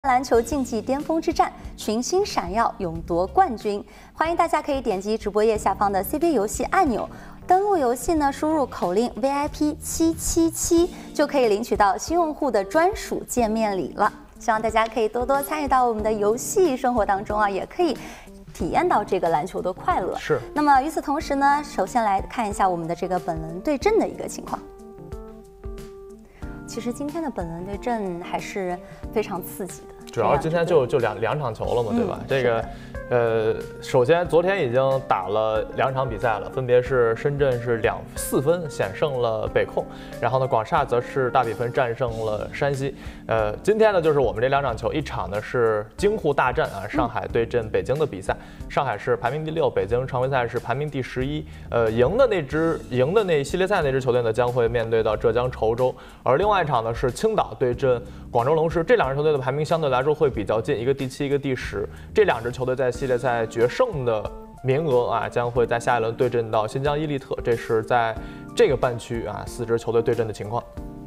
篮球竞技巅峰之战，群星闪耀，勇夺冠军。欢迎大家可以点击直播页下方的 CBA 游戏按钮，登录游戏呢，输入口令 VIP777就可以领取到新用户的专属见面礼了。希望大家可以多多参与到我们的游戏生活当中啊，也可以体验到这个篮球的快乐。 是。 那么与此同时呢，首先来看一下我们的这个本轮对阵的一个情况。 其实今天的本轮对阵还是非常刺激的， 主要今天就两场球了嘛，对吧？这个，首先昨天已经打了2场比赛了，分别是深圳是4分险胜了北控，然后呢广厦则是大比分战胜了山西。今天呢就是我们这2场球，一场呢是京沪大战啊，上海对阵北京的比赛，上海是排名第6，北京常规赛是排名第11。赢的那系列赛那支球队呢将会面对到浙江稠州，而另外一场呢是青岛对阵广州龙狮，这2支球队的排名相对来说会比较近，一个第7，一个第10。这2支球队在系列赛决胜的名额啊，将会在下一轮对阵到新疆伊利特，这是在这个半区啊4支球队对阵的情况。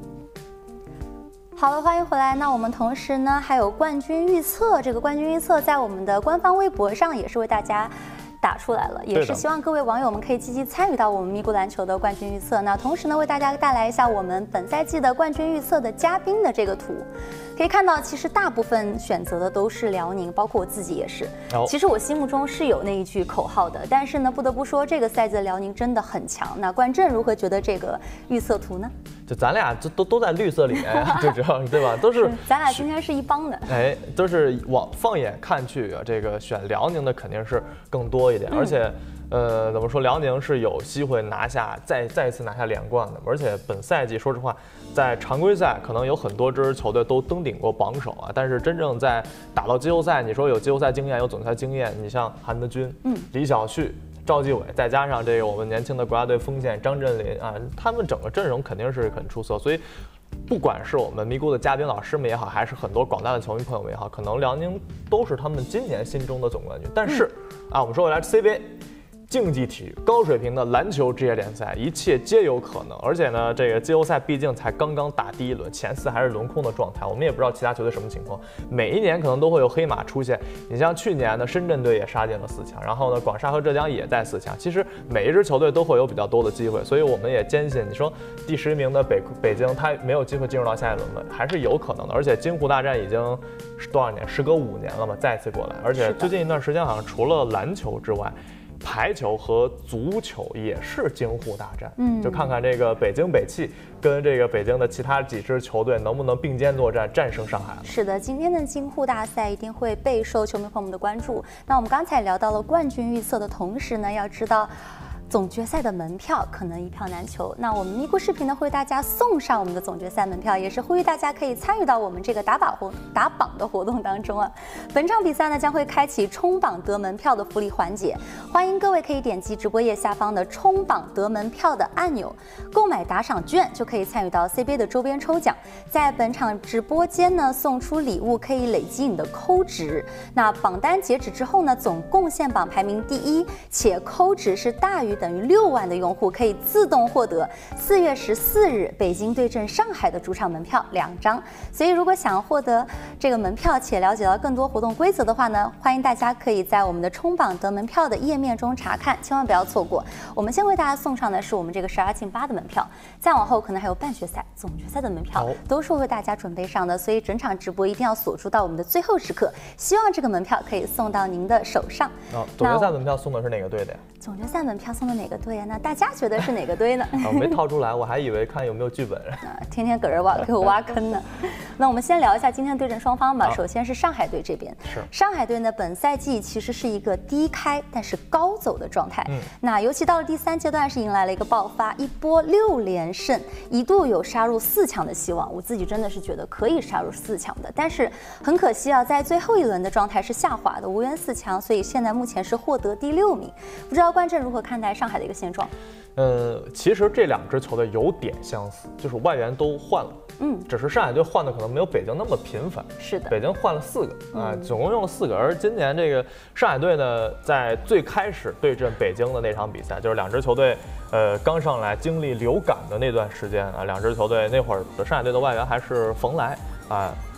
好了，欢迎回来。那我们同时呢还有冠军预测，这个冠军预测在我们的官方微博上也是为大家 打出来了，也是希望各位网友们可以积极参与到我们咪咕篮球的冠军预测。那同时呢，为大家带来一下我们本赛季的冠军预测的嘉宾的这个图。可以看到，其实大部分选择的都是辽宁，包括我自己也是。其实我心目中是有那一句口号的，但是呢，不得不说这个赛季的辽宁真的很强。那冠阵如何觉得这个预测图呢？ 就咱俩都在绿色里面呀，最主要对吧？都是咱俩今天是一帮的。 哎，都是放眼看去啊，这个选辽宁的肯定是更多一点，而且。 怎么说？辽宁是有机会拿下再一次拿下连冠的，而且本赛季说实话，在常规赛可能有很多支球队都登顶过榜首啊，但是真正在打到季后赛，你说有季后赛经验，有总决赛经验，你像韩德君、李晓旭、赵继伟，再加上这个我们年轻的国家队锋线张镇麟啊，他们整个阵容肯定是很出色，所以。 不管是我们咪咕的嘉宾老师们也好，还是很多广大的球迷朋友们也好，可能辽宁都是他们今年心中的总冠军。但是，我们说回来 ，CBA 竞技体育高水平的篮球职业联赛，一切皆有可能。而且呢，这个季后赛毕竟才刚刚打第1轮，前4还是轮空的状态，我们也不知道其他球队什么情况。每一年可能都会有黑马出现。你像去年呢，深圳队也杀进了4强，然后呢，广厦和浙江也在4强。其实每一支球队都会有比较多的机会，所以我们也坚信，你说第11名的北京，他没有机会进入到下一轮吗？还是有可能的。而且京沪大战已经是多少年？时隔5年了嘛，再次过来。而且最近一段时间，好像除了篮球之外， 排球和足球也是京沪大战，就看看这个北京北汽跟这个北京的其他几支球队能不能并肩作战，战胜上海。 是的，今天的京沪大赛一定会备受球迷朋友们的关注。那我们刚才聊到了冠军预测的同时呢，要知道 总决赛的门票可能一票难求，那我们咪咕视频呢会为大家送上我们的总决赛门票，也是呼吁大家可以参与到我们这个打榜的活动当中啊。本场比赛呢将会开启冲榜得门票的福利环节，欢迎各位可以点击直播页下方的冲榜得门票的按钮，购买打赏券就可以参与到 CBA 的周边抽奖。在本场直播间呢送出礼物可以累积你的扣值，那榜单截止之后呢，总贡献榜排名第1，且扣值是大于 等于6万的用户可以自动获得4月14日北京对阵上海的主场门票2张。所以，如果想获得这个门票且了解到更多活动规则的话呢，欢迎大家可以在我们的冲榜得门票的页面中查看，千万不要错过。我们先为大家送上的是我们这个12进8的门票，再往后可能还有半决赛、总决赛的门票，都是为大家准备上的。所以，整场直播一定要锁住到我们的最后时刻，希望这个门票可以送到您的手上。 总决赛门票送的是哪个队的呀？ 总决赛门票送的哪个队呀？那大家觉得是哪个队呢？ 没套出来，我还以为看有没有剧本。 天天搁这给我挖坑呢。那我们先聊一下今天对阵双方吧。首先是上海队这边，上海队呢本赛季其实是一个低开但是高走的状态。那尤其到了第3阶段是迎来了一个爆发，一波6连胜，一度有杀入4强的希望。我自己真的是觉得可以杀入4强的，但是很可惜啊，在最后一轮的状态是下滑的，无缘4强，所以现在目前是获得第6名。不知道冠阵如何看待上海的一个现状？ 其实这2支球队有点相似，就是外援都换了，只是上海队换的可能没有北京那么频繁。是的，北京换了4个啊，总共用了4个。而今年这个上海队呢，在最开始对阵北京的那场比赛，就是2支球队刚上来经历流感的那段时间啊，2支球队那会儿的上海队的外援还是冯来啊。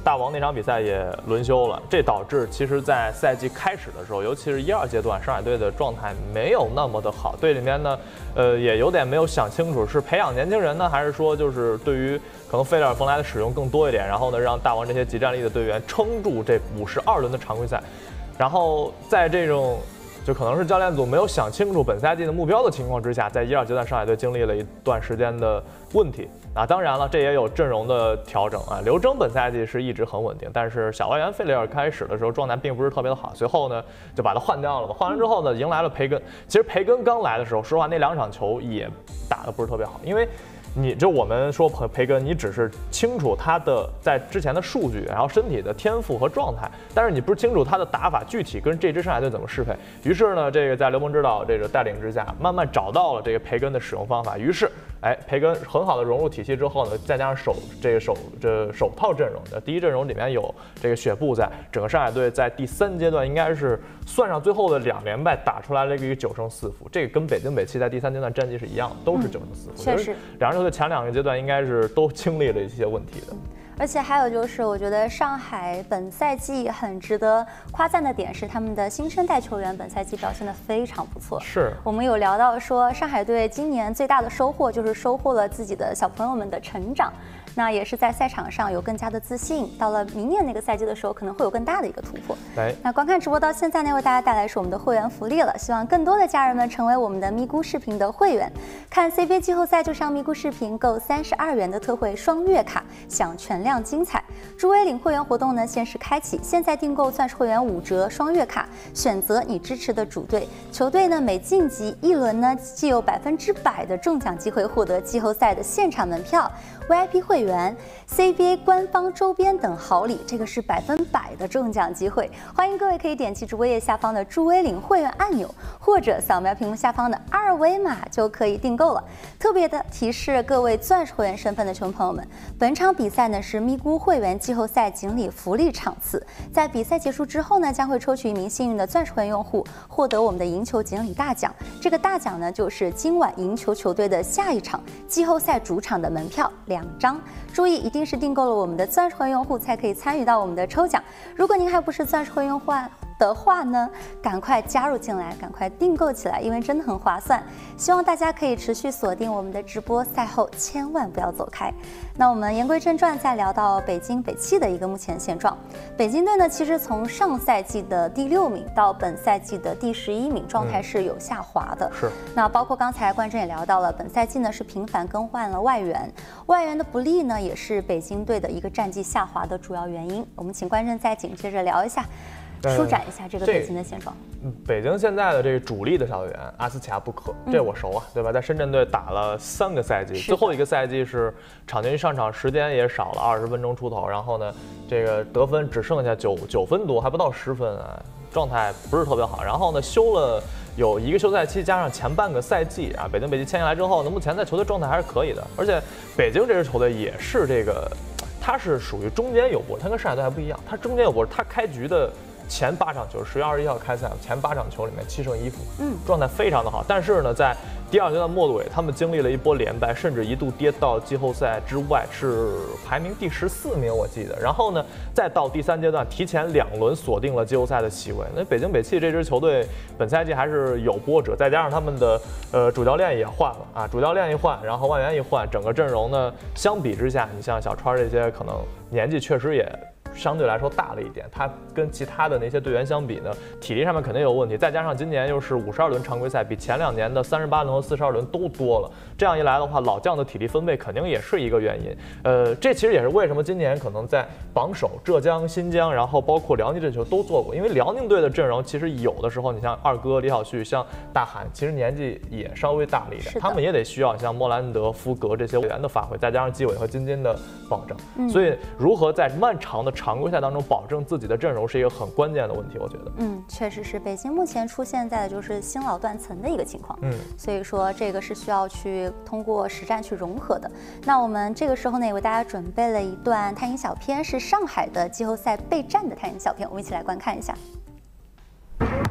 大王那场比赛也轮休了，这导致其实，在赛季开始的时候，尤其是1、2阶段，上海队的状态没有那么的好，队里面呢，也有点没有想清楚是培养年轻人呢，还是说就是对于可能费德尔冯莱的使用更多一点，然后呢，让大王这些极战力的队员撑住这52轮的常规赛，然后在这种就可能是教练组没有想清楚本赛季的目标的情况之下，在1、2阶段上海队经历了一段时间的问题啊。当然了，这也有阵容的调整啊。刘铮本赛季是一直很稳定，但是小外援费雷尔开始的时候状态并不是特别的好，随后呢就把他换掉了嘛。换完之后呢，迎来了培根。其实培根刚来的时候，说实话那2场球也打得不是特别好，因为我们说培根，你只是清楚他的在之前的数据，然后身体的天赋和状态，但是你不是清楚他的打法具体跟这支上海队怎么适配。于是呢，这个在刘鹏指导这个带领之下，慢慢找到了这个培根的使用方法。于是，培根很好的融入体系之后呢，再加上首套阵容，第一阵容里面有这个雪布在，整个上海队在第3阶段应该是算上最后的2连败，打出来了一个9胜4负，这个跟北京北汽在第3阶段战绩是一样的，都是9胜4负。 确实， 两支球队前2个阶段应该是都经历了一些问题的。 而且还有就是，我觉得上海本赛季很值得夸赞的点是，他们的新生代球员本赛季表现得非常不错。 是我们有聊到说，上海队今年最大的收获就是收获了自己的小朋友们的成长，那也是在赛场上有更加的自信。到了明年那个赛季的时候，可能会有更大的一个突破。那观看直播到现在呢，为大家带来是我们的会员福利了，希望更多的家人们成为我们的咪咕视频的会员。看 CBA 季后赛就上咪咕视频，购32元的特惠双月卡，享全量精彩。助威领会员活动呢，限时开启，现在订购钻石会员5折双月卡，选择你支持的主队球队呢，每晋级1轮呢，既有100%的中奖机会，获得季后赛的现场门票、VIP 会员、CBA 官方周边等好礼，这个是100%的中奖机会。欢迎各位可以点击主播页下方的助威领会员按钮，或者扫描屏幕下方的2维码就可以订购了。特别的提示各位钻石会员身份的球迷朋友们，本场比赛呢是咪咕会员季后赛锦鲤福利场次，在比赛结束之后呢，将会抽取1名幸运的钻石会员用户，获得我们的赢球锦鲤大奖。这个大奖呢，就是今晚赢球球队的下一场季后赛主场的门票2张。注意，一定是订购了我们的钻石会员用户才可以参与到我们的抽奖。如果您还不是钻石会员用户的话呢，赶快加入进来，赶快订购起来，因为真的很划算。希望大家可以持续锁定我们的直播，赛后千万不要走开。那我们言归正传，再聊到北京北汽的一个目前现状。北京队呢，其实从上赛季的第6名到本赛季的第11名，状态是有下滑的。 是。 那包括刚才冠真也聊到了，本赛季呢是频繁更换了外援，外援的不利呢也是北京队的一个战绩下滑的主要原因。我们请冠真再紧接着聊一下。舒展一下这个北京的现状。 北京现在的这个主力的小队员阿斯奇亚布克，这我熟啊，对吧？在深圳队打了3个赛季，最后一个赛季是场均上场时间也少了20分钟出头，然后呢，这个得分只剩下9分多，还不到10分啊，状态不是特别好。然后呢，休了有1个休赛期，加上前半个赛季啊，北京北汽签下来之后呢，目前在球队状态还是可以的。而且北京这支球队也是这个，它是属于中间有波，它跟上海队还不一样，它中间有波，它开局的前8场球，10月21号开赛，前8场球里面7胜1负，状态非常的好。但是呢，在第2阶段末尾，他们经历了一波连败，甚至一度跌到季后赛之外，是排名第14名，我记得。然后呢，再到第3阶段，提前2轮锁定了季后赛的席位。那北京北汽这支球队本赛季还是有波折，再加上他们的主教练也换了啊，主教练一换，然后外援一换，整个阵容呢，相比之下，你像小川这些可能年纪确实也相对来说大了一点，他跟其他的那些队员相比呢，体力上面肯定有问题，再加上今年又是52轮常规赛，比前2年的38轮和42轮都多了，这样一来的话，老将的体力分配肯定也是一个原因。这其实也是为什么今年可能在榜首浙江、新疆，然后包括辽宁这球都做过，因为辽宁队的阵容其实有的时候，你像二哥李晓旭，像大韩，其实年纪也稍微大了一点，他们也得需要像莫兰德、福格这些队员的发挥，再加上纪委和金金的保证，所以如何在漫长的常规赛当中保证自己的阵容是一个很关键的问题，我觉得。 确实是北京目前出现在的就是新老断层的一个情况。所以说这个是需要去通过实战去融合的。那我们这个时候呢，也为大家准备了一段探影小片，是上海的季后赛备战的探影小片，我们一起来观看一下。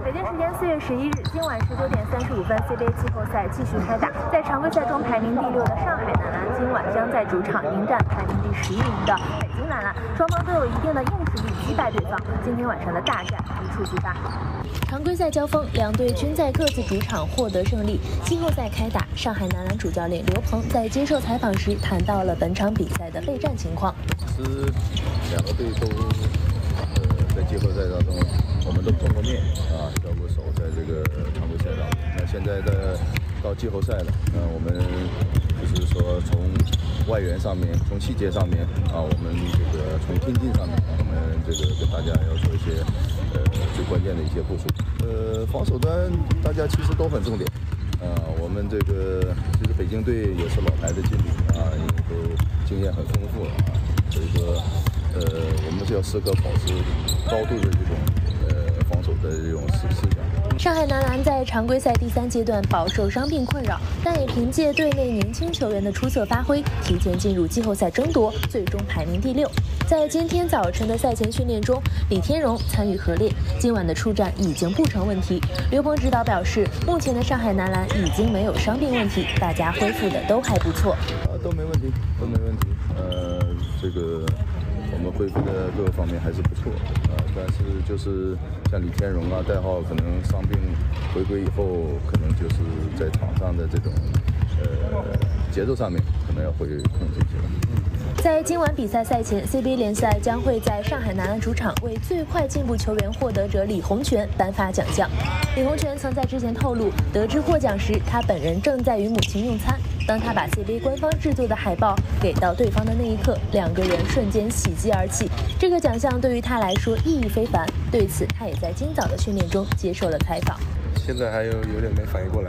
北京时间4月11日，今晚19点35分 ，CBA 季后赛继续开打。在常规赛中排名第6的上海男篮，今晚将在主场迎战排名第11名的北京男篮。双方都有一定的硬实力击败对方。今天晚上的大战一触即发。常规赛交锋，两队均在各自主场获得胜利。季后赛开打，上海男篮主教练刘鹏在接受采访时谈到了本场比赛的备战情况。 是两个队都在季后赛当中，我们都碰过面啊，交过手，在这个常规赛当中。那现在到季后赛了，我们就是说从外援上面，从细节上面啊，我们这个从拼劲上面，我们这个跟大家要做一些最关键的一些部署。防守端大家其实都很重点。我们这个其实北京队也是老牌的劲旅啊，也都经验很丰富了啊，所以说我们是要时刻保持高度的这种防守的这种思想。 上海男篮在常规赛第3阶段饱受伤病困扰，但也凭借队内年轻球员的出色发挥，提前进入季后赛争夺，最终排名第6。在今天早晨的赛前训练中，李天荣参与合练，今晚的出战已经不成问题。刘鹏指导表示，目前的上海男篮已经没有伤病问题，大家恢复的都还不错。 都没问题，都没问题。这个我们恢复的各个方面还是不错但是就是像李天荣啊、戴浩可能伤病回归以后，可能就是在场上的这种节奏上面可能要会控制一些。 在今晚比赛赛前 ，CBA 联赛将会在上海男篮主场为最快进步球员获得者李洪权颁发奖项。李洪权曾在之前透露，得知获奖时，他本人正在与母亲用餐。当他把 CBA 官方制作的海报给到对方的那一刻，两个人瞬间喜极而泣。这个奖项对于他来说意义非凡。对此，他也在今早的训练中接受了采访。 现在还有点没反应过来，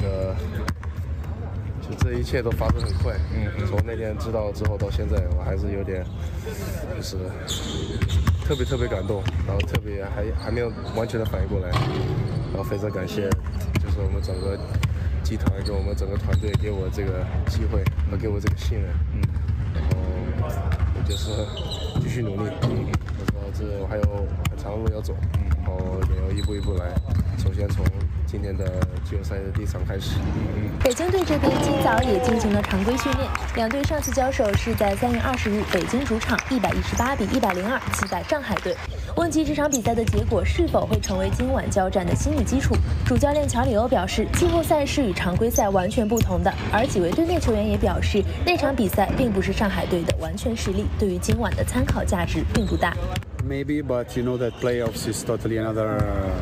就这一切都发生很快。从那天知道之后到现在，我还是有点，就是特别感动，然后特别还没有完全的反应过来，然后非常感谢，就是我们整个集团跟我们整个团队给我这个机会和给我这个信任，然后我就是继续努力，我还有很长的路要走，然后也要一步一步来，首先从今天的季后赛的第1场开始。 北京队这边今早也进行了常规训练，两队上次交手是在3月20日北京主场118比102击败上海队。问及这场比赛的结果是否会成为今晚交战的心理基础，主教练乔里欧表示，季后赛是与常规赛完全不同的，而几位队内球员也表示，那场比赛并不是上海队的完全实力，对于今晚的参考价值并不大。 Maybe, but you know that playoffs is totally another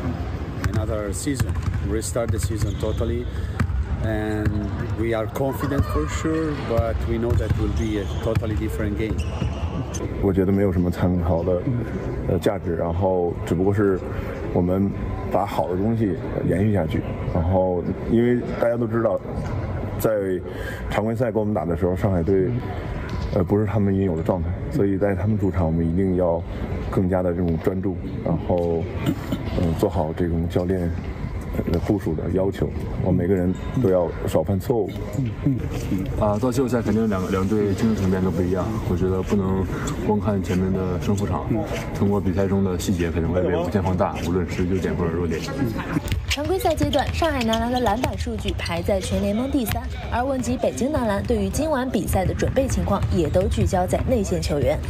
season. Restart the season totally, and we are confident for sure, but we know that will be a totally different game. 我觉得没有什么参考的价值，然后只不过是我们把好的东西延续下去。然后因为大家都知道，在常规赛跟我们打的时候，上海队不是他们应有的状态，所以在他们主场我们一定要更加的这种专注，然后做好这种教练部署的要求，我们每个人都要少犯错误。 到季后赛肯定两队精神层面都不一样，我觉得不能光看前面的胜负场，通过比赛中的细节可能会被无限放大，无论是优点或者弱点。 常规赛阶段，上海男篮的篮板数据排在全联盟第3，而问及北京男篮对于今晚比赛的准备情况，也都聚焦在内线球员。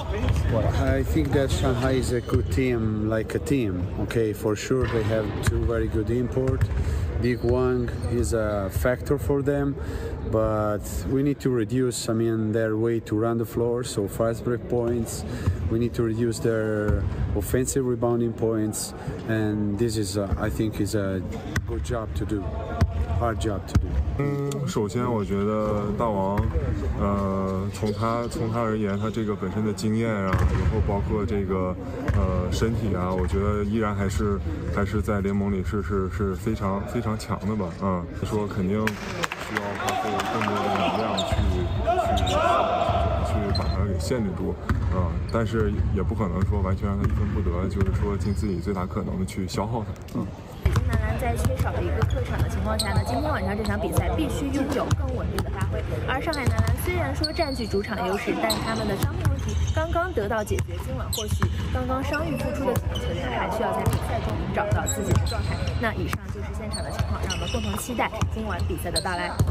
I think that Shanghai is a good team, like a team. Okay, for sure they have 2 very good import. Big Wang is a factor for them, but we need to reduce, their way to run the floor, so fast break points. We need to reduce their offensive rebounding points, and this is, I think, is a good job to do, hard job to do. 首先我觉得大王，从他而言，他这个本身的经验啊，然后包括这个身体啊，我觉得依然还是在联盟里是非常强的吧，说肯定需要花费更多的能量去把它给限制住，但是也不可能说完全让他一分不得，就是说尽自己最大可能的去消耗他， 北京男篮在缺少一个客场的情况下呢，今天晚上这场比赛必须拥有更稳定的发挥。而上海男篮虽然说占据主场优势，但他们的伤病问题刚刚得到解决。今晚或许刚刚伤愈复出的几名球员还需要在比赛中找到自己的状态。那以上就是现场的情况，让我们共同期待今晚比赛的到来。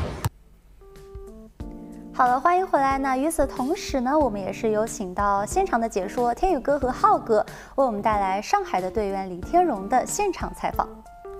好了，欢迎回来。那与此同时呢，我们也是有请到现场的解说天宇哥和浩哥，为我们带来上海的队员李天荣的现场采访。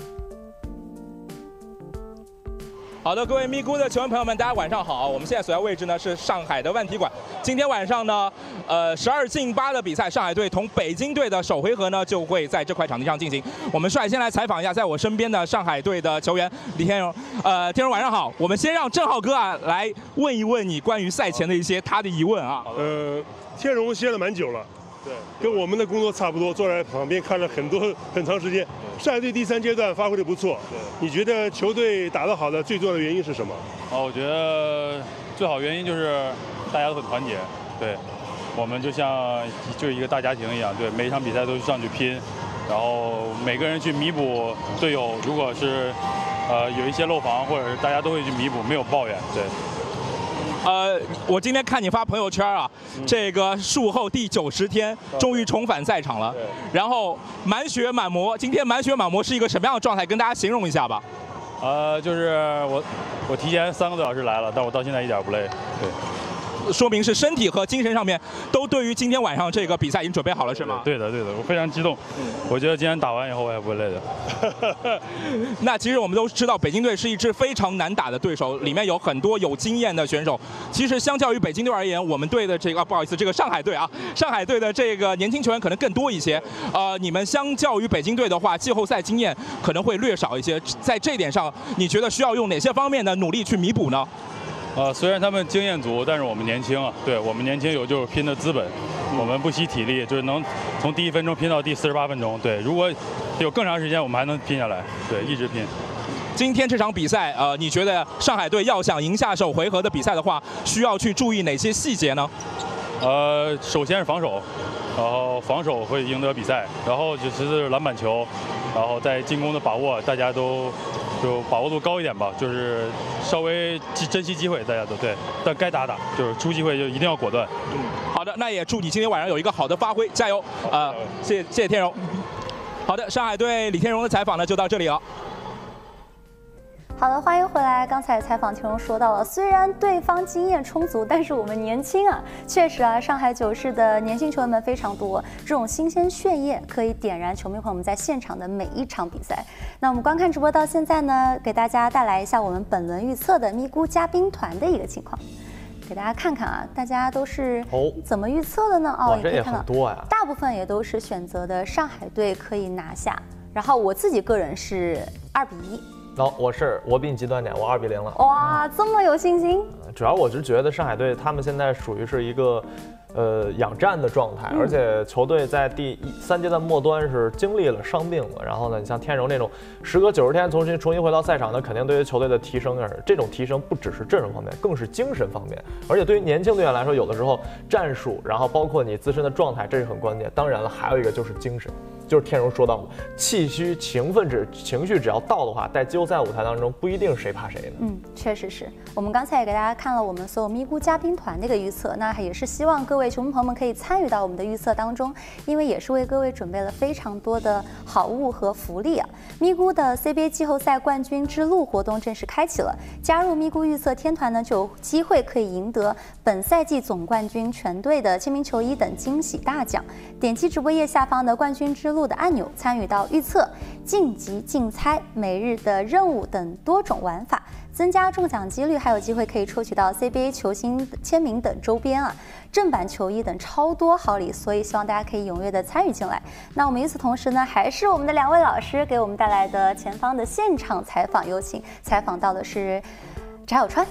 好的，各位咪咕的球迷朋友们，大家晚上好。我们现在所在位置呢是上海的万体馆。今天晚上呢，12进8的比赛，上海队同北京队的首回合呢就会在这块场地上进行。我们率先来采访一下在我身边的上海队的球员李天荣。天荣晚上好。我们先让郑浩哥啊来问一问你关于赛前的一些他的疑问啊。 天荣歇了蛮久了。对，跟我们的工作差不多，坐在旁边看了很长时间。上海队第3阶段发挥的不错，你觉得球队打得好的最重要的原因是什么？ 我觉得最好原因就是大家都很团结，对，我们就是一个大家庭一样，对，每一场比赛都上去拼，然后每个人去弥补队友，如果是有一些漏防，或者是大家都会去弥补，没有抱怨，对。 我今天看你发朋友圈啊，这个术后第90天终于重返赛场了，然后满血满魔。今天满血满魔是一个什么样的状态？跟大家形容一下吧。 就是我提前3个多小时来了，但我到现在一点不累，对。 说明是身体和精神上面都对于今天晚上这个比赛已经准备好了，是吗？ 对的，我非常激动。我觉得今天打完以后我也不会累的。 那其实我们都知道，北京队是一支非常难打的对手，里面有很多有经验的选手。其实相较于北京队而言，我们队的这个不好意思，这个上海队啊，上海队的这个年轻球员可能更多一些。你们相较于北京队的话，季后赛经验可能会略少一些。在这一点上，你觉得需要用哪些方面的努力去弥补呢？ 虽然他们经验足，但是我们年轻啊，对我们年轻有就是拼的资本，我们不惜体力，就是能从第1分钟拼到第48分钟。对，如果有更长时间，我们还能拼下来，对，一直拼。 今天这场比赛，你觉得上海队要想赢下首回合的比赛的话，需要去注意哪些细节呢？ 首先是防守，然后防守会赢得比赛，然后就是篮板球，然后在进攻的把握，大家都就把握度高一点吧，就是稍微珍惜机会，大家都对，但该打，就是出机会就一定要果断。 好的，那也祝你今天晚上有一个好的发挥，加油！谢谢天荣。好的，上海队李天荣的采访呢就到这里了。 好的，欢迎回来。刚才采访天荣说到了，虽然对方经验充足，但是我们年轻啊，确实啊，上海九市的年轻球员们非常多，这种新鲜血液可以点燃球迷朋友们在现场的每一场比赛。那我们观看直播到现在呢，给大家带来一下我们本轮预测的咪咕嘉宾团的一个情况，给大家看看啊，大家都是怎么预测的呢？ 这也很多呀， 大部分也都是选择的上海队可以拿下，然后我自己个人是2-1。 我比你极端点，我2-0了。 哇，这么有信心！ 主要我是觉得上海队他们现在属于是一个养战的状态，而且球队在第3阶段末端是经历了伤病了。然后呢，你像天荣这种时隔90天重新回到赛场，那肯定对于球队的提升这种提升不只是阵容方面，更是精神方面。而且对于年轻队员来说，有的时候战术，然后包括你自身的状态，这是很关键。当然了，还有一个就是精神。就是天荣说到，气虚、情绪只要到的话，在季后赛舞台当中，不一定谁怕谁的。 确实是。我们刚才也给大家看了我们所有咪咕嘉宾团的一个预测，那也是希望各位球迷朋友们可以参与到我们的预测当中，因为也是为各位准备了非常多的好物和福利啊。咪咕的 CBA 季后赛冠军之路活动正式开启了，加入咪咕预测天团呢，就有机会可以赢得本赛季总冠军全队的签名球衣等惊喜大奖。点击直播页下方的冠军之路的按钮，参与到预测、晋级、竞猜、每日的任务等多种玩法，增加中奖几率，还有机会可以抽取到 CBA 球星签名等周边啊、正版球衣等超多好礼，所以希望大家可以踊跃的参与进来。那我们与此同时呢，还是我们的2位老师给我们带来的前方的现场采访，有请采访到的是翟小川。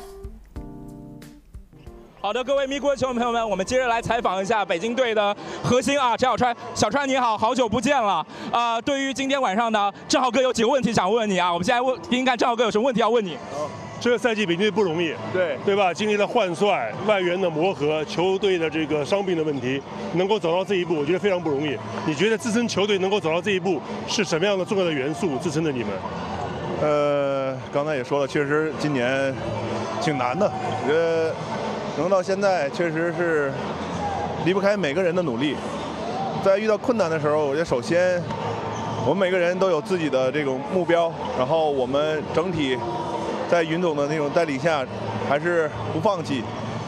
好的，各位咪咕的球迷朋友们，我们接着来采访一下北京队的核心啊，翟小川。小川你好，好久不见了。对于今天晚上呢，郑浩哥有几个问题想问你啊，我们现在听听看郑浩哥有什么问题要问你。 这个赛季北京队不容易，对吧？经历了换帅、外援的磨合、球队的这个伤病的问题，能够走到这一步，我觉得非常不容易。你觉得支撑球队能够走到这一步是什么样的重要的元素支撑着你们？ 刚才也说了，确实今年挺难的，我觉得能到现在确实是离不开每个人的努力。在遇到困难的时候，我觉得首先我们每个人都有自己的这种目标，然后我们整体在云总的那种带领下，还是不放弃，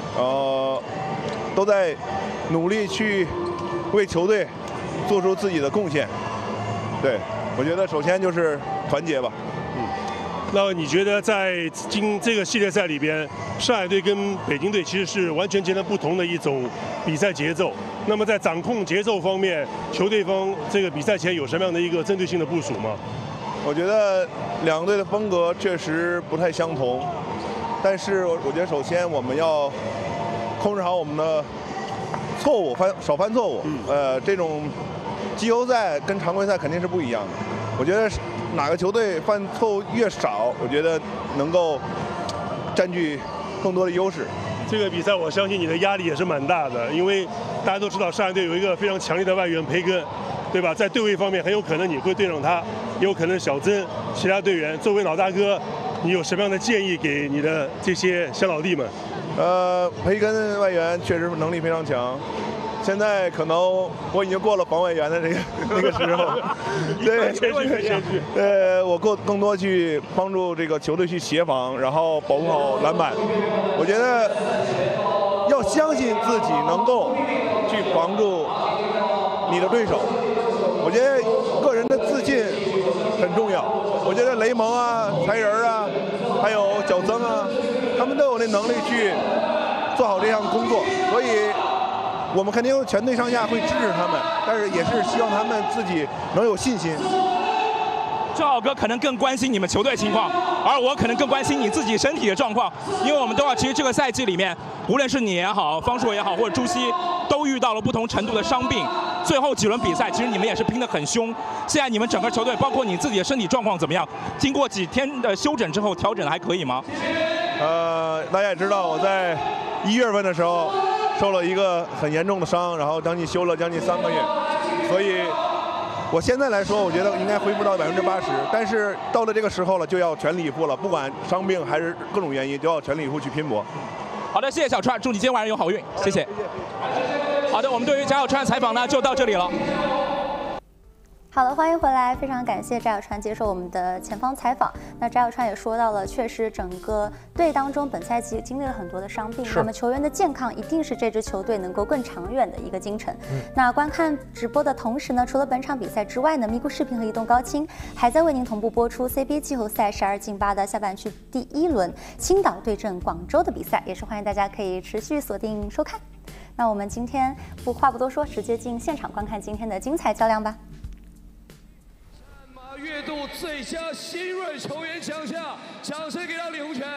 都在努力去为球队做出自己的贡献。对，我觉得首先就是团结吧。 那你觉得在这个系列赛里边，上海队跟北京队其实是完全截然不同的一种比赛节奏。那么在掌控节奏方面，球队方这个比赛前有什么样的一个针对性的部署吗？ 我觉得两个队的风格确实不太相同，但是我觉得首先我们要控制好我们的错误，少犯错误。这种季后赛跟常规赛肯定是不一样的。我觉得哪个球队犯错误越少，我觉得能够占据更多的优势。 这个比赛我相信你的压力也是蛮大的，因为大家都知道上海队有一个非常强烈的外援培根，对吧？在对位方面很有可能你会对上他，也有可能小曾其他队员。作为老大哥，你有什么样的建议给你的这些小老弟们？ 培根外援确实能力非常强。现在可能我已经过了防外援的那个时候，对，我更多去帮助这个球队去协防，然后保护好篮板。我觉得要相信自己能够去防住你的对手。我觉得个人的自信很重要。我觉得雷蒙啊、才人啊，还有小曾啊，他们都有那能力去做好这项工作，所以我们肯定全队上下会支持他们，但是也是希望他们自己能有信心。 郑浩哥可能更关心你们球队情况，而我可能更关心你自己身体的状况，因为我们都知道，其实这个赛季里面，无论是你也好，方硕也好，或者朱熹，都遇到了不同程度的伤病。最后几轮比赛，其实你们也是拼得很凶。现在你们整个球队，包括你自己的身体状况怎么样？经过几天的休整之后，调整的还可以吗？ 大家也知道，我在1月份的时候受了一个很严重的伤，然后休了将近3个月，所以我现在来说，我觉得应该恢复到80%，但是到了这个时候了，就要全力以赴了，不管伤病还是各种原因，都要全力以赴去拼搏。 好的，谢谢小川，祝你今天晚上有好运，谢谢。好的，我们对于翟小川的采访呢，就到这里了。 好的，欢迎回来，非常感谢翟小川接受我们的前方采访。那翟小川也说到了，确实整个队当中本赛季经历了很多的伤病，那么球员的健康一定是这支球队能够更长远的一个精神。那观看直播的同时呢，除了本场比赛之外呢，咪咕视频和移动高清还在为您同步播出 CBA 季后赛12进8的下半区第1轮青岛对阵广州的比赛，也是欢迎大家可以持续锁定收看。那我们今天话不多说，直接进现场观看今天的精彩较量吧。 月度最佳新锐球员奖项，掌声给到李洪权。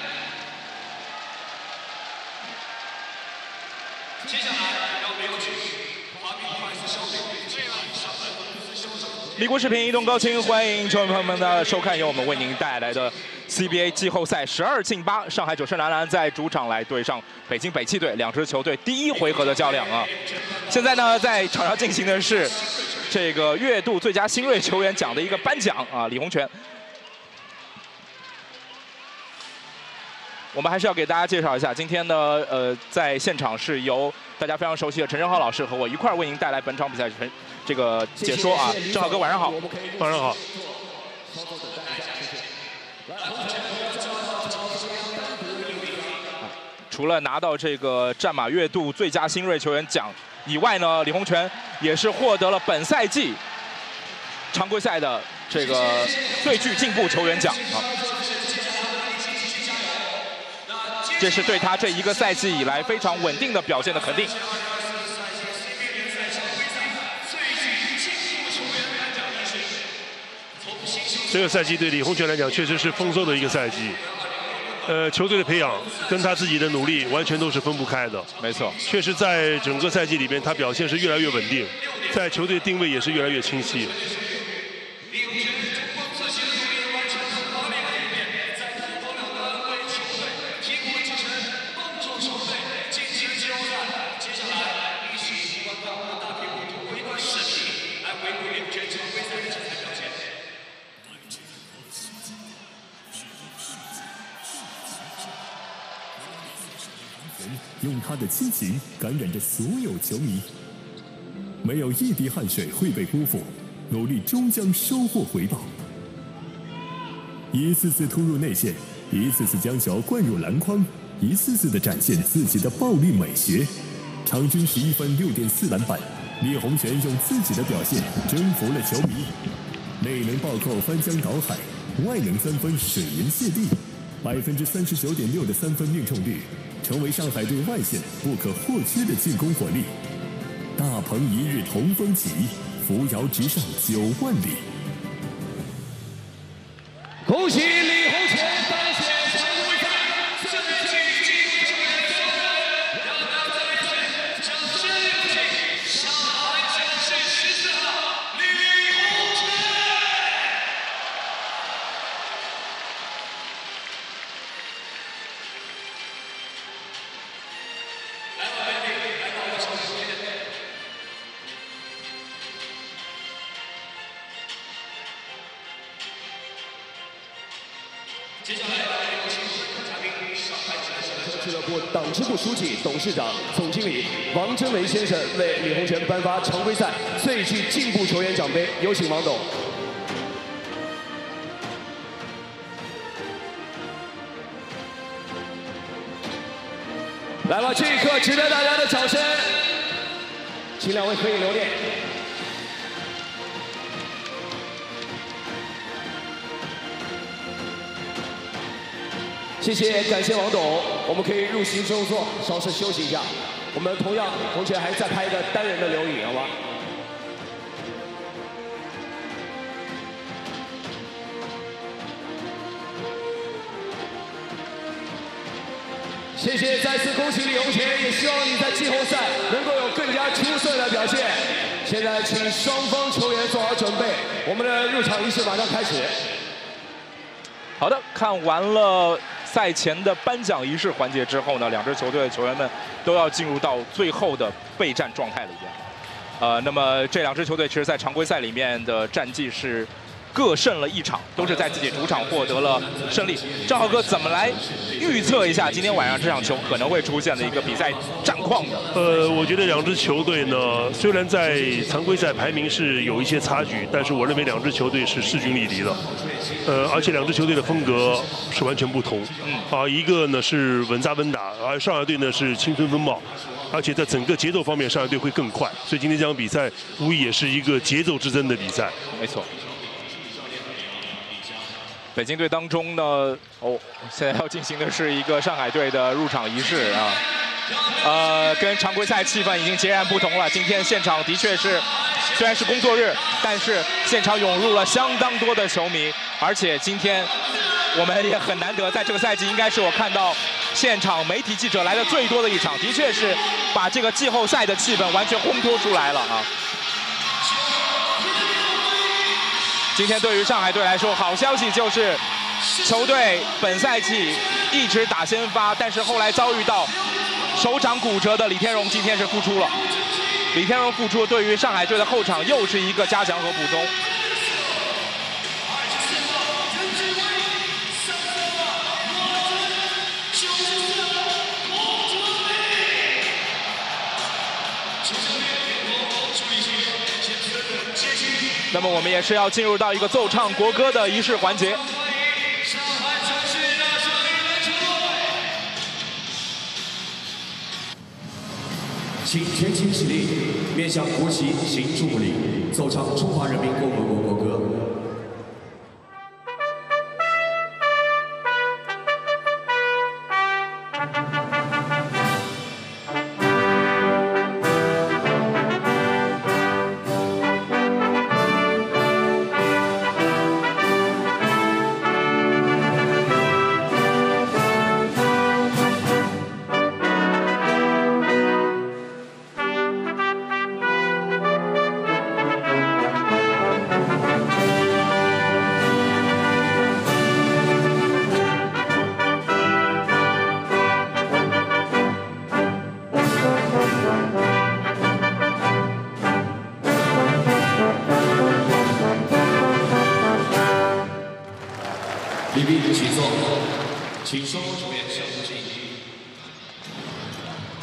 接下来要有请华明快速效力最爱上海的休整。 咪咕视频移动高清，欢迎球迷朋友们的收看，由我们为您带来的 CBA 季后赛12进8，上海九胜男篮在主场来对上北京北汽队，两支球队第1回合的较量啊。现在呢，在场上进行的是这个月度最佳新锐球员奖的一个颁奖啊，李洪权。我们还是要给大家介绍一下，今天呢，在现场是由大家非常熟悉的陈正浩老师和我一块儿为您带来本场比赛这个解说啊。正浩哥，晚上好。 晚上好。 除了拿到这个战马月度最佳新锐球员奖以外呢，李洪权也是获得了本赛季常规赛的这个最具进步球员奖啊。这是对他这一个赛季以来非常稳定的表现的肯定。 这个赛季对李洪权来讲，确实是丰收的一个赛季。球队的培养跟他自己的努力完全都是分不开的。 没错， 确实在整个赛季里边，他表现是越来越稳定，在球队定位也是越来越清晰。 用他的激情感染着所有球迷。没有一滴汗水会被辜负，努力终将收获回报。一次次突入内线，一次次将球灌入篮筐，一次次地展现自己的暴力美学。场均11分6.4篮板，李洪权用自己的表现征服了球迷。内能暴扣翻江倒海，外能三分水银泻地，39.6%的三分命中率，成为上海队外线不可或缺的进攻火力。大鹏一日同风起，扶摇直上9万里。 恭喜李洪权当选常规赛最具进步球员奖，让大家再一次掌声有请上海战士14号李洪权。接下来有请嘉宾上海俱乐部党支部书记、董事长、总经理王真维先生为李洪权颁发常规赛最具进步球员奖杯，有请王董。来吧，这一刻值得大家的掌声，请两位可以留念。谢谢，感谢王董，我们可以入席就坐，稍事休息一下。我们同样，洪权还再拍一个单人的留影，好吧？谢谢，再次恭喜李洪权，也希望你在季后赛能够有更加出色的表现。现在请双方球员做好准备，我们的入场仪式马上开始。 好的，看完了赛前的颁奖仪式环节之后呢，两支球队的球员们都要进入到最后的备战状态里边。那么这两支球队其实在常规赛里面的战绩是各胜了1场，都是在自己主场获得了胜利。赵浩哥怎么来预测一下今天晚上这场球可能会出现的一个比赛战况呢？ 我觉得两支球队呢，虽然在常规赛排名是有一些差距，但是我认为两支球队是势均力敌的。而且两支球队的风格是完全不同。一个呢是稳扎稳打，而上海队呢是青春风暴，而且在整个节奏方面，上海队会更快。所以今天这场比赛无疑也是一个节奏之争的比赛。 没错。北京队当中呢，现在要进行的是一个上海队的入场仪式啊，跟常规赛气氛已经截然不同了。今天现场的确是，虽然是工作日，但是现场涌入了相当多的球迷，而且今天我们也很难得，在这个赛季应该是我看到现场媒体记者来的最多的一场，的确是把这个季后赛的气氛完全烘托出来了啊。今天对于上海队来说，好消息就是球队本赛季一直打先发，但是后来遭遇到手掌骨折的李天荣，今天是复出了。李天荣复出，对于上海队的后场又是一个加强和补充。那么我们也是要进入到一个奏唱国歌的仪式环节。 请全体起立，面向国旗行注目礼，奏唱中华人民共和国国歌。礼毕，请坐，请双方球员相互敬礼。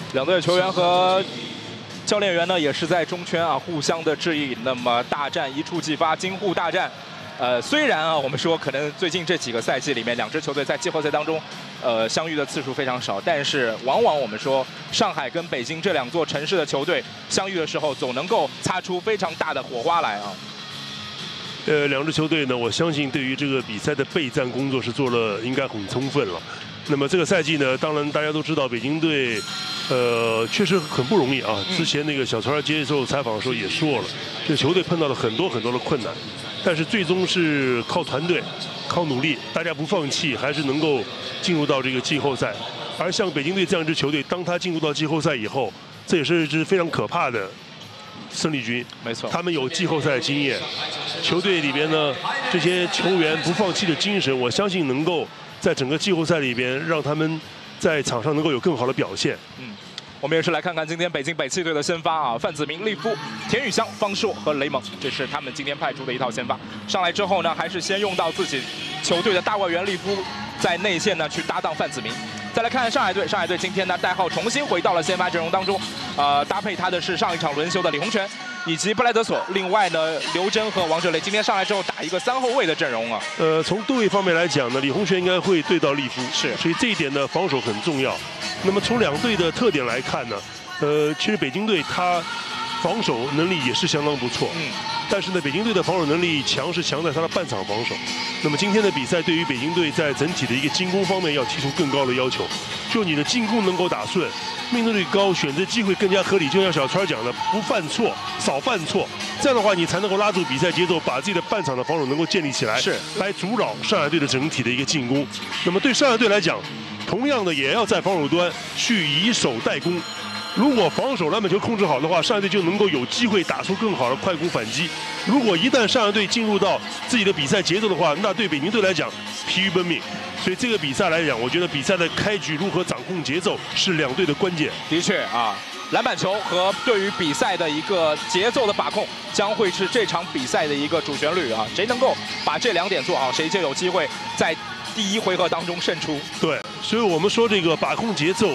两队球员和教练员呢也是在中圈啊互相的致意。那么大战一触即发，京沪大战。虽然啊，我们说可能最近这几个赛季里面，两支球队在季后赛当中，相遇的次数非常少，但是往往我们说上海跟北京这两座城市的球队相遇的时候，总能够擦出非常大的火花来啊。 两支球队呢，我相信对于这个比赛的备战工作是做了应该很充分了。那么这个赛季呢，当然大家都知道，北京队，确实很不容易啊。之前那个小川接受采访的时候也说了，这个球队碰到了很多的困难。但是最终是靠团队、靠努力，大家不放弃，还是能够进入到这个季后赛。而像北京队这样一支球队，当他进入到季后赛以后，这也是一支非常可怕的胜利军。 没错， 他们有季后赛经验，球队里边呢这些球员不放弃的精神，我相信能够在整个季后赛里边让他们在场上能够有更好的表现。 我们也是来看看今天北京北汽队的先发啊，范子铭、利夫、田宇翔、方硕和雷蒙，这是他们今天派出的一套先发。上来之后呢，还是先用到自己球队的大外援利夫在内线呢去搭档范子铭。再来看上海队，上海队今天呢代号重新回到了先发阵容当中，搭配他的是上一场轮休的李洪权以及布莱德索。另外呢，刘铮和王哲雷今天上来之后打一个3后卫的阵容啊。 从对位方面来讲呢，李洪权应该会对到利夫，所以这一点呢防守很重要。那么从两队的特点来看呢，其实北京队他防守能力也是相当不错，但是呢，北京队的防守能力强是强在他的半场防守。那么今天的比赛对于北京队在整体的一个进攻方面要提出更高的要求，就你的进攻能够打顺，命中率高，选择机会更加合理。就像小川讲的，不犯错，少犯错，这样的话你才能够拉住比赛节奏，把自己的半场的防守能够建立起来，来阻扰上海队的整体的一个进攻。那么对上海队来讲，同样的也要在防守端去以守代攻。如果防守篮板球控制好的话，上海队就能够有机会打出更好的快攻反击。如果一旦上海队进入到自己的比赛节奏的话，那对北京队来讲疲于奔命。所以这个比赛来讲，我觉得比赛的开局如何掌控节奏是两队的关键。 的确啊，篮板球和对于比赛的一个节奏的把控，将会是这场比赛的一个主旋律啊。谁能够把这2点做好，谁就有机会在第1回合当中胜出。 对，所以我们说这个把控节奏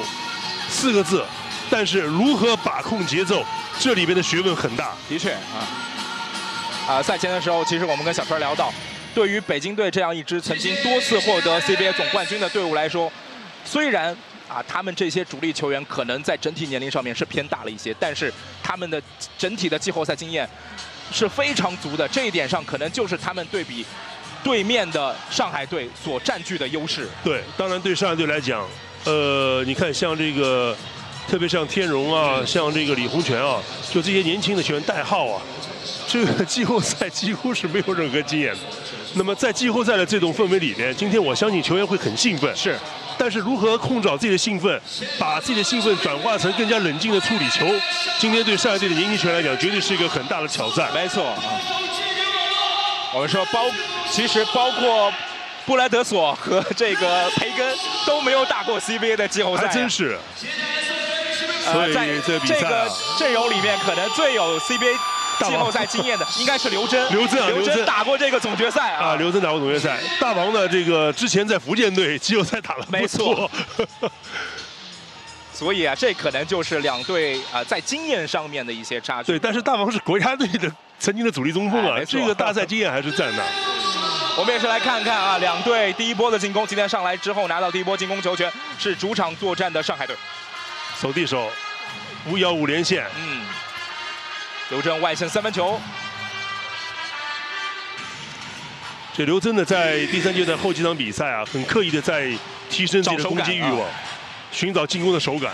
4个字。但是如何把控节奏，这里边的学问很大。 的确赛前的时候，其实我们跟小川聊到，对于北京队这样一支曾经多次获得 CBA 总冠军的队伍来说，虽然他们这些主力球员可能在整体年龄上面是偏大了一些，但是他们的整体的季后赛经验是非常足的。这一点上，可能就是他们对比对面的上海队所占据的优势。 对，当然对上海队来讲，你看像这个。特别像天荣啊，像这个李洪权啊，就这些年轻的球员代号啊，这个季后赛几乎是没有任何经验的。那么在季后赛的这种氛围里面，今天我相信球员会很兴奋，但是如何控制好自己的兴奋，把自己的兴奋转化成更加冷静的处理球，今天对上海队的年轻球员来讲，绝对是一个很大的挑战。 没错我们说其实包括布莱德索和这个培根都没有打过 CBA 的季后赛， 还真是。 所以在这个阵容里面，可能最有 CBA 季后赛经验的应该是刘铮。刘铮打过这个总决赛啊。 刘铮打过总决赛。大王呢，这个之前在福建队季后赛打了不错。 所以这可能就是两队在经验上面的一些差距。 对，但是大王是国家队的曾经的主力中锋啊，这个大赛经验还是在那。 我们也是来看看两队第一波的进攻。今天上来之后拿到第一波进攻球权，是主场作战的上海队。 守地手，5-1-5连线。 刘铮外线3分球。 这刘铮呢，在第3阶段后几场比赛很刻意的在提升自己的攻击欲望，寻找进攻的手感。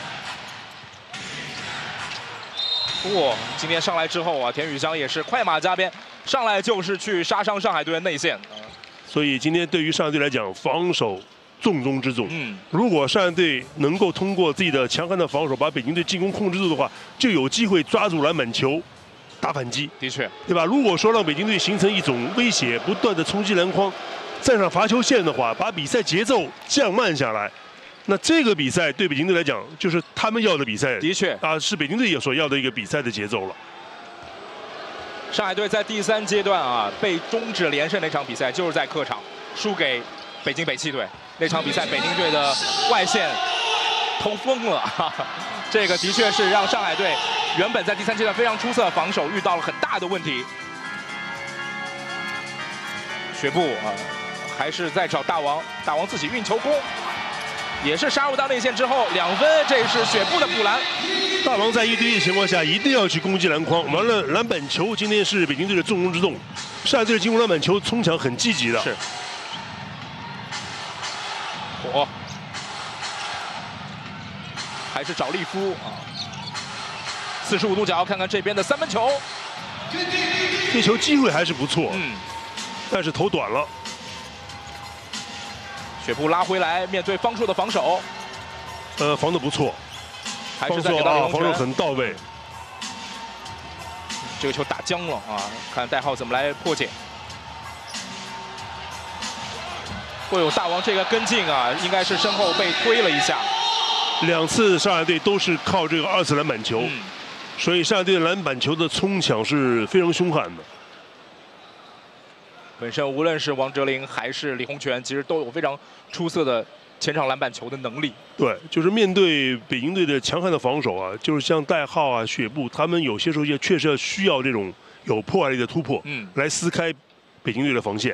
今天上来之后田宇翔也是快马加鞭，上来就是去杀伤上海队的内线。 所以今天对于上海队来讲，防守重中之重。如果上海队能够通过自己的强悍的防守，把北京队进攻控制住的话，就有机会抓住篮板球，打反击。 的确， 对吧？如果说让北京队形成一种威胁，不断的冲击篮筐，站上罚球线的话，把比赛节奏降慢下来，那这个比赛对北京队来讲，就是他们要的比赛。 的确是北京队所要的一个比赛的节奏了。 上海队在第3阶段被终止连胜那场比赛，就是在客场输给北京北汽队。那场比赛，北京队的外线投疯了，哈哈，这个的确是让上海队原本在第3阶段非常出色的防守遇到了很大的问题。雪布啊，还是在找大王，大王自己运球攻，也是杀入到内线之后2分，这是雪布的补篮。 大王在1对1的情况下，一定要去攻击篮筐。完了，篮板球今天是北京队的重中之重，上海队的进攻篮板球冲抢很积极的。 是。火。还是找利夫啊，45度角，看看这边的3分球。 这球机会还是不错，但是投短了。 雪布拉回来，面对方硕的防守， 防得不错， 还是在给到防守很到位。 这个球打僵了啊，看代号怎么来破解。会有大王这个跟进啊，应该是身后被推了一下。 2次上海队都是靠这个2次篮板球，所以上海队的篮板球的冲抢是非常凶悍的。 本身无论是王哲林还是李洪权，其实都有非常出色的前场篮板球的能力。 对，就是面对北京队的强悍的防守啊，就是像代浩啊、雪布，他们有些时候也确实需要这种有破坏力的突破，来撕开北京队的防线。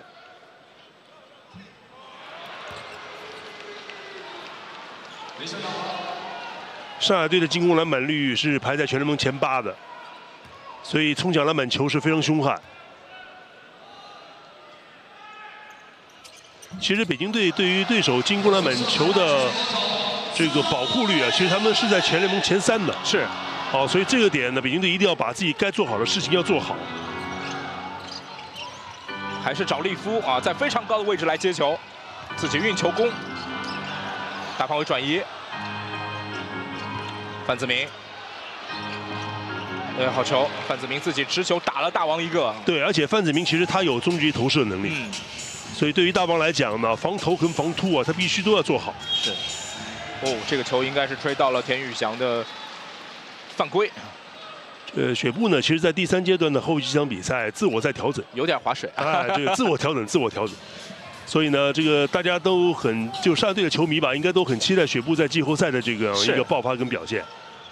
上海队的进攻篮板率是排在全联盟前8的，所以冲抢篮板球是非常凶悍。其实北京队对于对手进攻篮板球的这个保护率啊，其实他们是在全联盟前3的。 是， 好，所以这个点呢，北京队一定要把自己该做好的事情要做好。 还是找利夫啊，在非常高的位置来接球，自己运球攻，大范围转移。范子铭，好球！范子铭自己持球打了大王一个。 对，而且范子铭其实他有中距离投射能力，所以对于大王来讲呢，防投跟防突啊，他必须都要做好。 是。哦，这个球应该是吹到了田宇翔的犯规。 雪布呢，其实在第3阶段的后几场比赛，自我在调整， 有点划水。 哎，这个自我调整，自我调整。所以呢，这个大家都很，就上海队的球迷吧，应该都很期待雪布在季后赛的这个一个爆发跟表现。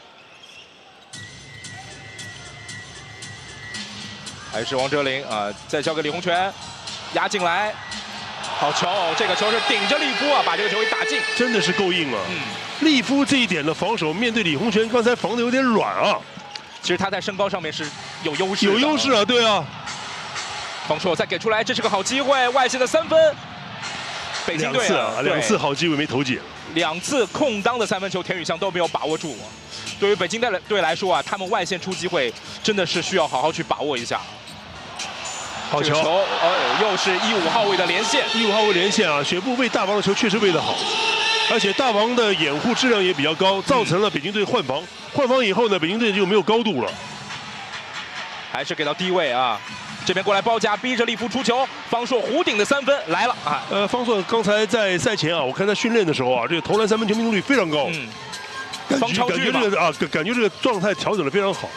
还是王哲林啊，再交给李洪权，压进来，好球！这个球是顶着利夫啊，把这个球给打进， 真的是够硬啊！利夫这一点的防守，面对李洪权刚才防的有点软啊。 其实他在身高上面是有优势， 有优势啊，对啊。 方硕再给出来，这是个好机会，外线的3分。北京队 2次好机会没投进 ，2次空当的3分球，田宇翔都没有把握住。对于北京队来说啊，他们外线出机会真的是需要好好去把握一下。 好球！ 又是15号位的连线 ，15号位连线啊！雪布喂大王的球确实喂得好，而且大王的掩护质量也比较高，造成了北京队换防。换防以后呢，北京队就没有高度了。 还是给到低位啊！这边过来包夹，逼着利夫出球，方硕弧顶的3分来了啊！ 方硕刚才在赛前啊，我看他训练的时候啊，这个投篮3分球命中率非常高，感觉这个感觉这个状态调整的非常好。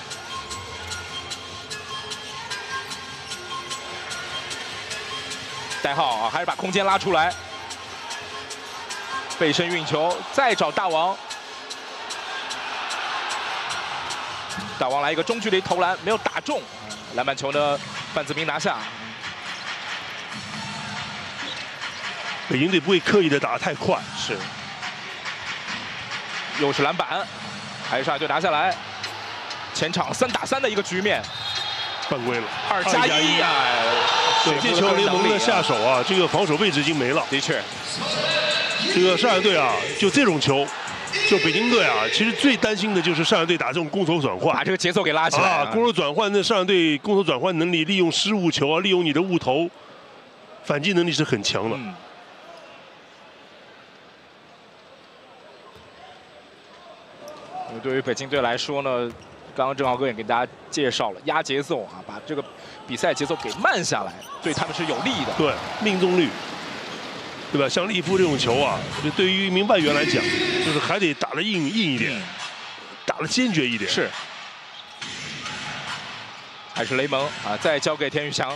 代浩啊，还是把空间拉出来，背身运球，再找大王。大王来一个中距离投篮，没有打中，篮板球呢，范子铭拿下。 北京队不会刻意的打得太快， 是。又是篮板，还是上海队拿下来，前场3打3的一个局面， 犯规了 ，2+1啊！ 对，这球联盟的下手啊，这个防守位置已经没了。 的确， 这个上海队啊，就这种球。就北京队啊，其实最担心的就是上海队打这种攻守转换， 把这个节奏给拉起来啊！攻守转换，那上海队攻守转换能力，利用失误球啊，利用你的误投，反击能力是很强的。 对于北京队来说呢，刚刚郑浩哥也给大家介绍了压节奏啊，把这个比赛节奏给慢下来，对他们是有利的。 对，命中率。对吧？像利夫这种球啊，对于一名外援来讲，就是还得打得硬一点，打得坚决一点。 是。还是雷蒙啊，再交给田宇翔。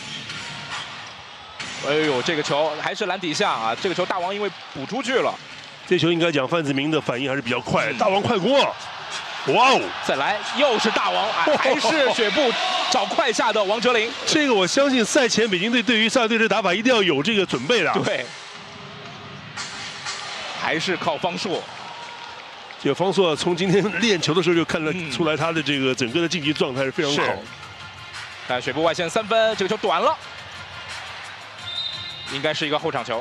哎呦，这个球还是篮底下啊！这个球大王因为补出去了， 这球应该讲范子铭的反应还是比较快，大王快攻啊！哇哦！ 再来，又是大王，还是雪布找快下的王哲林。 这个我相信赛前北京队对于上海队这打法一定要有这个准备的。 对，还是靠方硕。 这个方硕从今天练球的时候就看得出来，他的这个整个的竞技状态是非常好。 但雪布外线3分，这个球短了，应该是一个后场球。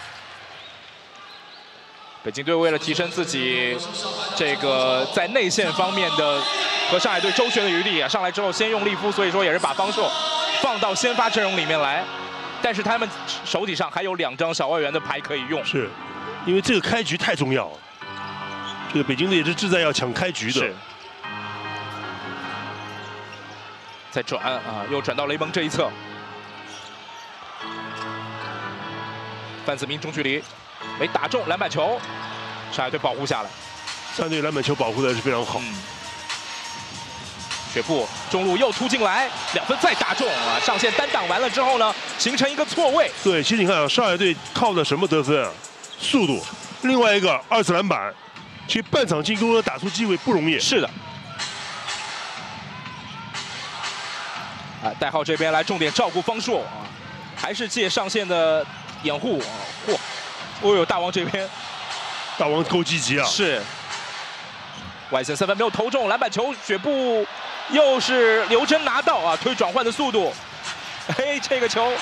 北京队为了提升自己这个在内线方面的和上海队周旋的余地啊，上来之后先用利夫，所以说也是把方硕放到先发阵容里面来。但是他们手底上还有2张小外援的牌可以用， 是因为这个开局太重要了。这个北京队也是志在要抢开局的。 是。再转啊，又转到雷蒙这一侧。范子铭中距离。没打中篮板球，上海队保护下来。 上海队篮板球保护的是非常好。 雪布中路又突进来，2分再打中啊！上线单挡完了之后呢，形成一个错位。 对，其实你看啊，上海队靠的什么得分啊？速度，另外一个2次篮板。其实半场进攻要打出机会不容易。 是的。代号这边来重点照顾方硕啊，还是借上线的掩护啊，嚯！哦呦，大王这边， 大王够积极啊！ 是，外线3分没有投中，篮板球雪布又是刘铮拿到啊，推转换的速度，嘿，这个球，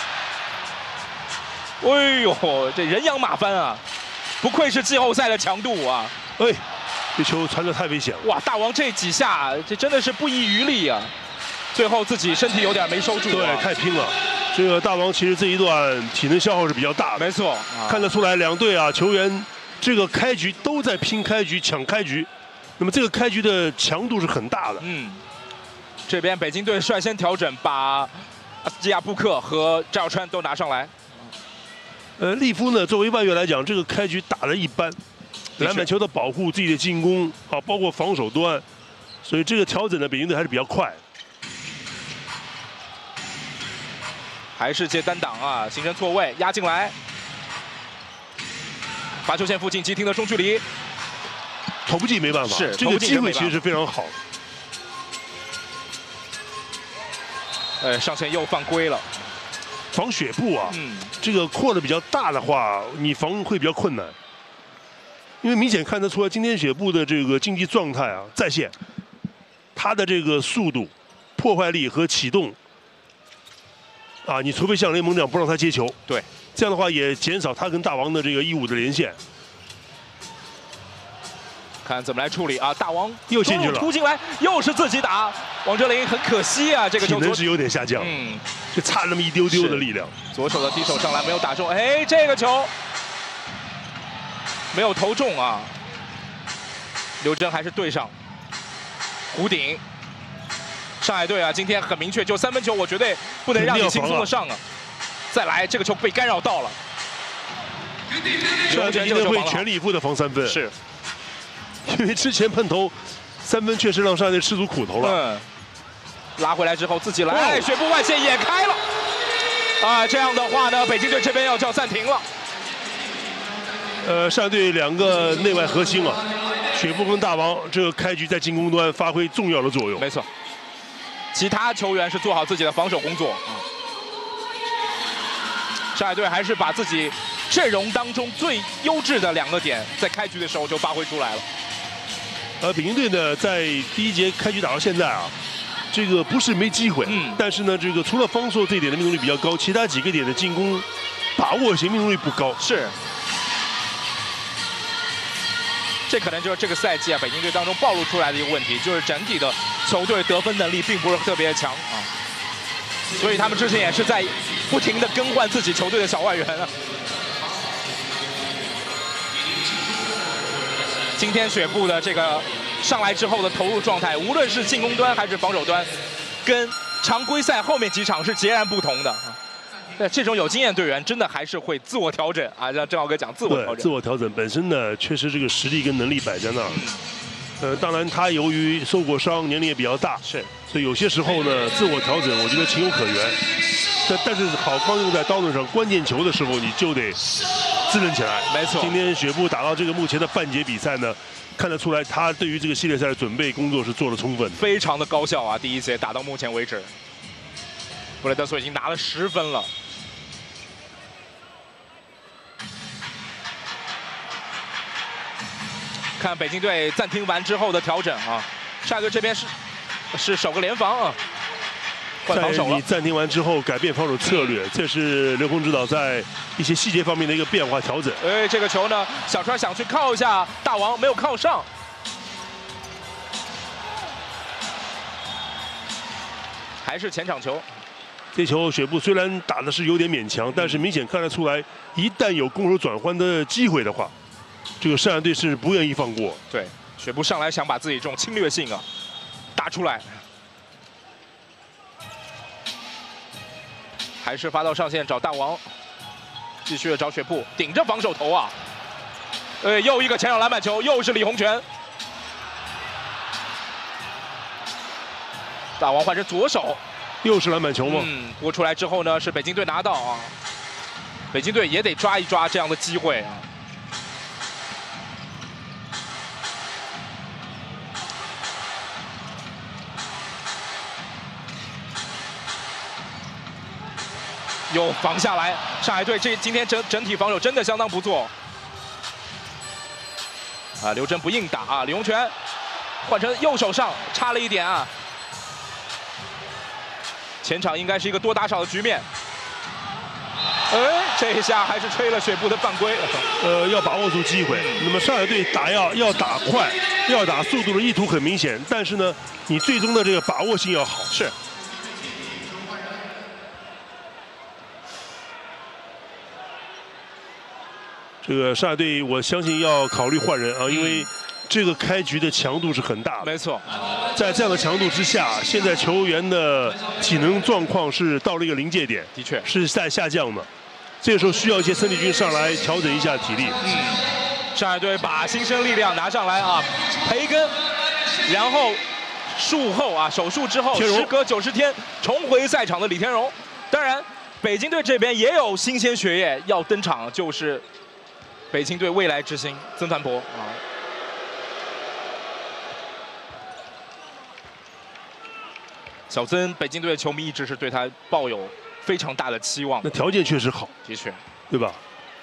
哎呦，这人仰马翻啊，不愧是季后赛的强度啊！ 哎，这球传得太危险了！ 哇，大王这几下，这真的是不遗余力啊！最后自己身体有点没收住、啊， 对，太拼了。这个大王其实这一段体能消耗是比较大的， 没错， 看得出来2队啊球员这个开局都在拼开局、抢开局，那么这个开局的强度是很大的。 这边北京队率先调整，把阿斯基亚布克和赵耀川都拿上来。 利夫呢，作为外援来讲，这个开局打得一般，篮板球的保护、自己的进攻啊，包括防守端，所以这个调整呢，北京队还是比较快。 还是借单挡啊，形成错位，压进来，罚球线附近急停的中距离， 投不进没办法， 是这个机会其实是非常好。 上线又犯规了， 防雪布啊，这个扩的比较大的话，你防会比较困难，因为明显看得出来，今天雪布的这个竞技状态啊在线，他的这个速度、破坏力和启动。啊，你除非像雷蒙这样不让他接球， 对， 这样的话也减少他跟大王的这个1-5的连线。 看怎么来处理啊！大王又进去了， 突进来，又是自己打。王哲林很可惜啊，这个球体能是有点下降，就差那么一丢丢的力量。 左手的低手上篮没有打中，哎，这个球没有投中啊。刘铮还是对上，弧顶。上海队啊，今天很明确，就3分球，我绝对不能让你轻松的上啊！再来，这个球被干扰到了。 上海队今天会全力以赴的防3分， 是， 因为之前碰头3分确实让上海队吃足苦头了。 拉回来之后自己来，雪布外线也开了。啊，这样的话呢，北京队这边要叫暂停了。 上海队2个内外核心啊，雪布跟大王这个开局在进攻端发挥重要的作用。 没错。其他球员是做好自己的防守工作。上海队还是把自己阵容当中最优质的2个点，在开局的时候就发挥出来了。 北京队呢，在第1节开局打到现在啊，这个不是没机会，但是呢，这个除了方硕这一点的命中率比较高，其他几个点的进攻把握性命中率不高。 是。这可能就是这个赛季啊，北京队当中暴露出来的一个问题，就是整体的球队得分能力并不是特别强啊，所以他们之前也是在不停的更换自己球队的小外援啊。今天雪布的这个上来之后的投入状态，无论是进攻端还是防守端，跟常规赛后面几场是截然不同的。对，这种有经验队员真的还是会自我调整啊，让郑浩哥讲自我调整。 自我调整本身呢，确实这个实力跟能力摆在那儿。当然他由于受过伤，年龄也比较大， 是， 所以有些时候呢，自我调整我觉得情有可原。但是好刚用在刀刃上，关键球的时候你就得滋润起来。 没错， 今天雪布打到这个目前的半节比赛呢，看得出来他对于这个系列赛的准备工作是做得充分， 非常的高效啊！第一节打到目前为止，布雷德索已经拿了10分了。看北京队暂停完之后的调整啊，上海队这边是守个联防啊，换防守了。 你暂停完之后改变防守策略，这是刘鹏指导在一些细节方面的一个变化调整。 哎，这个球呢，小川想去靠一下大王，没有靠上。还是前场球。 这球雪布虽然打的是有点勉强，但是明显看得出来，一旦有攻守转换的机会的话，这个上海队是不愿意放过。 对，雪布上来想把自己这种侵略性啊打出来，还是发到上线找大王，继续找雪布，顶着防守投啊！又一个前场篮板球，又是李洪权。大王换成左手， 又是篮板球吗？ 拨出来之后呢，是北京队拿到啊。北京队也得抓一抓这样的机会啊。又防下来，上海队今天整体防守真的相当不错。啊，刘铮不硬打啊，李洪权换成右手上，差了一点啊。前场应该是一个多打少的局面。哎，这一下还是吹了雪布的犯规。 要把握住机会。那么上海队要打快，要打速度的意图很明显，但是呢，你最终的这个把握性要好。 是。 这个上海队，我相信要考虑换人啊，因为这个开局的强度是很大的。 没错， 在这样的强度之下，现在球员的体能状况是到了一个临界点， 的确是在下降的。这个时候需要一些生力军上来调整一下体力。 上海队把新生力量拿上来啊，培根，然后术后啊手术之后，时隔90天重回赛场的李天荣。当然，北京队这边也有新鲜血液要登场，就是北京队未来之星曾凡博啊。小曾，北京队的球迷一直是对他抱有非常大的期望。 那条件确实好， 的确， 对吧？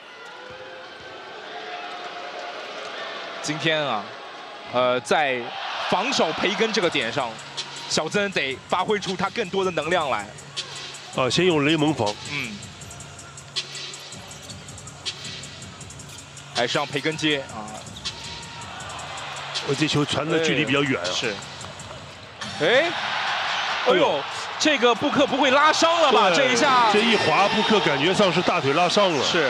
今天啊，在防守培根这个点上，小曾得发挥出他更多的能量来。 啊，先用雷蒙防。 还是让培根接啊。 这球传的距离比较远啊。 是。哎呦，这个布克不会拉伤了吧？这一下， 这一滑，布克感觉上是大腿拉伤了。 是。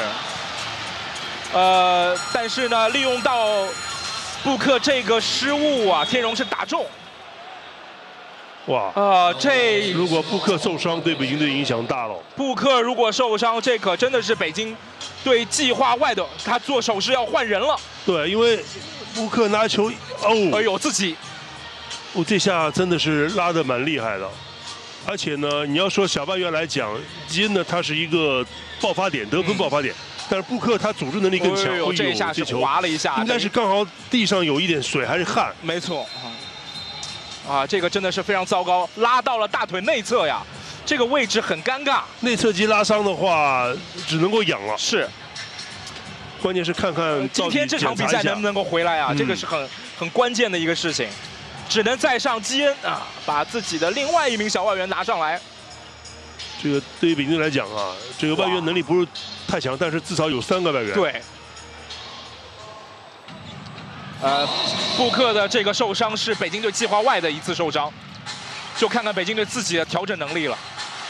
但是呢，利用到布克这个失误啊，天荣是打中。 哇！ 这如果布克受伤，对北京队影响大了。 布克如果受伤，这可真的是北京队计划外的，他做手势要换人了。 对，因为布克拿球， 哎呦，自己。 这下真的是拉得蛮厉害的，而且呢，你要说小半圆来讲，基恩呢他是一个爆发点，得分爆发点，但是布克他组织能力更强。 这一下是滑了一下， 应该是刚好地上有一点水还是汗。 没错，这个真的是非常糟糕，拉到了大腿内侧呀，这个位置很尴尬。 内侧肌拉伤的话，只能够养了。 是， 关键是看看今天这场比赛能不能够回来啊？这个是很关键的一个事情。只能再上基恩啊，把自己的另外一名小外援拿上来。 这个对于北京队来讲啊，这个外援能力不是太强，但是至少有3个外援。 对。布克的这个受伤是北京队计划外的一次受伤，就看看北京队自己的调整能力了。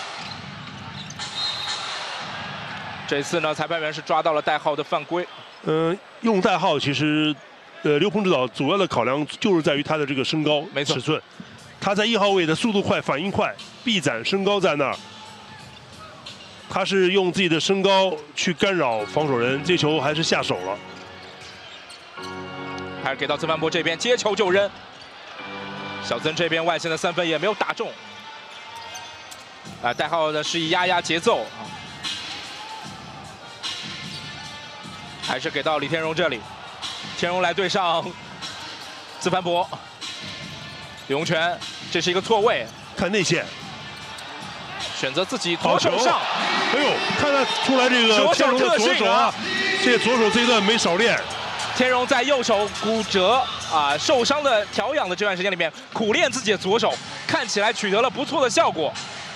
这次呢，裁判员是抓到了代号的犯规。 用代号其实。刘鹏指导主要的考量就是在于他的这个身高尺寸，他在1号位的速度快、反应快，臂展身高在那儿，他是用自己的身高去干扰防守人，这球还是下手了， 还是给到曾凡博这边接球就扔，小曾这边外线的3分也没有打中，代号呢是以压节奏啊。 还是给到李天荣这里，天荣来对上资凡博，李洪权，这是一个错位， 看内线， 选择自己左手上， 哎呦，看得出来这个天荣的左手啊，这左手这一段没少练。 天荣在右手骨折啊受伤的调养的这段时间里面，苦练自己的左手，看起来取得了不错的效果。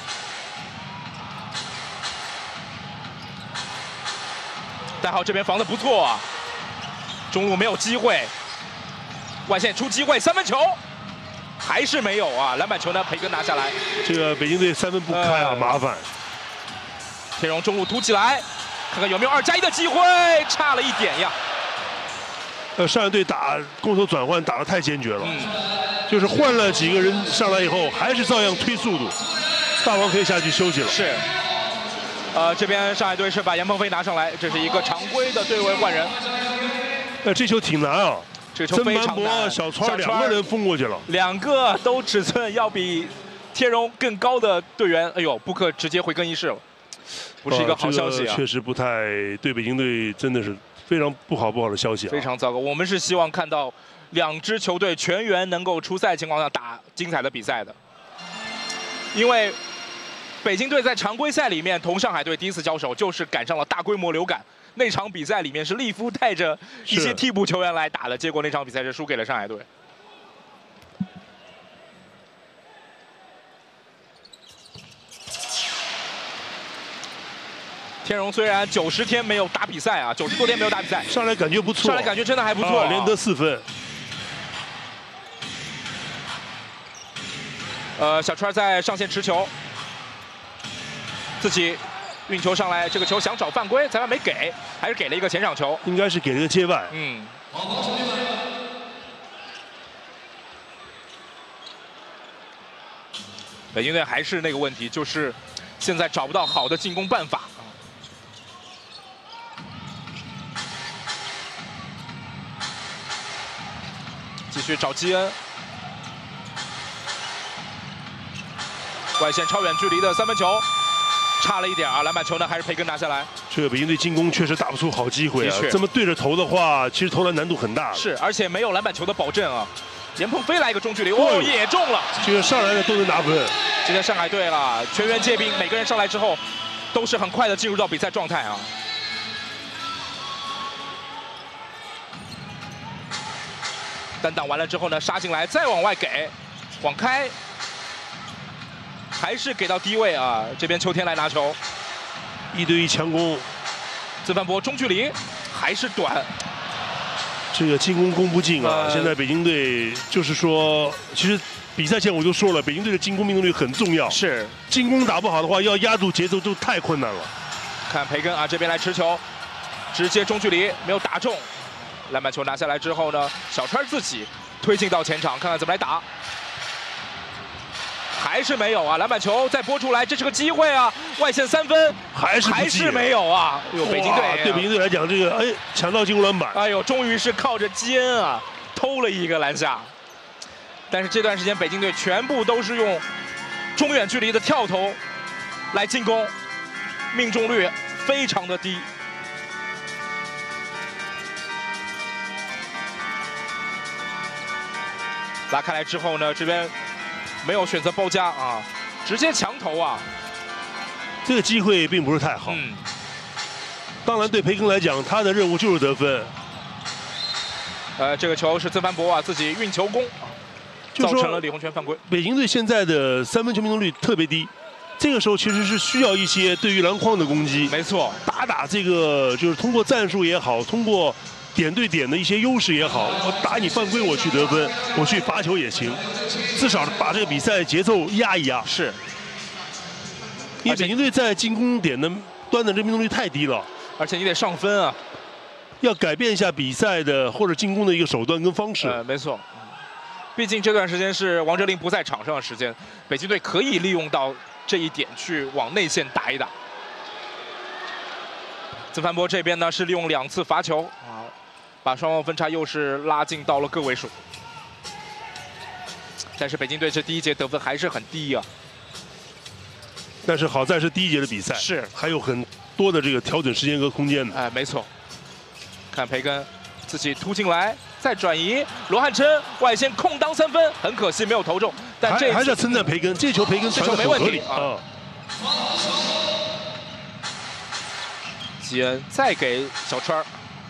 戴浩这边防得不错啊，中路没有机会，外线出机会，三分球还是没有啊，篮板球呢培根拿下来。 这个北京队三分不开啊，麻烦。 天荣中路突起来，看看有没有2+1的机会，差了一点呀。 上海队打攻守转换打得太坚决了，就是换了几个人上来以后，还是照样推速度。大王可以下去休息了。 是。这边上海队是把严鹏飞拿上来，这是一个常规的对位换人。 这球挺难啊， 这球非常难。 小川2个人封过去了 ，2个都尺寸要比天荣更高的队员，哎呦，布克直接回更衣室了，不是一个好消息啊。 确实不太对北京队真的是非常不好的消息啊， 非常糟糕。我们是希望看到2支球队全员能够出赛情况下打精彩的比赛的，因为北京队在常规赛里面同上海队第一次交手，就是赶上了大规模流感。那场比赛里面是利夫带着一些替补球员来打的，结果那场比赛是输给了上海队。天荣虽然90天没有打比赛啊，90多天没有打比赛， 上来感觉不错， 上来感觉真的还不错， 连得4分。 小川在上线持球，自己运球上来，这个球想找犯规，裁判没给，还是给了一个前场球， 应该是给了一个界外。 北京队还是那个问题，就是现在找不到好的进攻办法。继续找基恩，外线超远距离的3分球，差了一点啊！篮板球呢还是培根拿下来。 这个北京队进攻确实打不出好机会啊！这么对着投的话，其实投篮难度很大。 是，而且没有篮板球的保证啊！严鹏飞来一个中距离，哦，也中了。 这个上来的都能拿分。 今天上海队了，全员皆兵，每个人上来之后都是很快的进入到比赛状态啊。单挡完了之后呢，杀进来，再往外给，晃开，还是给到低位啊。这边秋天来拿球 ，1对1强攻， 资范博中距离还是短。 这个进攻攻不进啊！现在北京队就是说，其实比赛前我就说了，北京队的进攻命中率很重要。 是， 进攻打不好的话，要压住节奏就太困难了。 看培根啊，这边来持球，直接中距离没有打中。篮板球拿下来之后呢，小川自己推进到前场，看看怎么来打，还是没有啊！篮板球再拨出来，这是个机会啊！外线3分，还是没有啊！哎呦，北京队对北京队来讲，这个抢到进攻篮板， 哎呦，终于是靠着基恩啊偷了一个篮下。但是这段时间北京队全部都是用中远距离的跳投来进攻，命中率非常的低。拉开来之后呢，这边没有选择包夹啊，直接强投啊。 这个机会并不是太好。当然，对培根来讲，他的任务就是得分。 这个球是曾凡博啊自己运球攻，造成了李洪权犯规。 北京队现在的3分球命中率特别低，这个时候其实是需要一些对于篮筐的攻击。 没错， 打这个就是通过战术也好，通过点对点的一些优势也好，我打你犯规，我去得分，我去罚球也行，至少把这个比赛节奏压一压。 是， 因为北京队在进攻点的端的这命中率太低了， 而且你得上分啊， 要改变一下比赛的或者进攻的一个手段跟方式。 没错，毕竟这段时间是王哲林不在场上的时间，北京队可以利用到这一点去往内线打一打。曾凡博这边呢是利用2次罚球啊，把双方分差又是拉近到了个位数。但是北京队这第一节得分还是很低啊。 但是好在是第一节的比赛， 是还有很多的这个调整时间和空间的。 没错。 看培根自己突进来，再转移，罗汉琛外线空当3分，很可惜没有投中。但这还是要称赞培根，这球培根传的很合理啊。 基恩再给小川。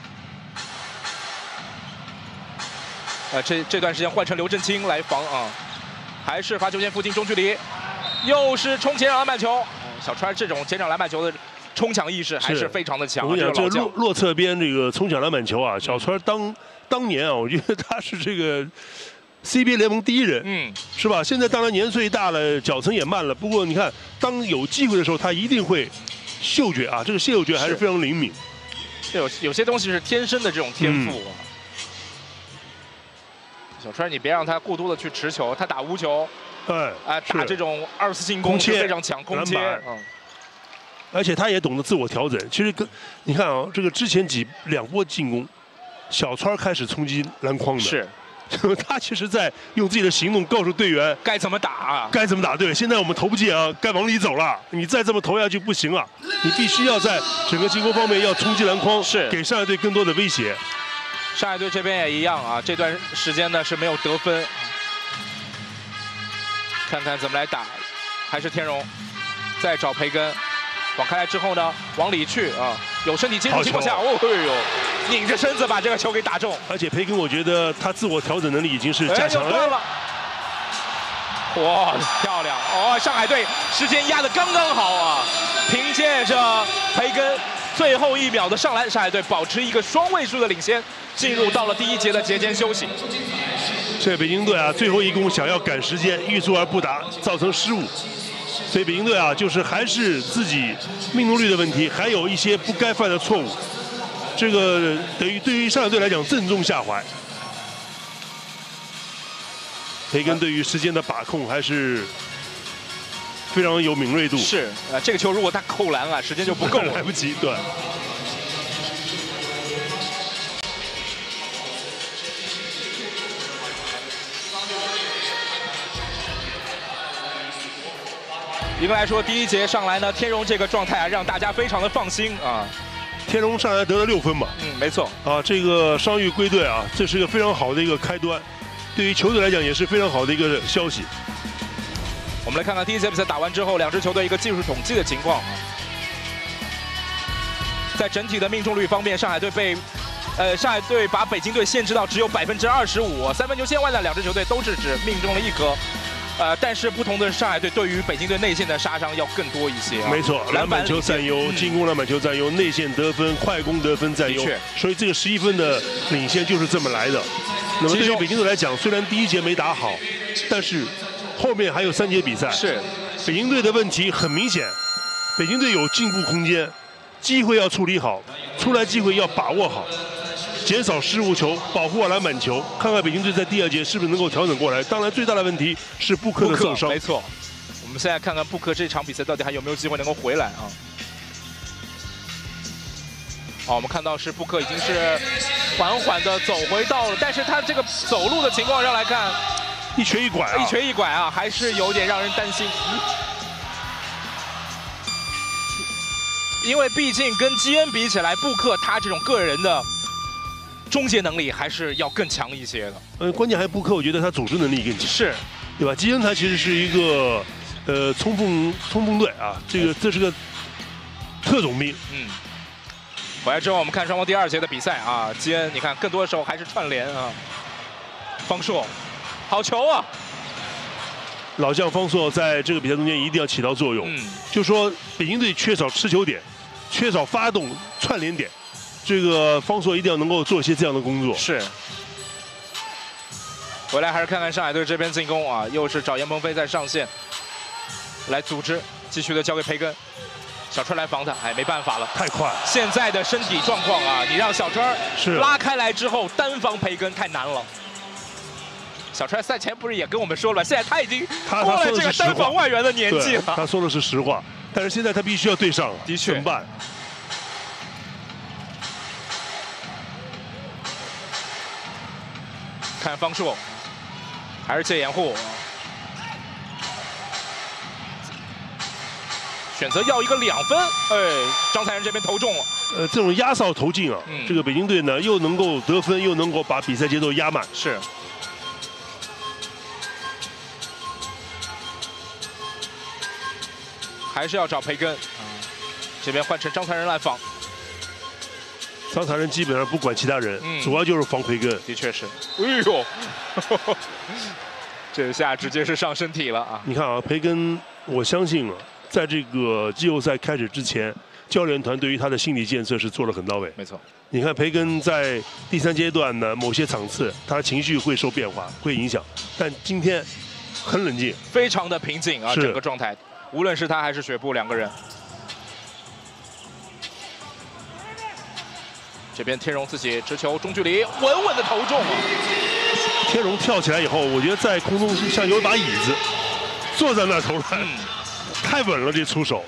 这段时间换成刘振清来防啊，还是罚球线附近中距离，又是冲前场篮板球。小川这种前场篮板球的冲抢意识还是非常的强。 我跟你讲，这个落侧边这个冲抢篮板球啊，小川当年啊，我觉得他是这个 CBA 联盟第一人，是吧？现在当然年岁大了，脚程也慢了，不过你看，当有机会的时候，他一定会嗅觉啊，这个嗅觉还是非常灵敏。 有些东西是天生的这种天赋啊。 小川，你别让他过多的去持球，他打无球，打这种2次进攻是非常强，空切， 而且他也懂得自我调整。其实你看啊，这个之前2波进攻，小川开始冲击篮筐的， 是， 他其实在用自己的行动告诉队员该怎么打啊， 该怎么打。对，现在我们投不进啊，该往里走了，你再这么投下去不行了，你必须要在整个进攻方面要冲击篮筐， 是， 给上海队更多的威胁。 上海队这边也一样啊，这段时间呢是没有得分，看看怎么来打，还是天荣再找培根，往开来之后呢，往里去啊，有身体接触情况下，哦呦，拧着身子把这个球给打中。 而且培根，我觉得他自我调整能力已经是加强了。 哇，漂亮！哦，上海队时间压得刚刚好啊，凭借着培根最后1秒的上篮，上海队保持一个双位数的领先。 进入到了第1节的节间休息。 这北京队啊，最后一攻想要赶时间，欲速而不达，造成失误。所以北京队啊，就是还是自己命中率的问题，还有一些不该犯的错误。这个等于对于上海队来讲正中下怀。培根对于时间的把控还是非常有敏锐度。 是，这个球如果他扣篮啊，时间就不够了， 来不及。对。 一个来说，第1节上来呢，天荣这个状态啊，让大家非常的放心啊。 天荣上来得了6分嘛， 没错。 啊，这个伤愈归队啊，这是一个非常好的一个开端，对于球队来讲也是非常好的一个消息。 我们来看看第1节比赛打完之后，2支球队一个技术统计的情况。在整体的命中率方面，上海队把北京队限制到只有25%，3分球线外的2支球队都是只命中了1颗。 但是不同的上海队对于北京队内线的杀伤要更多一些、啊。 没错，篮板球占优，进攻篮板球占优，内线得分、快攻得分占优。所以这个11分的领先就是这么来的。那么对于北京队来讲，虽然第1节没打好，但是后面还有3节比赛。 是， 北京队的问题很明显，北京队有进步空间，机会要处理好，出来机会要把握好。 减少失误球，保护好篮板球，看看北京队在第2节是不是能够调整过来。当然，最大的问题是布克的受伤。 没错，我们现在看看布克这场比赛到底还有没有机会能够回来啊？好，我们看到是布克已经是缓缓的走回到了，但是他这个走路的情况上来看， 一瘸一拐啊， 一瘸一拐啊，还是有点让人担心。因为毕竟跟基恩比起来，布克他这种个人的 终结能力还是要更强一些的。 关键还有布克，我觉得他组织能力更强， 是， 对吧？基恩他其实是一个冲锋队啊，这是个特种兵。 回来之后我们看双方第2节的比赛啊，基恩你看更多的时候还是串联啊。方硕，好球啊！ 老将方硕在这个比赛中间一定要起到作用。就说北京队缺少持球点，缺少发动串联点。 这个方硕一定要能够做一些这样的工作。 是。回来还是看看上海队这边进攻啊，又是找严鹏飞在上线来组织，继续的交给培根，小川来防他，哎，没办法了， 太快。 现在的身体状况啊，你让小川拉开来之后单防培根太难了。小川赛前不是也跟我们说了，现在他已经过了这个单防外援的年纪了。 他说的是实话，但是现在他必须要对上了， 的确， 怎么办？ 看方硕，还是借掩护， 选择要一个2分。哎，张才仁这边投中了。 这种压哨投进啊，这个北京队呢又能够得分，又能够把比赛节奏压慢。 是。还是要找培根。这边换成张才仁来防。 张才仁基本上不管其他人，主要就是防培根。 的确是。哎呦，这下直接是上身体了啊！ 你看啊，培根，我相信啊，在这个季后赛开始之前，教练团对于他的心理建设是做得很到位。 没错。 你看培根在第3阶段的某些场次，他情绪会受变化，会影响，但今天很冷静， 非常的平静啊，整个状态，无论是他还是雪布2个人。这边天荣自己直球中距离稳稳的投中啊！ 天荣跳起来以后，我觉得在空中像有一把椅子，坐在那投篮，太稳了这出手。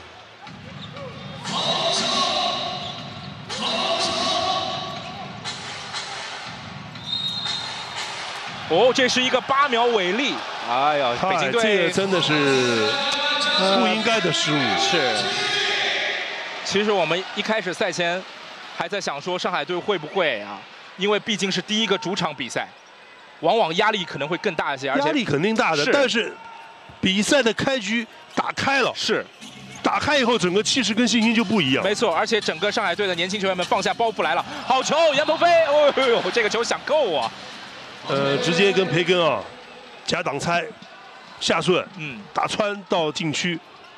哦，这是一个8秒违例，哎呀，北京队这个真的是不应该的失误。 是。其实我们一开始赛前还在想说上海队会不会啊？因为毕竟是第1个主场比赛，往往压力可能会更大一些，而且压力肯定大的。但是比赛的开局打开了， 是打开以后，整个气势跟信心就不一样。 没错，而且整个上海队的年轻球员们放下包袱来了。好球，杨鹏飞，哦呦，这个球想够啊！ 直接跟培根啊假挡拆下顺，打穿到禁区。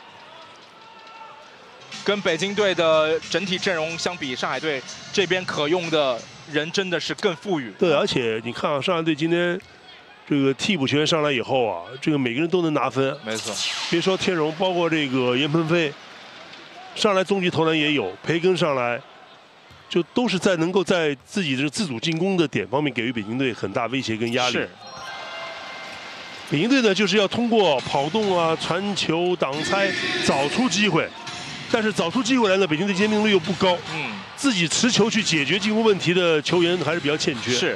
跟北京队的整体阵容相比，上海队这边可用的人真的是更富裕。 对，而且你看啊，上海队今天这个替补球员上来以后啊，这个每个人都能拿分。 没错， 别说天荣，包括这个严鹏飞上来中距投篮也有，培根上来就都是能够在自己的自主进攻的点方面给予北京队很大威胁跟压力。 是。 北京队呢，就是要通过跑动啊、传球、挡拆找出机会。但是找出机会来呢，北京队坚定率又不高。自己持球去解决进攻问题的球员还是比较欠缺。 是。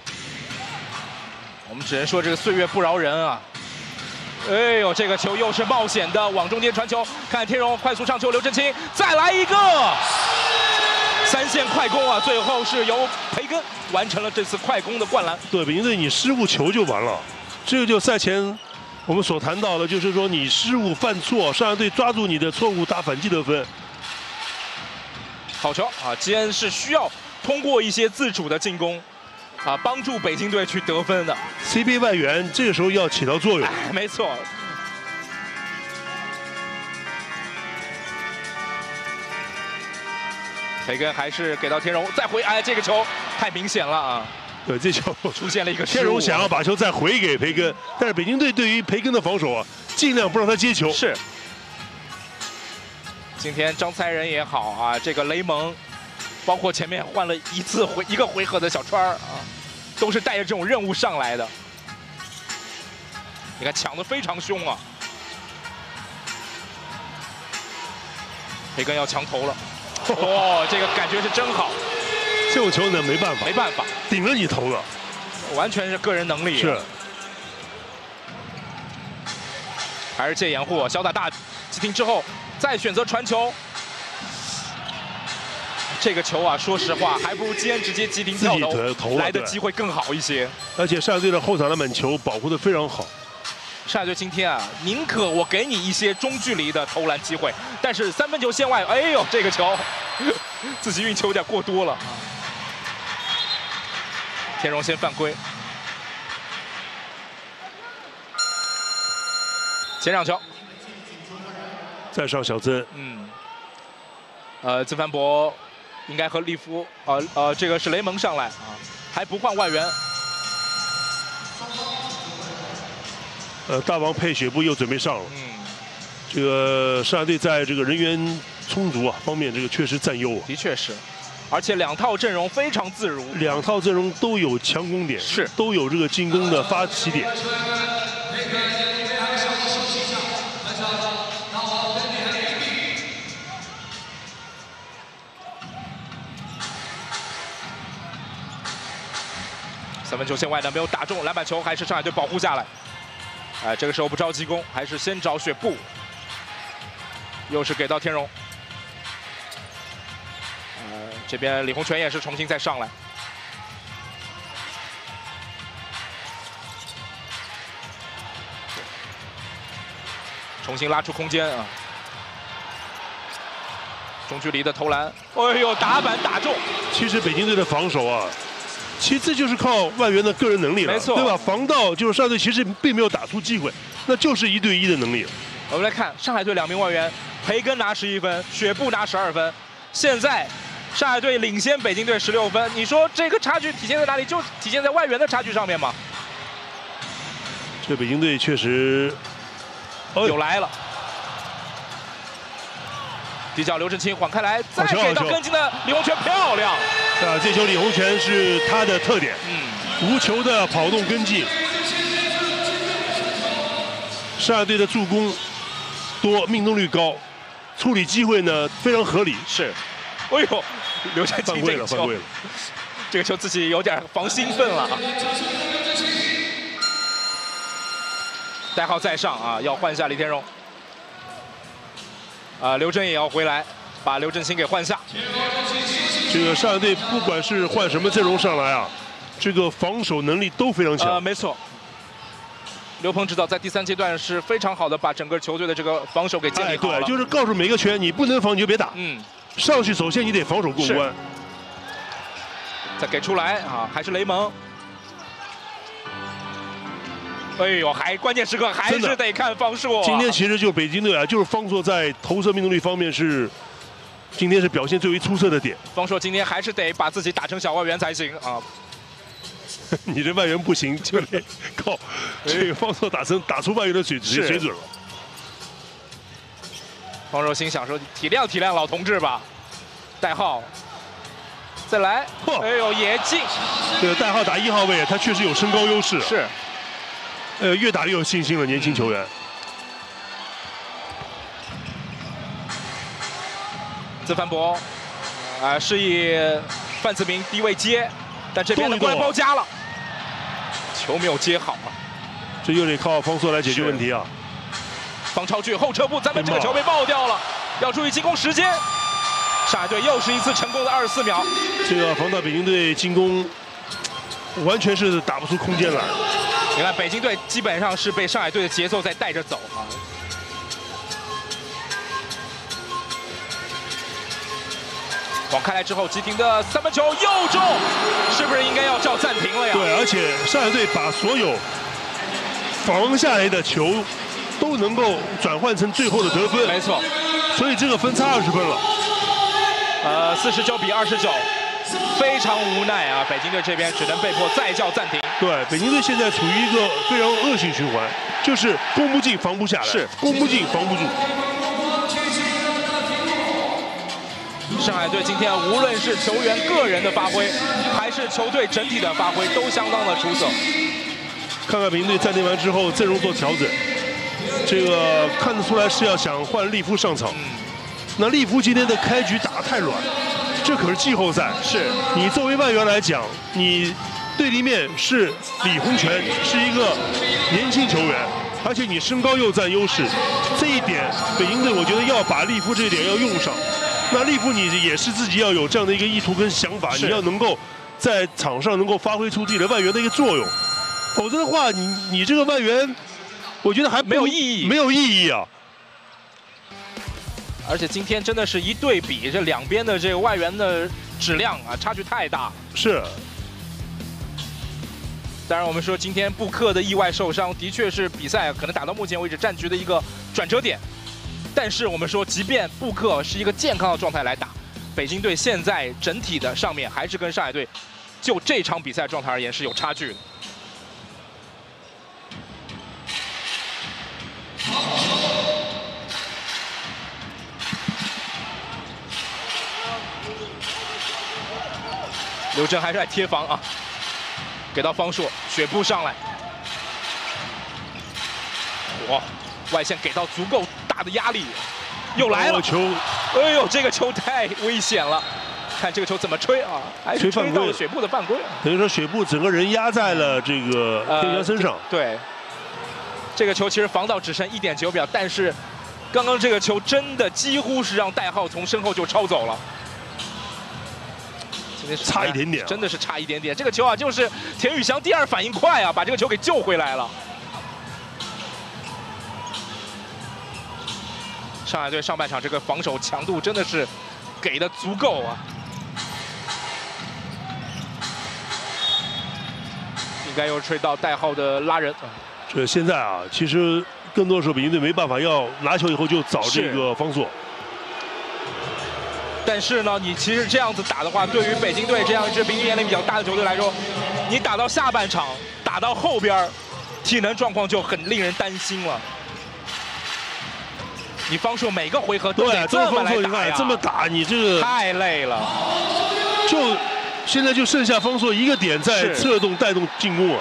我们只能说这个岁月不饶人啊！哎呦，这个球又是冒险的往中间传球，看天荣快速上球，刘振清再来一个3线快攻啊！最后是由培根完成了这次快攻的灌篮。 对，北京队你失误球就完了，这个就赛前我们所谈到的，就是说你失误犯错，上海队抓住你的错误打反击得分。 好球啊！基恩是需要通过一些自主的进攻啊，帮助北京队去得分的。 CBA 外援这个时候要起到作用。 没错。培根还是给到天荣，再回，哎，这个球太明显了啊！ 对，这球出现了一个天荣想要把球再回给培根，但是北京队对于培根的防守啊，尽量不让他接球。 是。今天张才仁也好啊，这个雷蒙，包括前面换了一个回合的小川啊，都是带着这种任务上来的。你看抢得非常凶啊！培根要强投了，哦，这个感觉是真好。 这种球呢没办法， 没办法， 顶着你投了， 完全是个人能力。 是。 还是借掩护，小打大急停之后再选择传球。这个球啊，说实话，还不如基恩直接急停跳投来的机会更好一些。 而且上海队的后场篮板球保护得非常好。 上海队今天啊，宁可我给你一些中距离的投篮机会，但是3分球线外，哎呦，这个球自己运球有点过多了。天荣先犯规，前场球， 再上小曾。 曾凡博应该和利夫，这个是雷蒙上来啊，还不换外援。 大王配雪布又准备上了。这个上海队在这个人员充足啊方面，这个确实占优啊。 的确是。而且2套阵容非常自如 ，2套阵容都有强攻点， 是都有这个进攻的发起点。 3分球线外呢没有打中，篮板球还是上海队保护下来。这个时候不着急攻，还是先找雪布。 又是给到天荣。这边李洪权也是重新再上来。重新拉出空间啊！中距离的投篮，哎呦，打板打中。 其实北京队的防守啊，其实就是靠外援的个人能力了， 没错， 对吧？防到就是上海队其实并没有打出机会，那就是1对1的能力。 我们来看上海队2名外援，培根拿11分，雪布拿12分。现在上海队领先北京队16分，你说这个差距体现在哪里？就体现在外援的差距上面吗？ 这北京队确实。 又来了，底角刘振清晃开来，再给到跟进的李洪权，漂亮！ 啊，这球李洪权是他的特点，无球的跑动跟进。上海队的助攻多，命中率高，处理机会呢非常合理。 是，哎呦，刘振清这个球，这个球自己有点防兴奋了啊。 代号在上啊，要换下李天荣。刘铮也要回来，把刘振清给换下。 这个上海队不管是换什么阵容上来啊，这个防守能力都非常强。 没错。刘鹏指导在第3阶段是非常好的把整个球队的这个防守给建立好了。 对，就是告诉每个球员，你不能防你就别打。上去首先你得防守过关。 再给出来啊，还是雷蒙。 哎呦，关键时刻还是得看方硕。 今天其实就是北京队啊，就是方硕在投射命中率方面今天是表现最为出色的点。 方硕今天还是得把自己打成小外援才行啊。 你这外援不行，就得靠这个方硕打出外援的水准了。 方硕心想说：体谅体谅老同志吧。代号，再来，哎呦也进。 这个代号打1号位，他确实有身高优势。 是。 越打越有信心了，年轻球员。 曾凡博，示意范子铭低位接，但这边的过来包夹了，球没有接好啊。 这又得靠方硕来解决问题啊。 方超去后撤步，咱们这个球被爆掉了，要注意进攻时间。上海队又是一次成功的24秒。 这个防到北京队进攻，完全是打不出空间来。 你看，北京队基本上是被上海队的节奏在带着走啊。晃开来之后，急停的3分球又中，是不是应该要叫暂停了呀？ 对，而且上海队把所有防下来的球都能够转换成最后的得分。 没错， 所以这个分差20分了。 49比29。 非常无奈啊！北京队这边只能被迫再叫暂停。 对，北京队现在处于一个非常恶性循环，就是攻不进，防不下来；是攻不进，防不住。 上海队今天无论是球员个人的发挥，还是球队整体的发挥，都相当的出色。 看看北京队暂停完之后阵容做调整，这个看得出来是要想换利夫上场。那利夫今天的开局打得太软。 这可是季后赛， 是你作为外援来讲，你对立面是李洪权，是一个年轻球员，而且你身高又占优势，这一点北京队我觉得要把利夫这一点要用上。那利夫你也是自己要有这样的一个意图跟想法，你要能够在场上能够发挥出自己的外援的一个作用，否则的话，你这个外援，我觉得还没有意义， 没有意义啊。 而且今天真的是一对比，这两边的这个外援的质量啊，差距太大。 是。 当然，我们说今天布克的意外受伤，的确是比赛可能打到目前为止战局的一个转折点。但是我们说，即便布克是一个健康的状态来打，北京队现在整体的上面还是跟上海队就这场比赛状态而言是有差距的。 刘铮还是在贴防啊，给到方硕，雪布上来，哇，外线给到足够大的压力，又来了球， 哎呦，这个球太危险了，看这个球怎么吹啊，还是吹到了雪布的犯规， 等于说雪布整个人压在了这个天翔身上， 对，这个球其实防到只剩1.9秒，但是刚刚这个球真的几乎是让戴浩从身后就抄走了。 差一点点， 真的是差一点点。这个球啊，就是田宇翔第二反应快啊，把这个球给救回来了。上海队上半场这个防守强度真的是给的足够啊，应该又吹到戴浩的拉人。 这现在啊，其实更多时候北京队没办法，要拿球以后就找这个方硕。 但是呢，你其实这样子打的话，对于北京队这样一支平均年龄比较大的球队来说，你打到下半场，打到后边，体能状况就很令人担心了。你方硕每个回合都得这么来打呀， 这么打，你这个太累了。 就现在就剩下方硕一个点在策动带动进攻啊。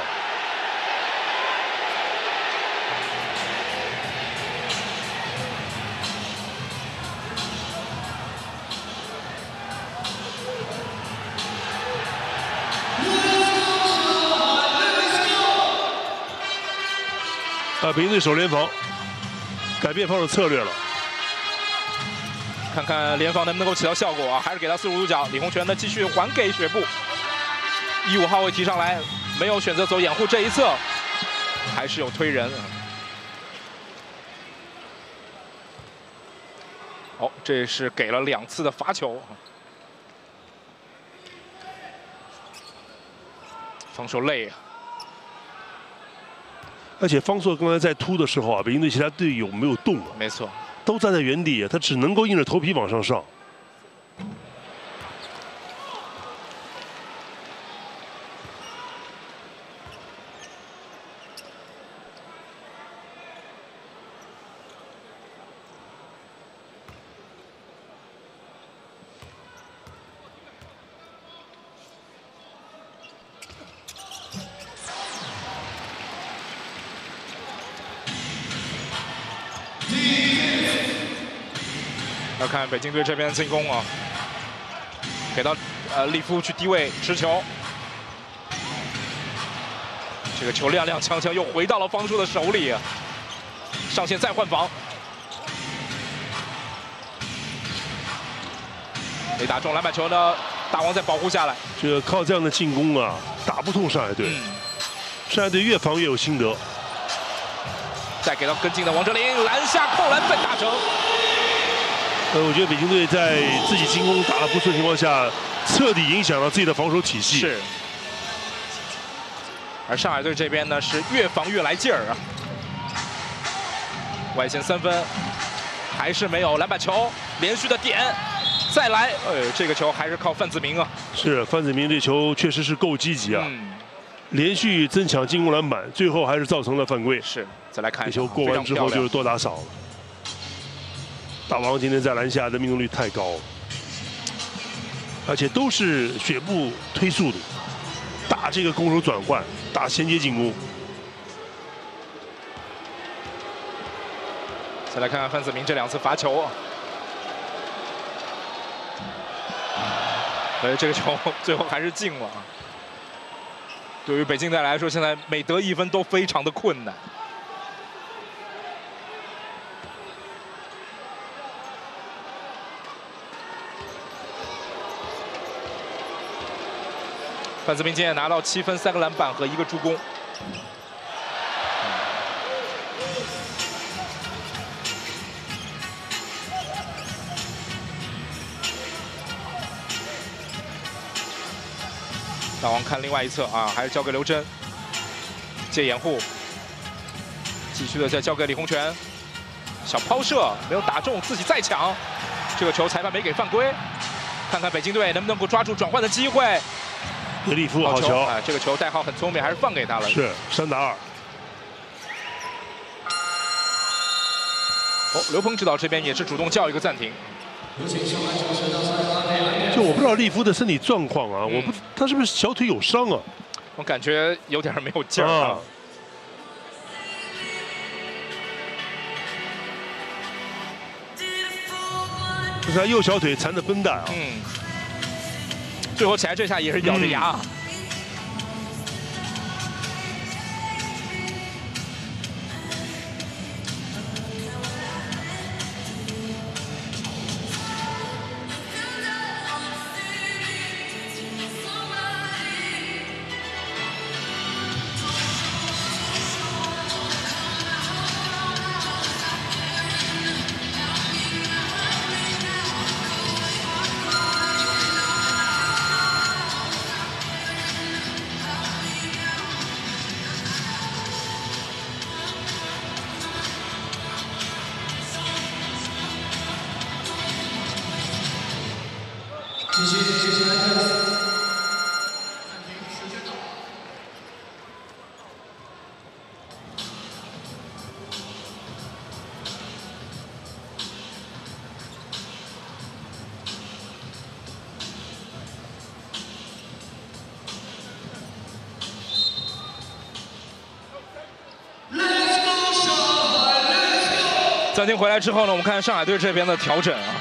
北京队守联防，改变防守策略了。 看看联防能不能够起到效果啊？还是给他45度角。李洪权呢继续还给雪布，15号位提上来，没有选择走掩护这一侧，还是有推人。哦，这是给了2次的罚球。防守累啊。 而且方硕刚才在突的时候啊，北京队其他队友没有动啊， 没错， 都站在原地，他只能够硬着头皮往上上。 要看北京队这边的进攻啊，给到利夫去低位持球，这个球踉踉跄跄又回到了方硕的手里啊，上线再换防，没打中篮板球呢，大王再保护下来。 这个靠这样的进攻啊，打不痛上海队，上海队越防越有心得。 再给到跟进的王哲林，篮下扣篮被打成。 我觉得北京队在自己进攻打得不错的情况下，彻底影响了自己的防守体系。 是。而上海队这边呢是越防越来劲儿啊。外线3分，还是没有篮板球，连续的点，再来，这个球还是靠范子铭啊。 是范子铭这球确实是够积极啊，连续增强进攻篮板，最后还是造成了犯规。 是，再来看这球过完之后就是多打少了。 大王今天在篮下的命中率太高了，而且都是雪布推速度，打这个攻守转换，打衔接进攻。 再来看看范子铭这2次罚球，这个球最后还是进了。对于北京队来说，现在每得1分都非常的困难。 范子铭今天拿到7分、3个篮板和1个助攻。大王看另外一侧啊，还是交给刘铮，借掩护，继续的再交给李洪权，小抛射没有打中，自己再抢，这个球裁判没给犯规，看看北京队能不能够抓住转换的机会。 格里夫好球， 这个球戴浩很聪明，还是放给他了。 是3打2。 哦，刘鹏指导这边也是主动叫一个暂停。 就我不知道利夫的身体状况啊，我不，他是不是小腿有伤啊？ 我感觉有点没有劲儿啊。 就是他右小腿缠着绷带啊。 最后起来这下也是咬着牙。 谢谢，谢谢大家。 暂停回来之后呢，我们看上海队这边的调整啊。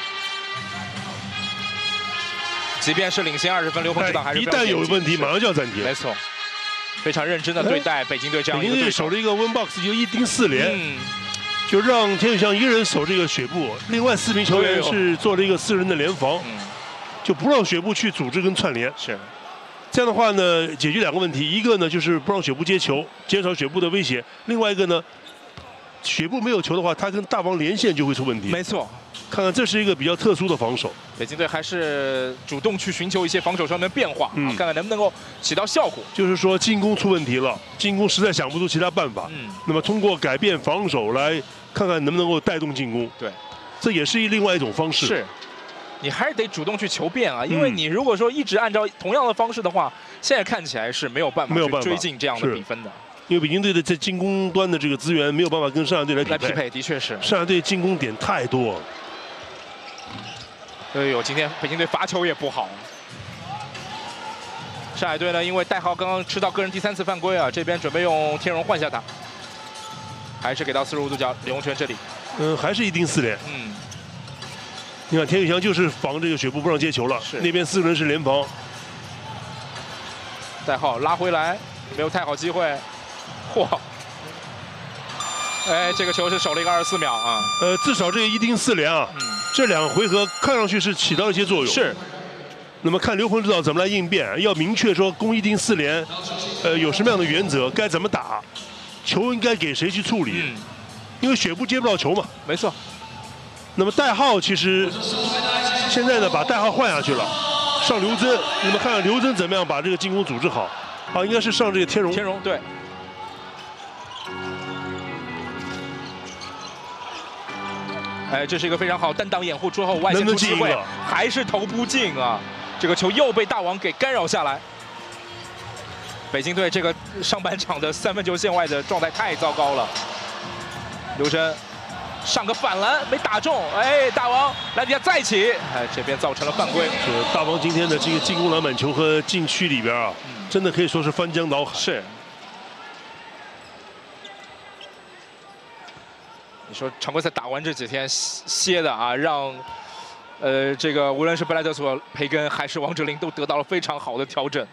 即便是领先20分，刘鹏指导还是一旦有问题，马上就要暂停。 没错，非常认真的对待北京队这样一个对手。 北京队守了一个 one box 就一盯4连，就让田宇翔一个人守这个雪布，另外4名球员是做了一个4人的联防，就不让雪布去组织跟串联。 是。 这样的话呢，解决2个问题，一个呢就是不让雪布接球，减少雪布的威胁；另外一个呢，雪布没有球的话，他跟大王连线就会出问题。 没错， 看看这是一个比较特殊的防守。 北京队还是主动去寻求一些防守上面的变化，看看能不能够起到效果。 就是说进攻出问题了，进攻实在想不出其他办法。那么通过改变防守来看看能不能够带动进攻。 对， 这也是另外一种方式。 是。你还是得主动去求变啊，因为你如果说一直按照同样的方式的话，现在看起来是没有办法去追进这样的比分的。 因为北京队的在进攻端的这个资源没有办法跟上海队来匹配， 的确是。 上海队进攻点太多了。 哎呦，今天北京队罚球也不好。上海队呢，因为戴浩刚刚吃到个人第3次犯规啊，这边准备用天荣换下他，还是给到45度角李洪权这里。 还是一盯4连。你看田宇翔就是防这个雪布不让接球了，那边4个人是联防。 戴浩拉回来，没有太好机会，嚯！哎，这个球是守了一个24秒啊。 至少这个一盯4连啊，这2个回合看上去是起到一些作用。 是。 那么看刘鹏指导怎么来应变，要明确说攻一盯4连，有什么样的原则，该怎么打，球应该给谁去处理，因为雪布接不到球嘛。 没错。 那么戴浩其实现在呢，把戴浩换下去了，上刘铮。那么看看刘铮怎么样把这个进攻组织好。应该是上这个天荣。 天荣对。哎，这是一个非常好单挡掩护之后外线出机会，还是投不进啊！这个球又被大王给干扰下来。北京队这个上半场的3分球线外的状态太糟糕了。刘铮。上个反篮没打中，哎，大王篮底下再起，哎，这边造成了犯规。 大王今天的这个进攻篮板球和禁区里边啊，真的可以说是翻江倒海。 是。你说常规赛打完这几天歇的啊，让这个无论是贝莱德索、培根还是王哲林都得到了非常好的调整。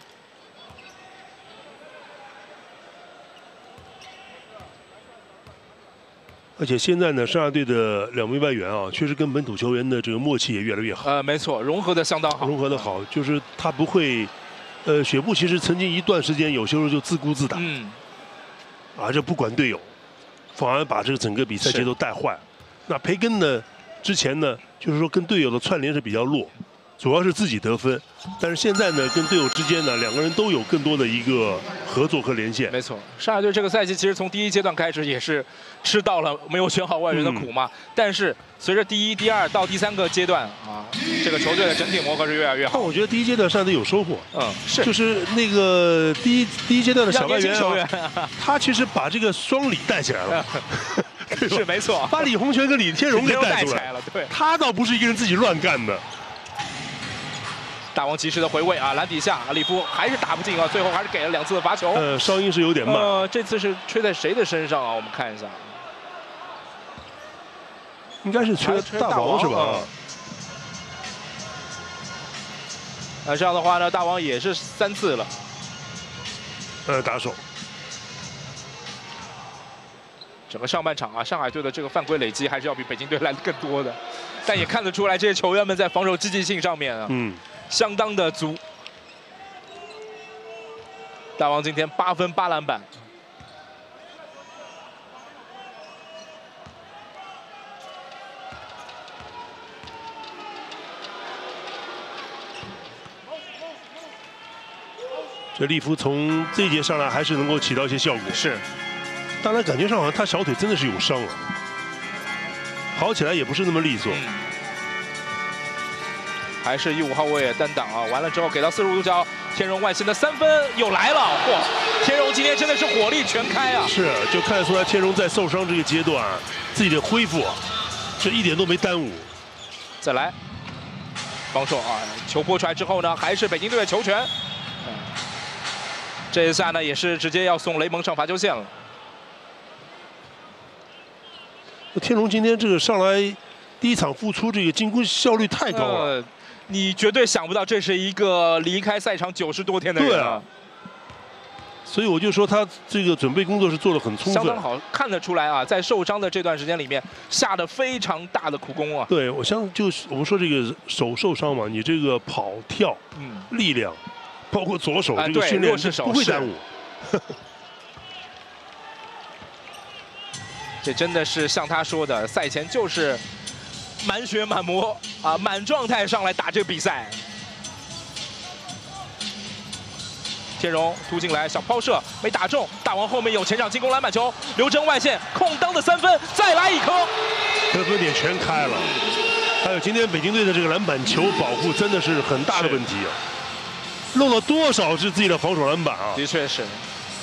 而且现在呢，上海队的2名外援啊，确实跟本土球员的这个默契也越来越好。 没错，融合的相当好。 融合的好，就是他不会，雪布其实曾经一段时间有些时候就自顾自打，就不管队友，反而把这个整个比赛节奏带坏。那培根呢，之前呢，就是说跟队友的串联是比较弱，主要是自己得分。但是现在呢，跟队友之间呢，2个人都有更多的一个合作和连线。 没错，上海队这个赛季其实从第1阶段开始也是吃到了没有选好外援的苦嘛。但是随着第1、第2到第3个阶段啊，这个球队的整体磨合是越来越好。 我觉得第1阶段上海队有收获。 是， 就是那个第一阶段的小外援啊，他其实把这个双李带起来了。 是没错， 把李洪权跟李天荣给带出来了。对， 他倒不是一个人自己乱干的。 大王及时的回位啊，篮底下里夫还是打不进啊，最后还是给了2次的罚球。 哨音是有点慢。 这次是吹在谁的身上啊？我们看一下， 应该是吹大王是吧？ 这样的话呢，大王也是3次了。 打手。 整个上半场啊，上海队的这个犯规累积还是要比北京队来的更多的，但也看得出来这些球员们在防守积极性上面啊，相当的足。大王今天8分8篮板。 这利夫从这一节上来还是能够起到一些效果。 是。 当然，感觉上好像他小腿真的是有伤了，跑起来也不是那么利索。 还是15号位单挡啊。完了之后给到45度角，天荣外线的3分又来了，嚯！天荣今天真的是火力全开啊！ 是，就看得出来天荣在受伤这个阶段，自己的恢复啊，这一点都没耽误。 再来，防守啊，球拨出来之后呢，还是北京队的球权。这一下呢，也是直接要送雷蒙上罚球线了。 天荣今天这个上来第一场复出，这个进攻效率太高了。 你绝对想不到，这是一个离开赛场90多天的人。 对啊。所以我就说他这个准备工作是做得很充分， 相当好，看得出来啊，在受伤的这段时间里面下了非常大的苦功啊。 对，我就是我们说这个手受伤嘛，你这个跑跳，力量，包括左手这个训练不会耽误。 这真的是像他说的，赛前就是满血满魔啊，满状态上来打这个比赛。天荣突进来，小抛射没打中，大王后面有前场进攻篮板球，刘铮外线空当的3分，再来一颗， 得分点全开了。还有今天北京队的这个篮板球保护真的是很大的问题啊，漏了多少是自己的防守篮板啊？ 的确是。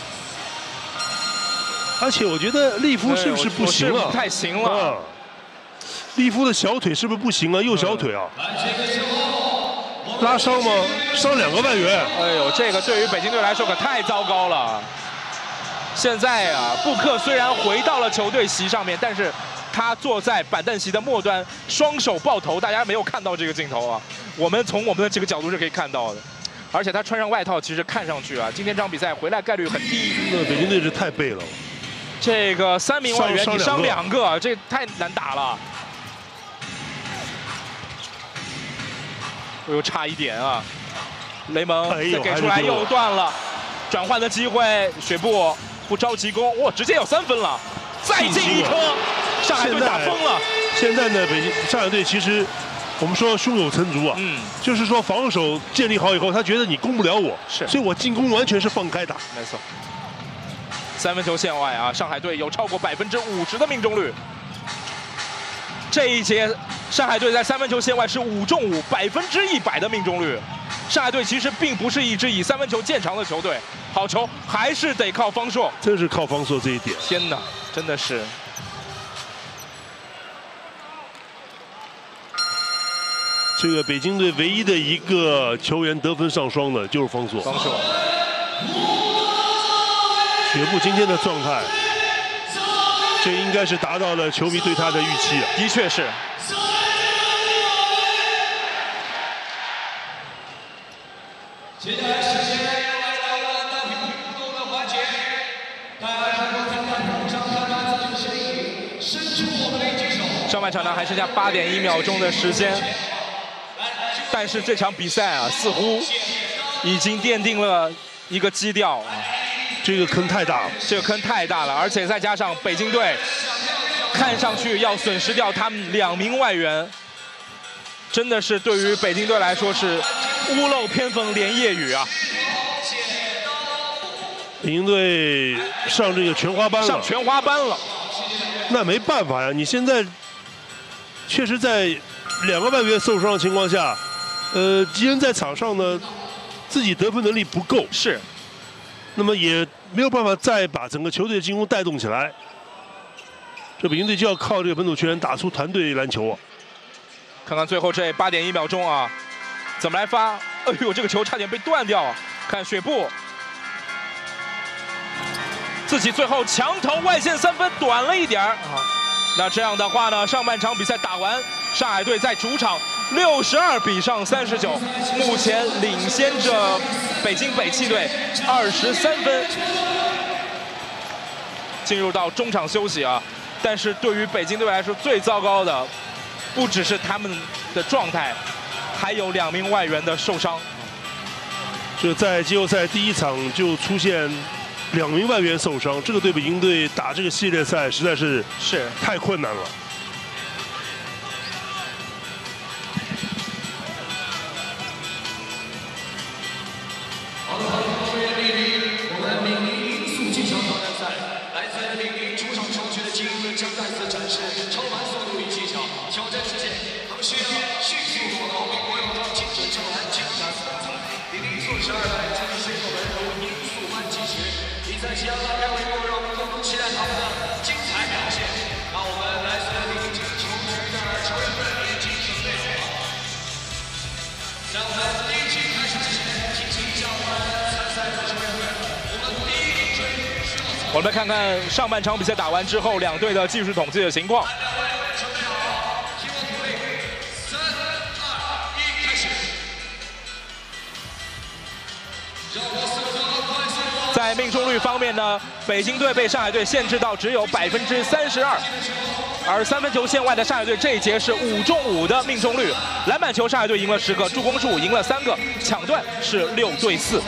而且我觉得利夫是不是不行了？ 不太行了。 利夫的小腿是不是不行啊？右小腿啊？拉伤吗？伤2个外援。 哎呦，这个对于北京队来说可太糟糕了。现在啊，布克虽然回到了球队席上面，但是他坐在板凳席的末端，双手抱头，大家没有看到这个镜头啊。我们从我们的这个角度是可以看到的。而且他穿上外套，其实看上去啊，今天这场比赛回来概率很低。 那北京队是太背了。 这个3名外援你伤2个，这太难打了。又差一点啊！雷蒙再给出来又断了，转换的机会，水部不着急攻，哇，直接有3分了，再进一颗，上海队打疯了。 现在呢，上海队其实我们说胸有成竹啊，就是说防守建立好以后，他觉得你攻不了我，所以我进攻完全是放开打。 没错，3分球线外啊，上海队有超过50%的命中率。这一节，上海队在3分球线外是5中5，100%的命中率。上海队其实并不是一支以3分球见长的球队，好球还是得靠方硕。 真是靠方硕这一点。 天哪，真的是。 这个北京队唯一的一个球员得分上双的就是方硕。 方硕。 雪布今天的状态。这应该是达到了球迷对他的预期啊！ 的确是。 接下来时间来到了单品互动的环节，大家能够在弹幕上看到自己的身影，伸出我们的一只手。 上半场呢还剩下8.1秒钟的时间，但是这场比赛啊，似乎已经奠定了一个基调啊。 这个坑太大了， 这个坑太大了，而且再加上北京队看上去要损失掉他们2名外援，真的是对于北京队来说是屋漏偏逢连夜雨啊！ 北京队上这个全华班了， 上全华班了， 那没办法呀！你现在确实在2个外援受伤的情况下，吉恩在场上呢，自己得分能力不够， 是。 那么也没有办法再把整个球队的进攻带动起来，这北京队就要靠这个本土球员打出团队篮球啊！ 看看最后这8.1秒钟啊，怎么来发？哎呦，这个球差点被断掉啊！看雪布自己最后强投外线3分，短了一点啊。那这样的话呢，上半场比赛打完，上海队在主场62比上39，目前领先着北京北汽队23分，进入到中场休息啊。但是对于北京队来说，最糟糕的不只是他们的状态，还有2名外援的受伤。 这在季后赛第1场就出现2名外援受伤，这个对北京队打这个系列赛实在是太困难了。 好的，各位美女，我们闽宁速技巧挑战赛，来自闽宁主场球区的精英们将再次展示超凡速度与技巧，挑战之前，他们需要迅速跑到并握有即将拉开帷幕，让我们共同期待他们的精彩表现。让我们来自北京球局的球员们以及准备好。在我们第一局开始之前，提醒一下我们参赛的球员们，我们第一局需要。 我们来看看上半场比赛打完之后，两队的技术统计的情况。 在命中率方面呢，北京队被上海队限制到只有32%，而3分球线外的上海队这一节是5中5的命中率。篮板球上海队赢了10个，助攻数赢了3个，抢断是6对4。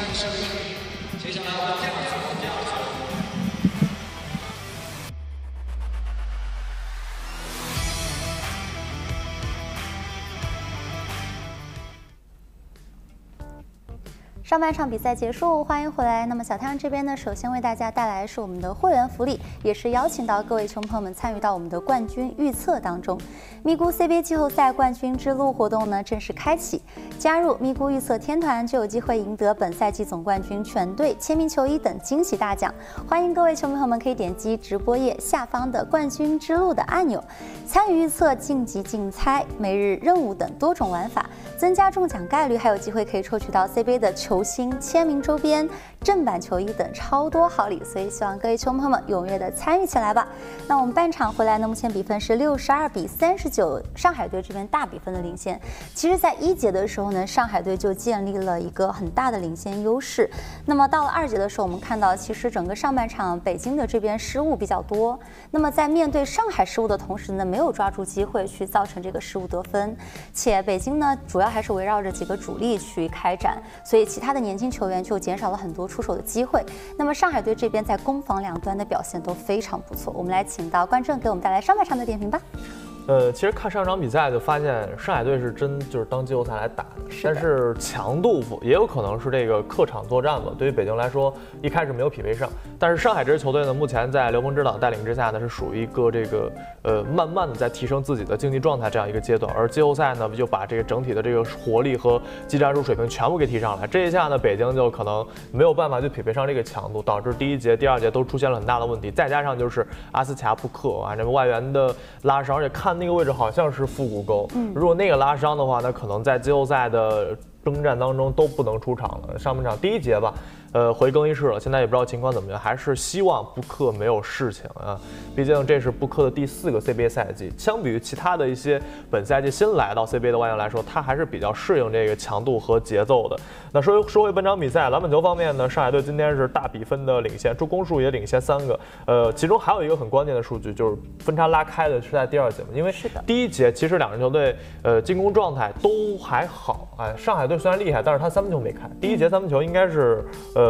上半场比赛结束，欢迎回来。那么小太阳这边呢，首先为大家带来的是我们的会员福利，也是邀请到各位球迷朋友们参与到我们的冠军预测当中。咪咕 CBA 季后赛冠军之路活动呢正式开启，加入咪咕预测天团就有机会赢得本赛季总冠军全队签名球衣等惊喜大奖。欢迎各位球迷朋友们可以点击直播页下方的冠军之路的按钮，参与预测、晋级竞猜、每日任务等多种玩法，增加中奖概率，还有机会可以抽取到 CBA 的球星签名周边、正版球衣等超多好礼，所以希望各位球迷朋友们踊跃的参与起来吧。那我们半场回来呢，目前比分是62比39，上海队这边大比分的领先。其实，在1节的时候呢，上海队就建立了一个很大的领先优势。那么到了2节的时候，我们看到其实整个上半场北京的这边失误比较多。那么在面对上海失误的同时呢，没有抓住机会去造成这个失误得分，且北京呢主要还是围绕着几个主力去开展，所以其他的年轻球员就减少了很多出手的机会。那么上海队这边在攻防两端的表现都非常不错。我们来请到关正给我们带来上半场的点评吧。 其实看上场比赛就发现上海队是真就是当季后赛来打的，但是强度也有可能是这个客场作战嘛。对于北京来说，一开始没有匹配上，但是上海这支球队呢，目前在刘鹏指导带领之下呢，是属于一个这个慢慢的在提升自己的竞技状态这样一个阶段，而季后赛呢就把这个整体的这个活力和技战术水平全部给提上来。这一下呢，北京就可能没有办法去匹配上这个强度，导致第1节、第2节都出现了很大的问题。再加上就是阿斯卡布克啊，这个外援的拉伤，而且看那个位置好像是腹股沟，如果那个拉伤的话，那可能在季后赛的征战当中都不能出场了。上半场第1节吧，回更衣室了，现在也不知道情况怎么样，还是希望布克没有事情啊，毕竟这是布克的第4个 CBA 赛季，相比于其他的一些本赛季新来到 CBA 的外援来说，他还是比较适应这个强度和节奏的。那说回本场比赛，篮板球方面呢，上海队今天是大比分的领先，助攻数也领先3个，其中还有一个很关键的数据，就是分差拉开的是在第2节嘛，因为第1节其实两支球队进攻状态都还好，上海队虽然厉害，但是他3分球没开，第1节3分球应该是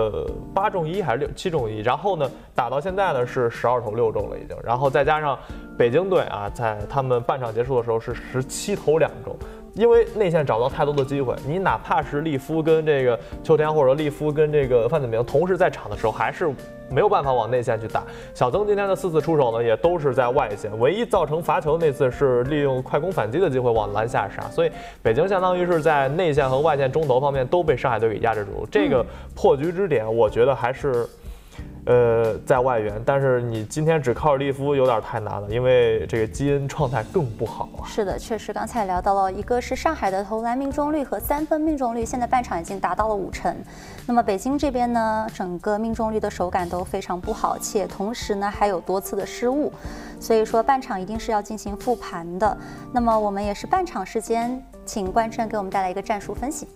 8中1还是7中1，然后呢打到现在呢是12投6中了已经，然后再加上北京队啊，在他们半场结束的时候是17投2中。因为内线找不到太多的机会，你哪怕是利夫跟这个秋田，或者利夫跟这个范子铭同时在场的时候，还是没有办法往内线去打。小曾今天的4次出手呢，也都是在外线，唯一造成罚球那次是利用快攻反击的机会往篮下杀，所以北京相当于是在内线和外线中投方面都被上海队给压制住。这个破局之点，我觉得还是。在外援，但是你今天只靠利夫有点太难了，因为这个基恩状态更不好啊。 是的，确实，刚才聊到了一个是上海的投篮命中率和3分命中率，现在半场已经达到了50%。那么北京这边呢，整个命中率的手感都非常不好，且同时呢还有多次的失误，所以说半场一定是要进行复盘的。那么我们也是半场时间，请关正给我们带来一个战术分析。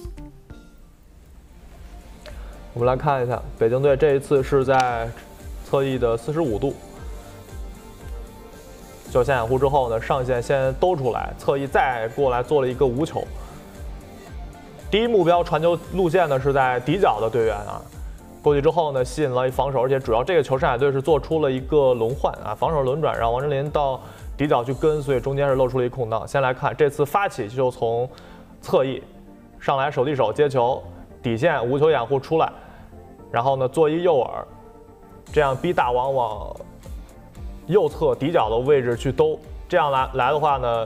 我们来看一下，北京队这一次是在侧翼的45度，就线掩护之后呢，上线先兜出来，侧翼再过来做了一个无球。第一目标传球路线呢是在底角的队员啊，过去之后呢吸引了防守，而且主要这个球上海队是做出了一个轮换啊，防守轮转，让王哲林到底角去跟，所以中间是露出了一空档。先来看这次发起就从侧翼上来手递手接球，底线无球掩护出来。然后呢，做一诱饵，这样逼大王往右侧底角的位置去兜，这样来的话呢，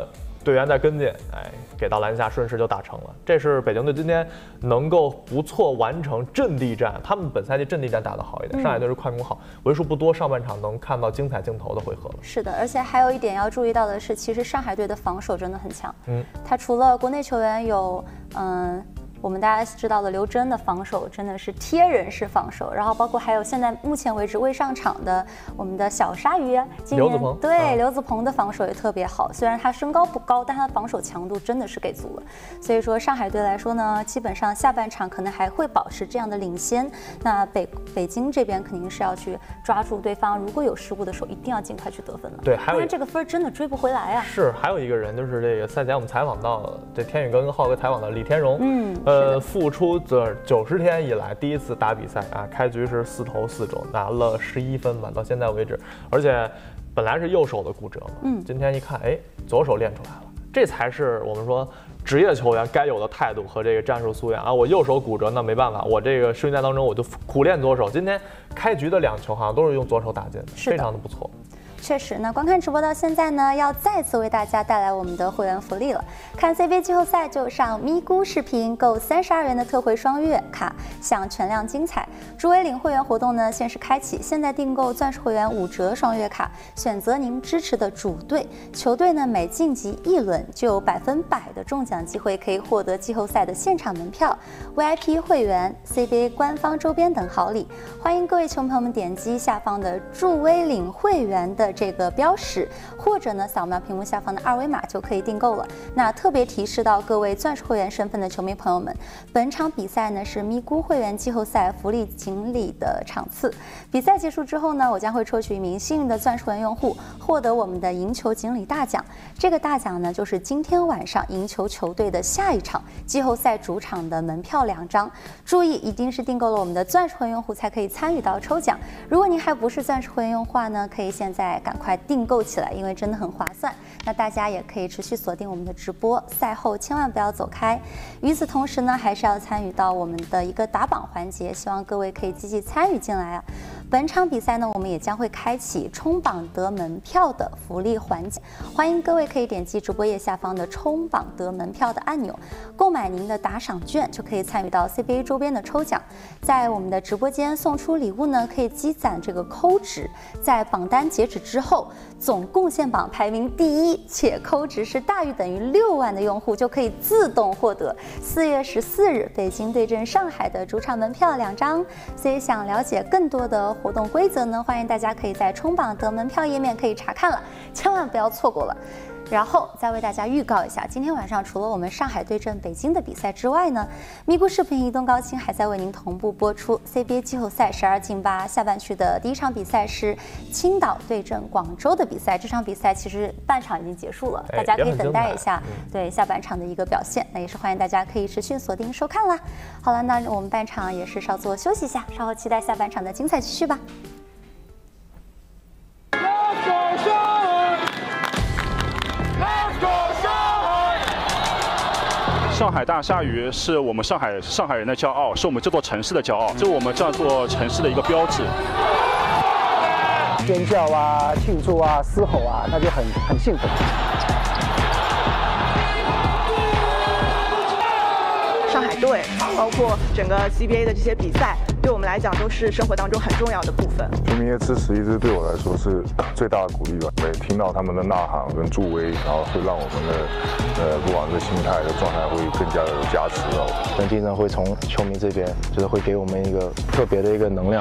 队员在跟进，给到篮下，顺势就打成了。这是北京队今天能够不错完成阵地战，他们本赛季阵地战打得好一点，上海队是快攻好，为数不多上半场能看到精彩镜头的回合了。 是的，而且还有一点要注意到的是，其实上海队的防守真的很强。他除了国内球员有我们大家知道的刘铮的防守真的是贴人式防守，然后包括还有现在目前为止未上场的我们的小鲨鱼，今年刘子鹏的防守也特别好。虽然他身高不高，但他的防守强度真的是给足了。所以说上海队来说呢，基本上下半场可能还会保持这样的领先。那北京这边肯定是要去抓住对方，如果有失误的时候，一定要尽快去得分了。 对， 不然这个分真的追不回来啊。 是，还有一个人就是这个赛前我们采访到这天宇哥跟浩哥采访的李天荣，复出这90天以来第一次打比赛啊，开局是4投4中，拿了11分吧，到现在为止，而且本来是右手的骨折嘛，今天一看，左手练出来了，这才是我们说职业球员该有的态度和这个战术素养啊！我右手骨折那没办法，我这个训练当中我就苦练左手，今天开局的2球好像都是用左手打进的，非常的不错。 确实，那观看直播到现在呢，要再次为大家带来我们的会员福利了。看 CBA 季后赛就上咪咕视频，购32元的特惠双月卡，享全量精彩。助威领会员活动呢，限时开启，现在订购钻石会员5折双月卡，选择您支持的主队球队呢，每晋级1轮就有100%的中奖机会，可以获得季后赛的现场门票、VIP 会员、CBA 官方周边等好礼。欢迎各位球迷朋友们点击下方的助威领会员的这个标识，或者呢扫描屏幕下方的2维码就可以订购了。那特别提示到各位钻石会员身份的球迷朋友们，本场比赛呢是咪咕会员季后赛福利锦鲤的场次。比赛结束之后呢，我将会抽取1名幸运的钻石会员用户，获得我们的赢球锦鲤大奖。这个大奖呢就是今天晚上赢球球队的下一场季后赛主场的门票2张。注意，一定是订购了我们的钻石会员用户才可以参与到抽奖。如果您还不是钻石会员用户呢，可以现在赶快订购起来，因为真的很划算。那大家也可以持续锁定我们的直播，赛后千万不要走开。与此同时呢，还是要参与到我们的一个打榜环节，希望各位可以积极参与进来啊。本场比赛呢，我们也将会开启冲榜得门票的福利环节，欢迎各位可以点击直播页下方的冲榜得门票的按钮，购买您的打赏券就可以参与到 CBA 周边的抽奖。在我们的直播间送出礼物呢，可以积攒这个扣值，在榜单截止之后，总贡献榜排名第1，且扣值是大于等于6万的用户就可以自动获得4月14日北京对阵上海的主场门票2张。所以想了解更多的活动规则呢，欢迎大家可以在冲榜得门票页面可以查看了，千万不要错过了。然后再为大家预告一下，今天晚上除了我们上海对阵北京的比赛之外呢，咪咕视频移动高清还在为您同步播出 CBA 季后赛12进8下半区的第1场比赛是青岛对阵广州的比赛。这场比赛其实半场已经结束了，大家可以等待一下对下半场的一个表现。那也是欢迎大家可以持续锁定收看啦。好了，那我们半场也是稍作休息一下，稍后期待下半场的精彩继续吧。 上海大鲨鱼是我们上海人的骄傲，是我们这座城市的骄傲，这是我们这座城市的一个标志。 尖叫啊、庆祝啊、嘶吼啊，那就很幸福。 上海队，包括整个 CBA 的这些比赛，对我们来讲都是生活当中很重要的部分。 球迷的支持一直对我来说是最大的鼓励吧。每听到他们的呐喊跟助威，然后会让我们的不管是心态的状态会更加的有加持哦。 本地呢会从球迷这边，就是会给我们一个特别的一个能量。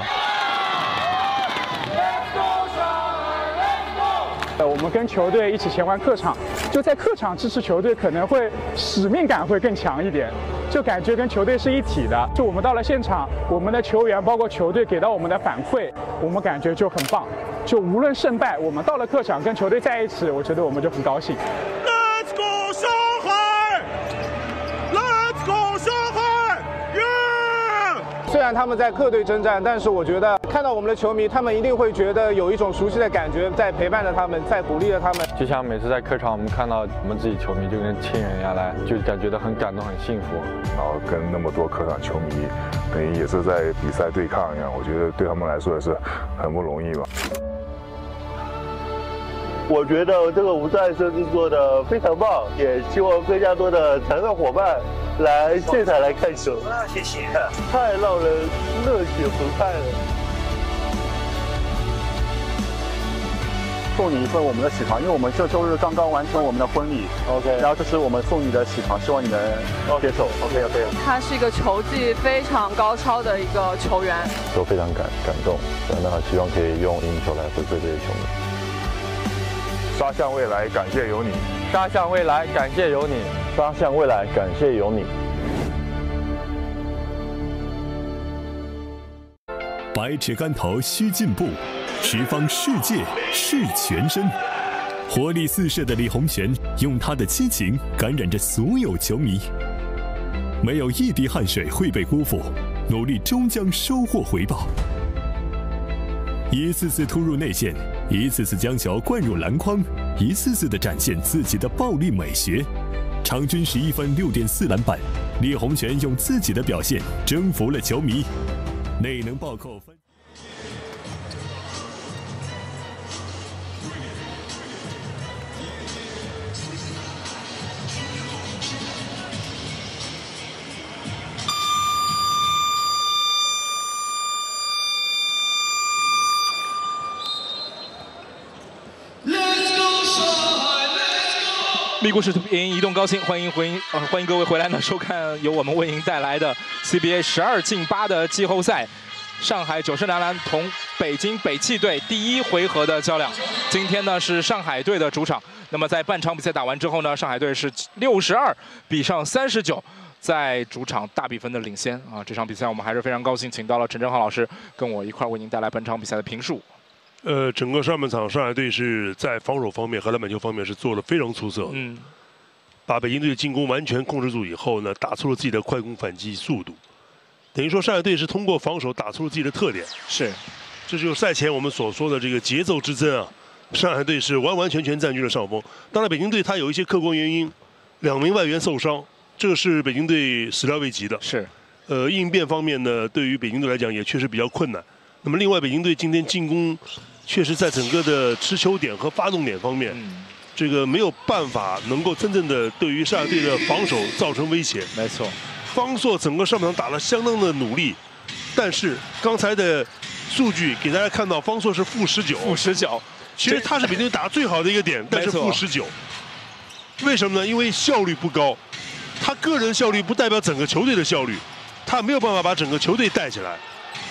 我们跟球队一起前往客场，就在客场支持球队，可能会使命感会更强一点，就感觉跟球队是一体的。就我们到了现场，我们的球员包括球队给到我们的反馈，我们感觉就很棒。就无论胜败，我们到了客场跟球队在一起，我觉得我们就很高兴。 Let's go 上海 ！Let's go 上海！ 虽然他们在客队征战，但是我觉得看到我们的球迷，他们一定会觉得有一种熟悉的感觉，在陪伴着他们，在鼓励着他们。 就像每次在客场，我们看到我们自己球迷就跟亲人一样来，就感觉到很感动、很幸福。 然后跟那么多客场球迷，等于也是在比赛对抗一样，我觉得对他们来说也是很不容易吧。 我觉得这个无障碍设置做的非常棒，也希望更加多的残障伙伴来现场来看球。谢谢，太让人热血澎湃了。 送你一份我们的喜糖，因为我们这周日刚刚完成我们的婚礼 ，OK， 然后这是我们送你的喜糖，希望你能接受 ，OK。 他是一个球技非常高超的一个球员， 都非常感动，那希望可以用赢球来回馈这些球迷。 杀向未来，感谢有你； 杀向未来，感谢有你； 杀向未来，感谢有你。 百尺竿头须进步。十方世界是全身，活力四射的李洪权用他的激情感染着所有球迷。没有一滴汗水会被辜负，努力终将收获回报。一次次突入内线，一次次将球灌入篮筐，一次次地展现自己的暴力美学。场均11分6.4篮板，李洪权用自己的表现征服了球迷。内能暴扣分。 咪咕视频移动高兴，欢迎各位回来呢，收看由我们为您带来的 CBA 12进8的季后赛，上海九胜男篮同北京北汽队第1回合的较量。今天呢是上海队的主场。那么在半场比赛打完之后呢，上海队是62比上39，在主场大比分的领先啊。这场比赛我们还是非常高兴，请到了陈正浩老师跟我一块为您带来本场比赛的评述。 整个上半场上海队是在防守方面和篮板球方面是做得非常出色，把北京队的进攻完全控制住以后呢，打出了自己的快攻反击速度，等于说上海队是通过防守打出了自己的特点。 是， 这就是赛前我们所说的这个节奏之争啊，上海队是完完全全占据了上风。当然，北京队他有一些客观原因，2名外援受伤，这个是北京队始料未及的。 是， 应变方面呢，对于北京队来讲也确实比较困难。那么另外，北京队今天进攻确实在整个的持球点和发动点方面，这个没有办法能够真正的对于上海队的防守造成威胁。 没错， 方硕整个上半场打了相当的努力，但是刚才的数据给大家看到，方硕是-19。 -19， 其实他是北京队打最好的一个点，但是-19。为什么呢？因为效率不高，他个人效率不代表整个球队的效率，他没有办法把整个球队带起来。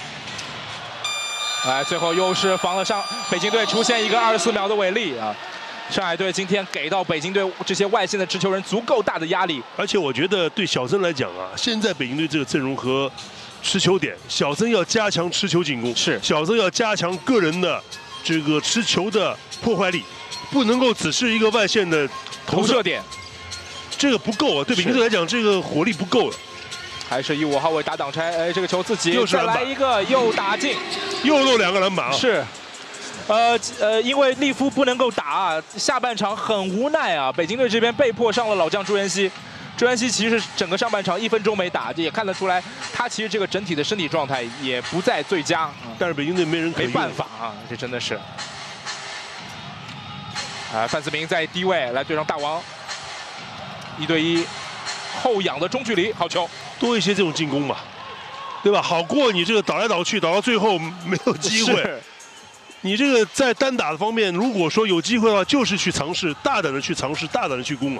最后又是防了上北京队出现一个24秒的违例啊！上海队今天给到北京队这些外线的持球人足够大的压力， 而且我觉得对小曾来讲啊，现在北京队这个阵容和持球点，小曾要加强持球进攻， 是小曾要加强个人的这个持球的破坏力，不能够只是一个外线的投射点， 这个不够啊！对北京队来讲，这个火力不够了。 还是15号位打挡拆，这个球自己再来一个又打进， 又漏2个篮板啊！ 是，因为利夫不能够打，下半场很无奈啊，北京队这边被迫上了老将朱元熙。朱元熙其实整个上半场1分钟没打，也看得出来，他其实这个整体的身体状态也不在最佳。 但是北京队没人可以用， 没办法啊，这真的是。范子铭在低位来对上大王，1对1。后仰的中距离，好球， 多一些这种进攻吧，对吧？好过你这个倒来倒去，倒到最后没有机会。你这个在单打的方面，如果说有机会的话，就是去尝试，大胆的去尝试，大胆的去攻啊。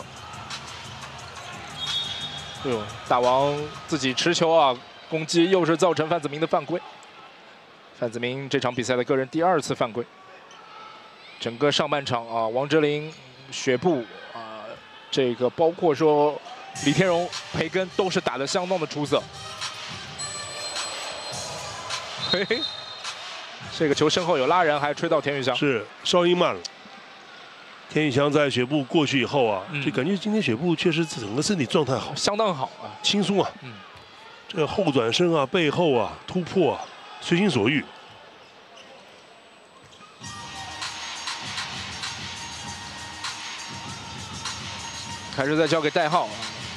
哎呦，大王自己持球啊，攻击又是造成范子铭的犯规。范子铭这场比赛的个人第2次犯规。整个上半场啊，王哲林、雪布啊，这个包括说。李天荣、培根都是打得相当的出色。嘿嘿，这个球身后有拉人，还吹到田宇翔， 是稍微慢了。田宇翔在雪布过去以后啊，就感觉今天雪布确实整个身体状态好， 相当好啊， 轻松啊。这个后转身啊、背后啊、突破啊，随心所欲。 还是在交给戴浩。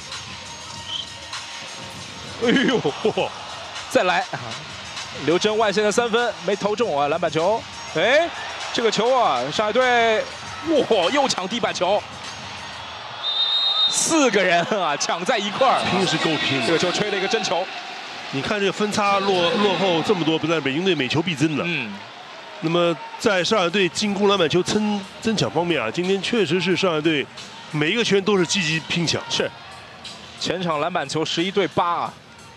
哎呦，再来！刘铮外线的3分没投中啊，篮板球。哎，这个球啊，上海队哇，又抢地板球，4个人啊抢在一块儿， 拼是够拼的。 这个球吹了一个真球。 你看这个分差落后这么多，不但北京队每球必争的。那么在上海队进攻篮板球争抢方面啊，今天确实是上海队每一个球员都是积极拼抢。 是，前场篮板球11对8啊。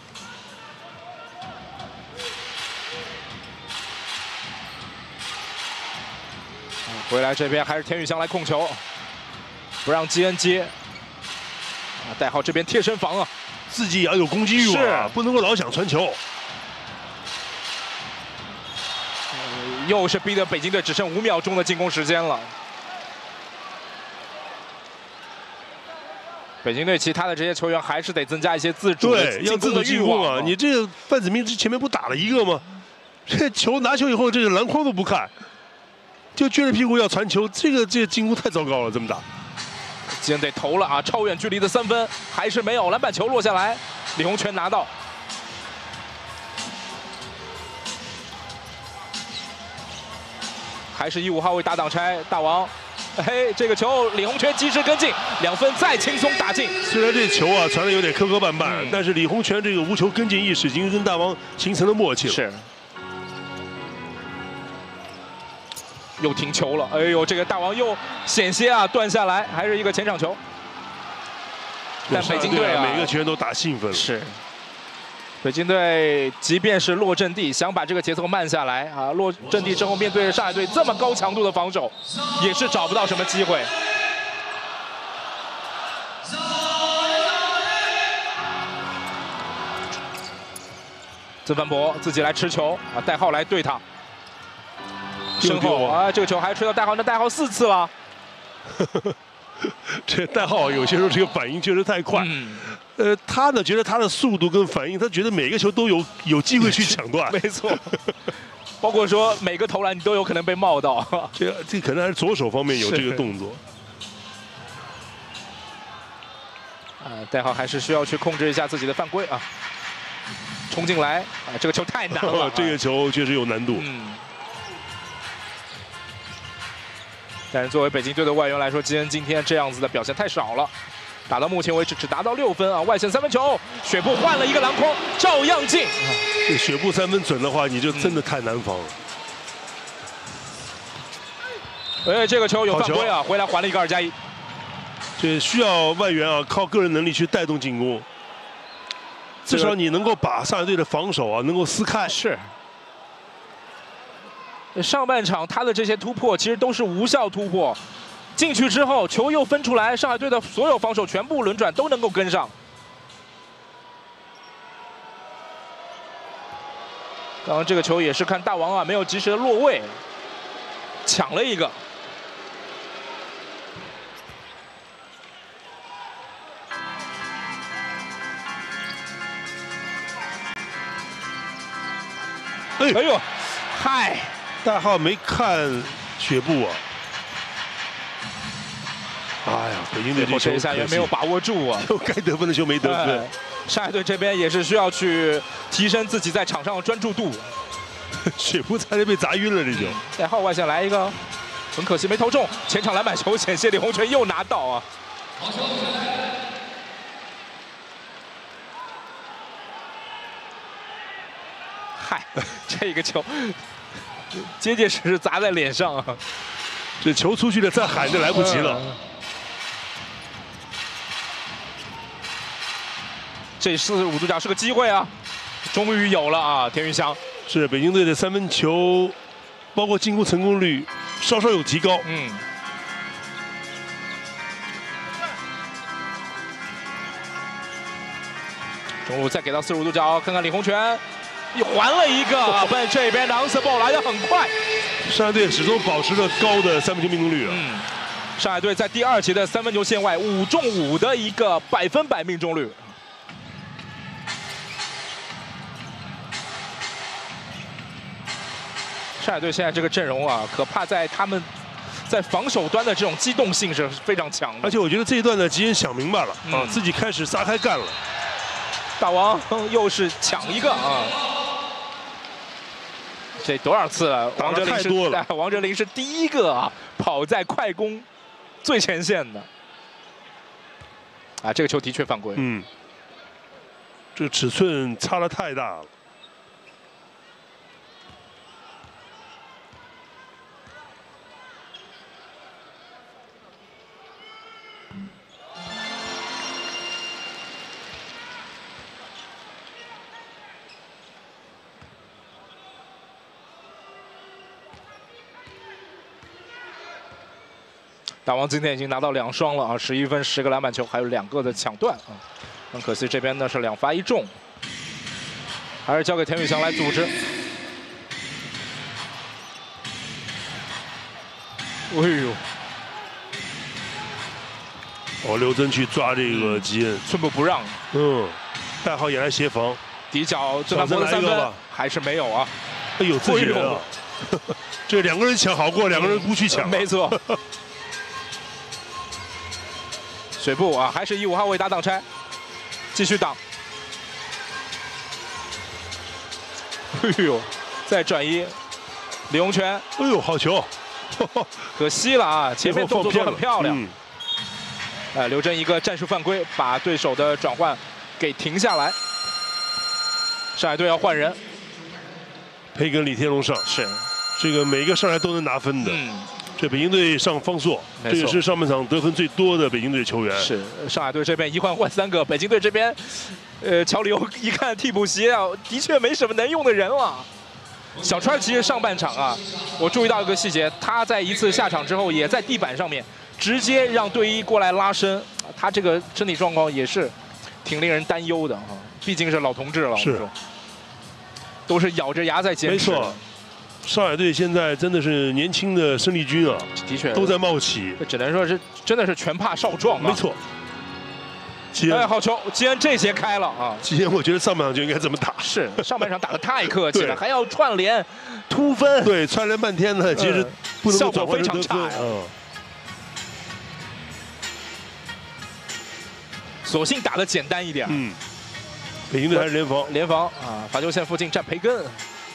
回来这边还是田宇翔来控球，不让基恩接。代号这边贴身防啊， 自己也要有攻击欲望啊，不能够老想传球。 又是逼得北京队只剩5秒钟的进攻时间了。北京队其他的这些球员还是得增加一些自主的要自主进攻啊！你这个范子铭前面不打了一个吗？这球拿球以后，这个篮筐都不看，就撅着屁股要传球，这个进攻太糟糕了，这么打。 基恩得投了啊！超远距离的3分还是没有，篮板球落下来，李洪权拿到。还是15号位打挡拆，大王，嘿，这个球李洪权及时跟进，2分再轻松打进。 虽然这球啊传的有点磕磕绊绊，但是李洪权这个无球跟进意识已经跟大王形成了默契了。 是。又停球了，哎呦，这个大王又险些啊断下来，还是一个前场球。但北京队啊， 每个球员都打兴奋了。 是。北京队即便是落阵地，想把这个节奏慢下来啊，落阵地之后面对着上海队这么高强度的防守，也是找不到什么机会。曾凡博自己来持球啊，代号来对他，身后啊，这个球还吹到代号，那代号4次了。 这代号有些时候这个反应确实太快。他呢觉得他的速度跟反应，他觉得每个球都有机会去抢断。 没错，包括说每个投篮你都有可能被冒到。 这可能还是左手方面有这个动作。 代号还是需要去控制一下自己的犯规啊。冲进来啊，这个球太难了。 这个球确实有难度。 但是作为北京队的外援来说，基恩今天这样子的表现太少了。打到目前为止只拿到6分啊，外线3分球，雪布换了一个篮筐，照样进。 这雪布3分准的话，你就真的太难防了。 这个球有犯规啊，回来还了一个2+1。 这需要外援啊，靠个人能力去带动进攻，至少你能够把上海队的防守啊能够撕开。 是。上半场他的这些突破其实都是无效突破。进去之后，球又分出来，上海队的所有防守全部轮转都能够跟上。刚刚这个球也是看大王啊没有及时的落位，抢了一个。 哎呦，嗨， 代号没看雪布啊。哎呀，北京队这一下也没有把握住啊， 该得分的球没得分。 上海队这边也是需要去提升自己在场上的专注度。 雪布差点被砸晕了，这球。 代号外线来一个，很可惜没投中，前场篮板球险些李洪权又拿到啊。嗨，这个球结结实实砸在脸上啊！ 这球出去了，再喊就来不及了。 这45度角是个机会啊，终于有了啊！田宇翔是北京队的3分球，包括进攻成功率稍稍有提高。 中路再给到45度角，看看李洪权又还了一个，但这边的昂瑟鲍来得很快。 上海队始终保持着高的3分球命中率啊。 上海队在第2节的3分球线外5中5的一个100%命中率。上海队现在这个阵容啊，可怕在他们在防守端的这种机动性是非常强的。 而且我觉得这一段呢，基恩想明白了啊，自己开始撒开干了。 大王又是抢一个啊！这多少次了？王哲林是第1个啊跑跑在快攻最前线的。啊，这个球的确犯规。 嗯，这个尺寸差得太大了。 大王今天已经拿到2双了啊，11分10个篮板球，还有2个的抢断啊。很可惜这边呢是2罚1中，还是交给田宇翔来组织。哎呦！ 哦，刘铮去抓这个吉恩， 寸步不让。 嗯，戴浩也来协防， 底角郑大波的3分还是没有啊。 哎呦，自己人啊！这2个人抢好过2个人不去抢。 没错。 水步啊，还是15号为搭档拆，继续挡。哎呦，再转移，李洪权， 哎呦，好球， 可惜了啊，前面动作都很漂亮。刘铮一个战术犯规，把对手的转换给停下来。上海队要换人， 培根、李天龙上， 是这个每个上来都能拿分的。这北京队上方硕，这也是上半场得分最多的北京队球员。 是上海队这边一换3个，北京队这边，乔里欧一看替补席啊，的确没什么能用的人了。小川其实上半场啊，我注意到一个细节，他在一次下场之后，也在地板上面直接让队医过来拉伸，他这个身体状况也是挺令人担忧的啊，毕竟是老同志了，我们说，都是咬着牙在坚持。 没错。 上海队现在真的是年轻的生力军啊， 的确都在冒起。 只能说是真的是拳怕少壮啊。 没错。 哎，好球！基恩这些开了啊！ 基恩，我觉得上半场就应该这么打。 是上半场打得太客气了，还要串联突分。 对，串联半天呢，其实不能效果非常差呀。索性打得简单一点。 嗯。北京队还是联防。 联防啊，罚球线附近站培根。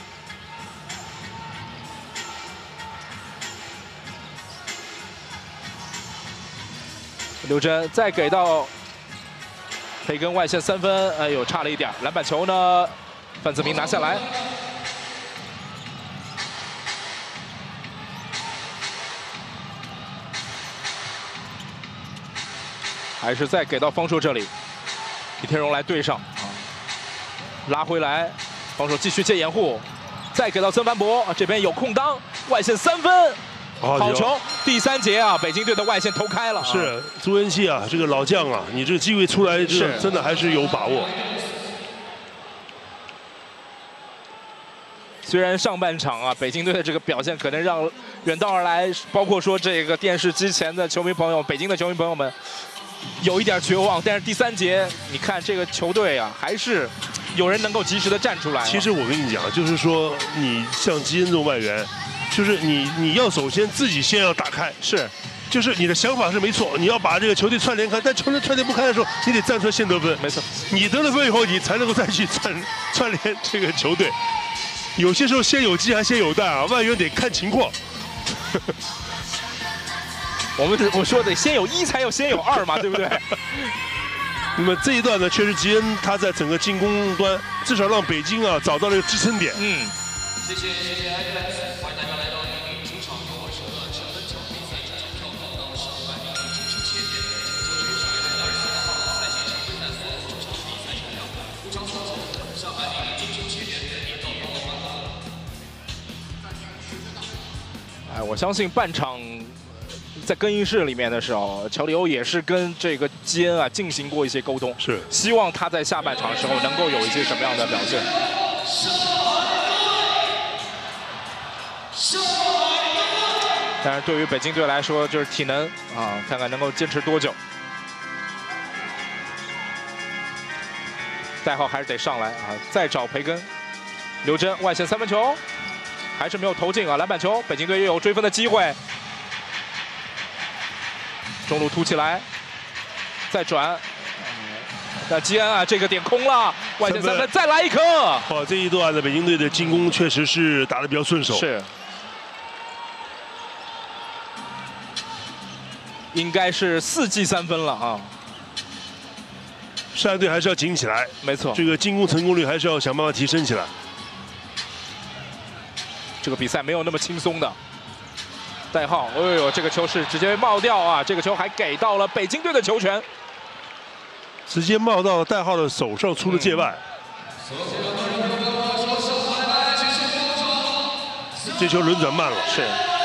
刘铮再给到培根外线3分，哎呦，差了一点。篮板球呢，范子铭拿下来。还是再给到方硕这里，李天荣来对上啊，拉回来，方硕继续接掩护，再给到曾凡博，这边有空当，外线3分。 好球！第3节啊，北京队的外线投开了。 是朱文熙啊，这个老将啊，你这个机会出来，真的还是有把握。 虽然上半场啊，北京队的这个表现可能让远道而来，包括说这个电视机前的球迷朋友、北京的球迷朋友们有一点绝望，但是第3节，你看这个球队啊，还是有人能够及时的站出来。 其实我跟你讲，就是说你像基恩这种外援。 就是你要首先自己先要打开， 是， 就是你的想法是没错，你要把这个球队串联开，但球队串联不开的时候，你得站出来先得分， 没错， 你得了分以后，你才能够再去串联这个球队。有些时候先有鸡还先有蛋啊，外援得看情况。 我说得先有1才有先有2嘛，对不对？ 那么这一段呢，确实吉恩他在整个进攻端至少让北京啊找到了一个支撑点。 嗯。 谢谢欢迎大家来到1-0主场和我说的10分球比赛即将跳跑到上半场进行切点。这个球是上海队24号赛季常规赛所有主场比赛场上入场所上半场进行切点，也到高方。 哎，我相信半场在更衣室里面的时候，乔里欧也是跟这个基恩啊进行过一些沟通， 是希望他在下半场的时候能够有一些什么样的表现。 但是对于北京队来说，就是体能啊，看看能够坚持多久。代号还是得上来啊，再找培根。刘铮外线3分球，还是没有投进啊，篮板球，北京队又有追分的机会。中路突起来，再转。那基恩啊，这个点空了，外线3分，再来一颗。 哦，这一段的北京队的进攻确实是打得比较顺手。 是。 应该是4记3分了啊。 上海队还是要紧起来， 没错， 这个进攻成功率还是要想办法提升起来。 这个比赛没有那么轻松的。代号，哎呦，这个球是直接冒掉啊！这个球还给到了北京队的球权， 直接冒到了代号的手上，出了界外。这球轮转慢了， 是。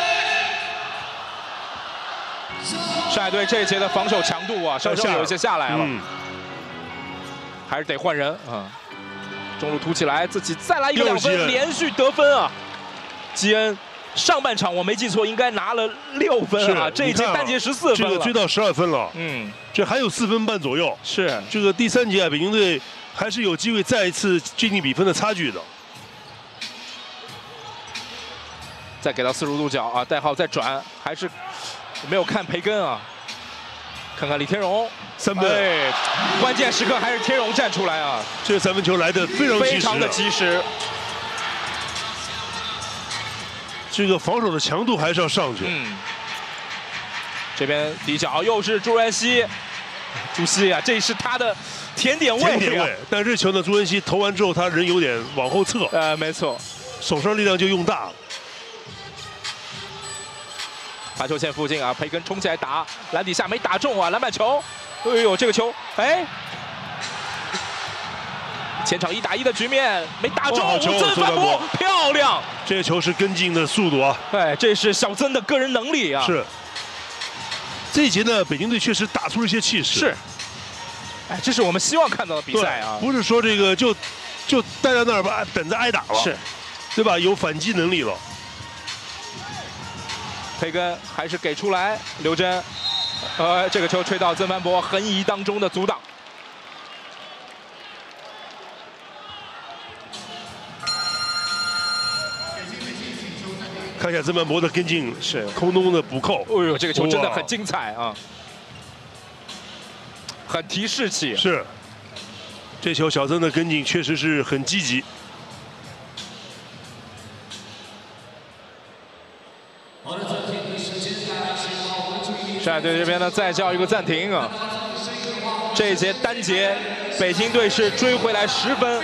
上海队这一节的防守强度啊，稍稍有一些下来了，还是得换人啊。中路突起来，自己再来一个2分，连续得分啊！基恩。上半场我没记错，应该拿了6分啊！这一节单节14分了， 这个追到12分了。这还有4分半左右。 是这个第3节啊，北京队还是有机会再一次接近比分的差距的。 再给到45度角啊，代号再转，还是没有看培根啊。看看李天荣 3分， 哎，关键时刻还是天荣站出来啊！ 这3分球来得非常的及时。 这个防守的强度还是要上去。 这边底角又是朱元熙，朱熹啊，这是他的甜点位。 但这球呢，朱元熙投完之后，他人有点往后侧。 没错， 手上力量就用大了。 罚球线附近啊，培根冲起来打，篮底下没打中啊，篮板球。哎呦，这个球，哎。前场1打1的局面没打中，曾反驳，漂亮！ 这个球是跟进的速度啊！ 哎，这是小曾的个人能力啊！ 是。这一节呢，北京队确实打出了一些气势。 是。哎，这是我们希望看到的比赛啊！ 不是说这个就待在那儿吧，等着挨打了。 是。 对吧？有反击能力了。 培根还是给出来，刘真，这个球吹到曾凡博横移当中的阻挡。 看一下曾凡博的跟进是空中的补扣， 哎呦，这个球真的很精彩啊，很提士气。 是，这球小曾的跟进确实是很积极。 上海队这边呢再叫一个暂停啊，这一节单节北京队是追回来10分。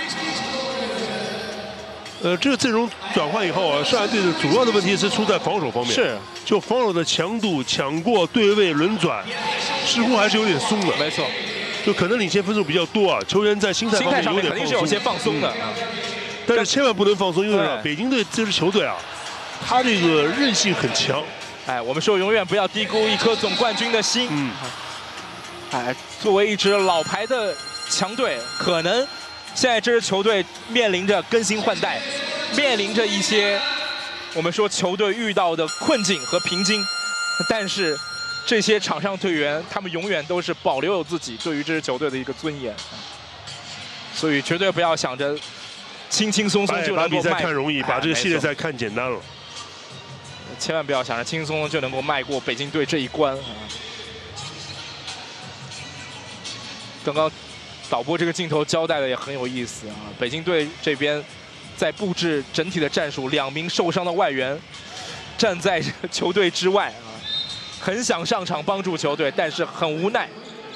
这个阵容转换以后啊，上海队的主要的问题是出在防守方面。 是， 就防守的强度、抢过、对位、轮转，似乎还是有点松的。 没错， 就可能领先分数比较多啊，球员在心态方面有点肯定是有些放松的。 但是千万不能放松，因为北京队这支球队啊，他这个韧性很强。 哎，我们说永远不要低估一颗总冠军的心。哎，作为一支老牌的强队，可能。现在这支球队面临着更新换代，面临着一些我们说球队遇到的困境和瓶颈，但是这些场上队员他们永远都是保留有自己对于这支球队的一个尊严，所以绝对不要想着轻轻松松就能够把比赛看容易，把这个系列赛看简单了， 千万不要想着轻轻松松就能够迈过北京队这一关。刚刚。导播这个镜头交代的也很有意思啊！北京队这边在布置整体的战术，2名受伤的外援站在球队之外啊，很想上场帮助球队，但是很无奈。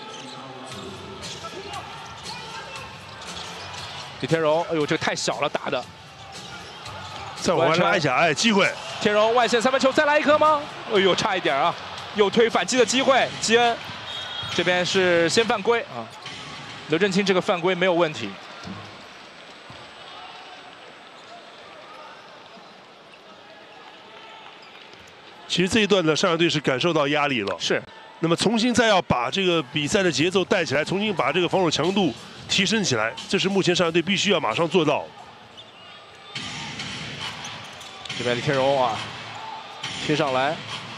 李天荣，哎呦，这个太小了打的。 再往外拉一下，哎，机会。 天荣外线3分球，再来一颗吗？哎呦，差一点啊！又推反击的机会，基恩这边是先犯规啊。刘振清这个犯规没有问题。 其实这一段呢，上海队是感受到压力了。 是。 那么重新再要把这个比赛的节奏带起来，重新把这个防守强度提升起来，这是目前上海队必须要马上做到。 这边李天荣啊，贴上来，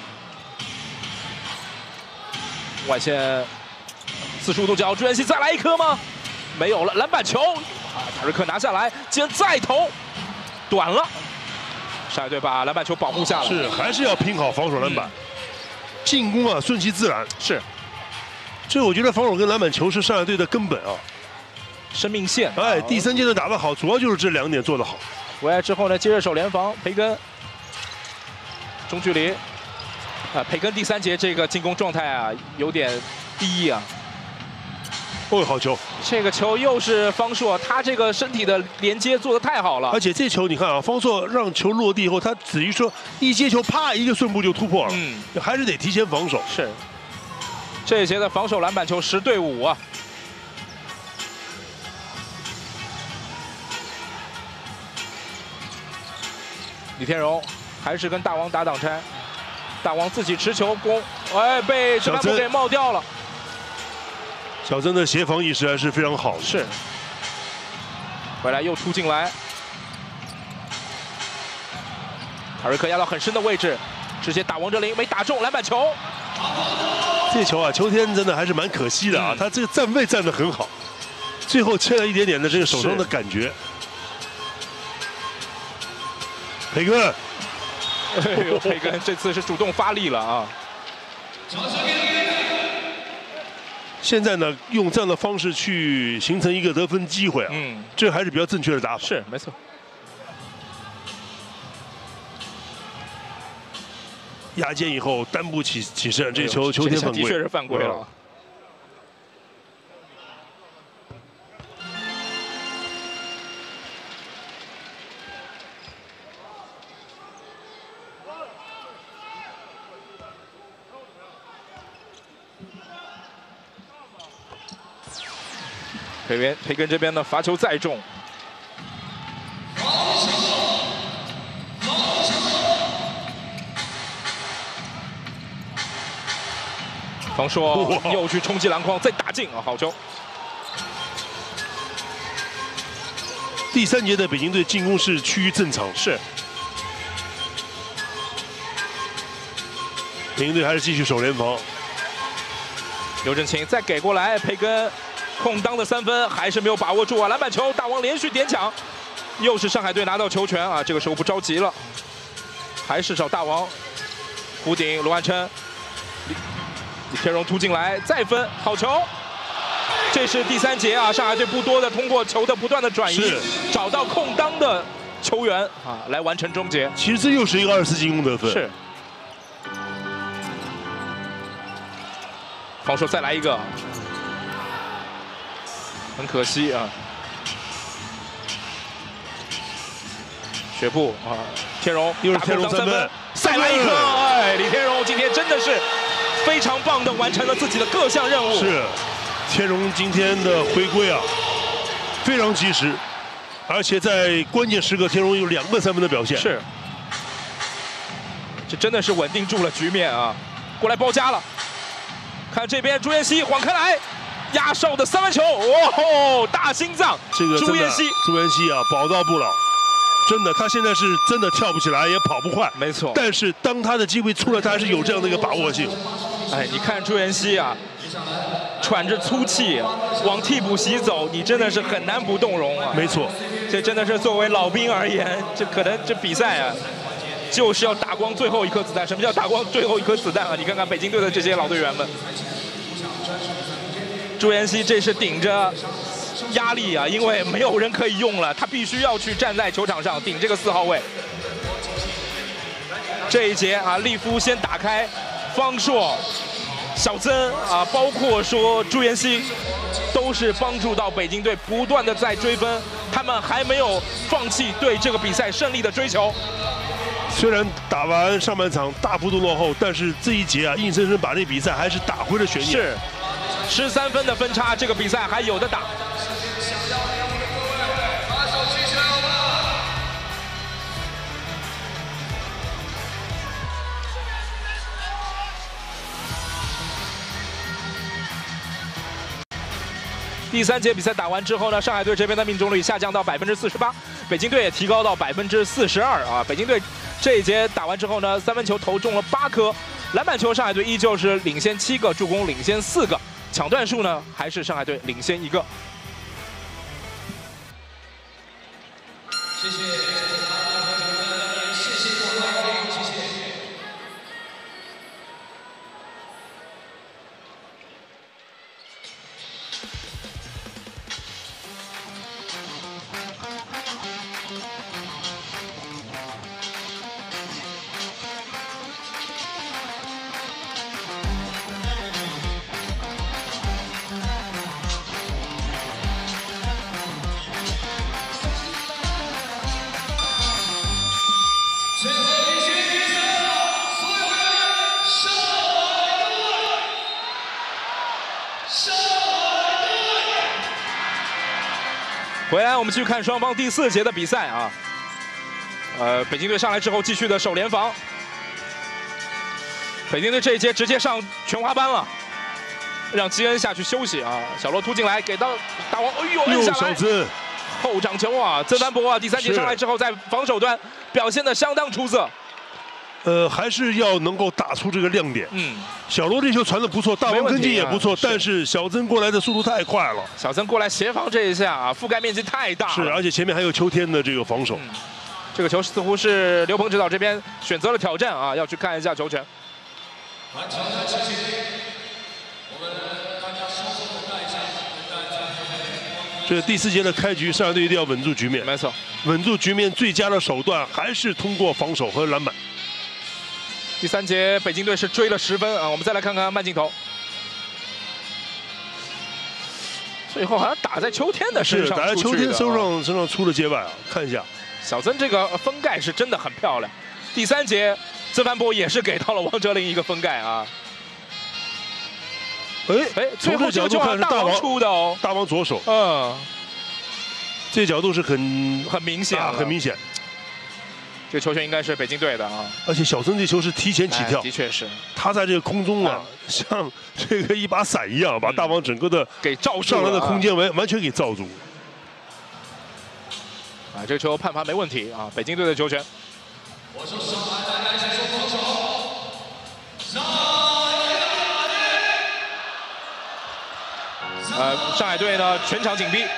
外线。45度角，朱元熙再来一颗吗？没有了，篮板球，塔瑞克拿下来，基恩再投，短了。上海队把篮板球保护下来， 是还是要拼好防守篮板，进攻啊顺其自然。 是， 这我觉得防守跟篮板球是上海队的根本啊， 生命线。 哎，第3阶段打得好，主要就是这2点做得好。 回来之后呢，接着守联防，培根，中距离， 培根第3节这个进攻状态啊有点低啊。 哦，好球！ 这个球又是方硕，他这个身体的连接做得太好了。 而且这球你看啊，方硕让球落地以后，他等于说一接球，啪一个顺步就突破了。还是得提前防守。 是。这一节的防守篮板球10对5啊。李天荣还是跟大王打挡拆，大王自己持球攻，哎，被陈曼谷给冒掉了。 小曾的协防意识还是非常好的。 是。回来又突进来，塔瑞克压到很深的位置，直接打王哲林，没打中篮板球。 这球啊，秋天真的还是蛮可惜的啊，他这个站位站得很好，最后欠了一点点的这个手上的感觉。培根， 哎呦，培根这次是主动发力了啊！ 现在呢，用这样的方式去形成一个得分机会啊，这还是比较正确的打法。 是，没错。 压肩以后单步起身，这球秋天犯规， 的确是犯规了。培根这边的罚球再中，方硕又去冲击篮筐，再打进啊，好球！ 第3节的北京队进攻是趋于正常， 是。 北京队还是继续守联防。 刘振清再给过来，培根。空当的3分还是没有把握住啊！篮板球，大王连续点抢，又是上海队拿到球权啊！这个时候不着急了，还是找大王，弧顶罗汉琛，李天荣突进来再分，好球！这是第3节啊，上海队不多的通过球的不断的转移，找到空当的球员啊，来完成终结。 其实这又是一个2次进攻得分。 是。防守再来一个。很可惜啊，雪布啊，天荣又是天荣3分， 再来一颗！哎，李天荣今天真的是非常棒的完成了自己的各项任务。 是，天荣今天的回归啊，非常及时，而且在关键时刻，天荣有2个3分的表现。 是，这真的是稳定住了局面啊！过来包夹了，看这边朱彦曦晃开来。压哨的3分球，哇吼！大心脏， 这个朱彦曦啊，宝刀不老，真的，他现在是真的跳不起来，也跑不快， 没错。 但是当他的机会出来，他还是有这样的一个把握性。 哎，你看朱彦曦啊，喘着粗气往替补席走，你真的是很难不动容啊。 没错， 这真的是作为老兵而言，这可能这比赛啊，就是要打光最后一颗子弹。什么叫打光最后一颗子弹啊？你看看北京队的这些老队员们。朱彦曦这是顶着压力啊，因为没有人可以用了，他必须要去站在球场上顶这个4号位。这一节啊，利夫先打开，方硕、小曾啊，包括说朱彦曦，都是帮助到北京队不断的在追分，他们还没有放弃对这个比赛胜利的追求。 虽然打完上半场大幅度落后，但是这一节啊，硬生生把这比赛还是打回了悬念。 是。13分的分差，这个比赛还有的打。第3节比赛打完之后呢，上海队这边的命中率下降到48%，北京队也提高到42%啊。北京队这一节打完之后呢，3分球投中了8颗，篮板球上海队依旧是领先7个，助攻领先4个。抢断数呢，还是上海队领先1个。 谢谢，谢谢广大观众，谢谢。 回来我们继续看双方第4节的比赛啊。北京队上来之后继续的守联防。北京队这一节直接上全华班了，让基恩下去休息啊。小罗突进来给到大王，哎呦，摁下来。后掌球啊，曾凡博啊，第3节上来之后在防守端表现的相当出色。 还是要能够打出这个亮点。小罗这球传的不错，大王跟进也不错，但是小曾过来的速度太快了。 小曾过来协防这一下啊，覆盖面积太大了。 是，而且前面还有秋天的这个防守。 这个球似乎是刘鹏指导这边选择了挑战啊，要去看一下球权。 这第4节的开局，上海队一定要稳住局面。 没错， 稳住局面最佳的手段还是通过防守和篮板。 第3节北京队是追了10分啊，我们再来看看慢镜头。最后好像打在秋天的身上， 打在秋天身上出了界外啊，看一下。 小曾这个封盖是真的很漂亮。第3节曾凡博也是给到了王哲林一个封盖啊。 从这角度看是大王出的哦， 大王左手。这角度是很明显， 很明显。 这个球权应该是北京队的啊。 而且小曾这球是提前起跳， 的确是。 他在这个空中啊，像这个一把伞一样，把大王整个的给罩住上来的空间完全给罩住。 这个球判罚没问题啊，北京队的球权。上海队呢全场紧逼。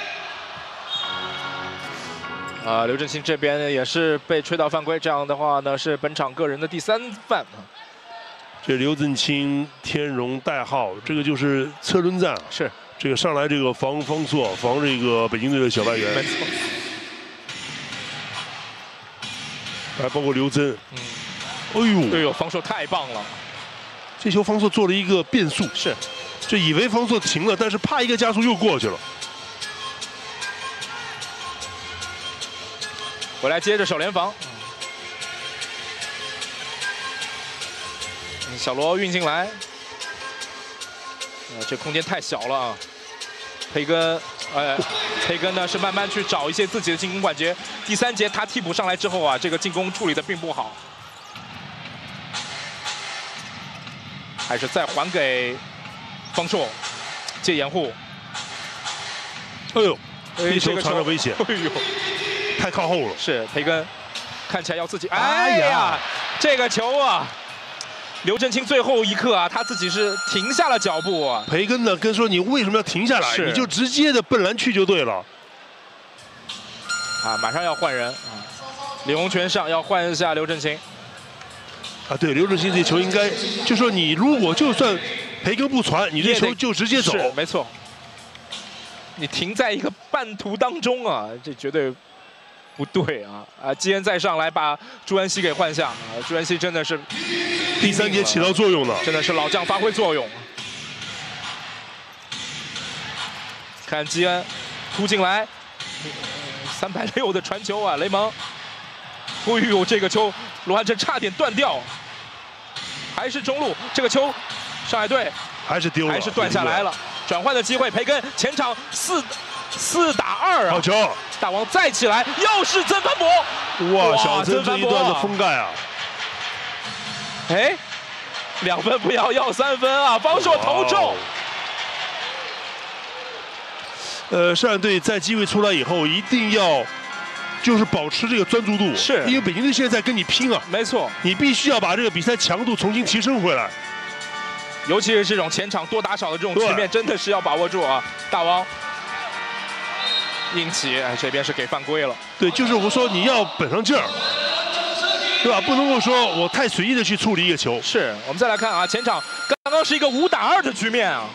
刘振兴这边也是被吹到犯规，这样的话呢是本场个人的第3犯。 这刘振清、天荣、戴浩，这个就是车轮战。 是这个上来这个防错，防这个北京队的小外援。 没错。 还包括刘真。 哎呦，防守太棒了！ 这球防守做了一个变速。 是。 就以为防守停了，但是啪一个加速又过去了。 回来接着守联防。小罗运进来。这空间太小了啊。培根，培根呢是慢慢去找一些自己的进攻感觉。第3节他替补上来之后啊，这个进攻处理的并不好。还是再还给方硕借掩护。 哎呦，这球传的危险！ 哎呦， 太靠后了。 是培根，看起来要自己。哎呀，这个球啊！刘振清最后一刻啊，他自己是停下了脚步啊。 培根呢跟说你为什么要停下来？你就直接的奔篮去就对了。 马上要换人啊！李洪权上要换一下刘振清。 对，刘振清这球应该就说你如果就算培根不传，你这球就直接走。 是没错。你停在一个半途当中啊，这绝对不对啊！基恩再上来把朱恩熙给换下啊，朱恩熙真的是第3节起到作用了， 真的是老将发挥作用。看基恩突进来，360的传球啊，雷蒙。哎呦，这个球罗汉城差点断掉，还是中路这个球，上海队还是丢了， 还是断下来了。转换的机会，培根前场4打2啊！ 好球！ 大王再起来，又是曾凡博。 哇，小曾这一段的封盖啊！ 哎，2分不要3分啊！防守投中。 上海队在机会出来以后，一定要就是保持这个专注度， 是因为北京队现在在跟你拼啊。 没错， 你必须要把这个比赛强度重新提升回来。 尤其是这种前场多打少的这种局面，真的是要把握住啊！大王硬起，这边是给犯规了。 对，就是我说你要本上劲儿，对吧？不能够说我太随意的去处理一个球。 是我们再来看啊，前场刚刚是一个5打2的局面啊，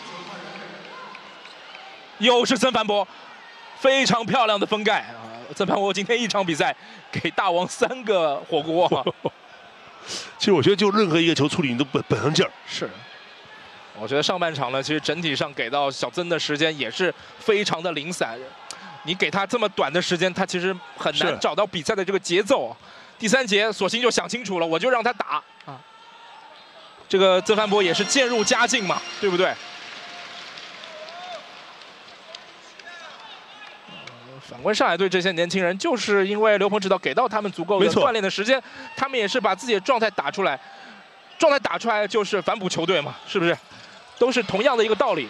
又是曾凡博，非常漂亮的封盖啊！曾凡博今天1场比赛给大王3个火锅啊。 其实我觉得就任何一个球处理你都本上劲儿。 是。我觉得上半场呢，其实整体上给到小曾的时间也是非常的零散。你给他这么短的时间，他其实很难找到比赛的这个节奏。第3节，索性就想清楚了，我就让他打啊。这个曾凡博也是渐入佳境嘛，对不对？ 反观上海队这些年轻人，就是因为刘鹏指导给到他们足够的锻炼的时间，他们也是把自己的状态打出来，状态打出来就是反哺球队嘛，是不是？都是同样的一个道理。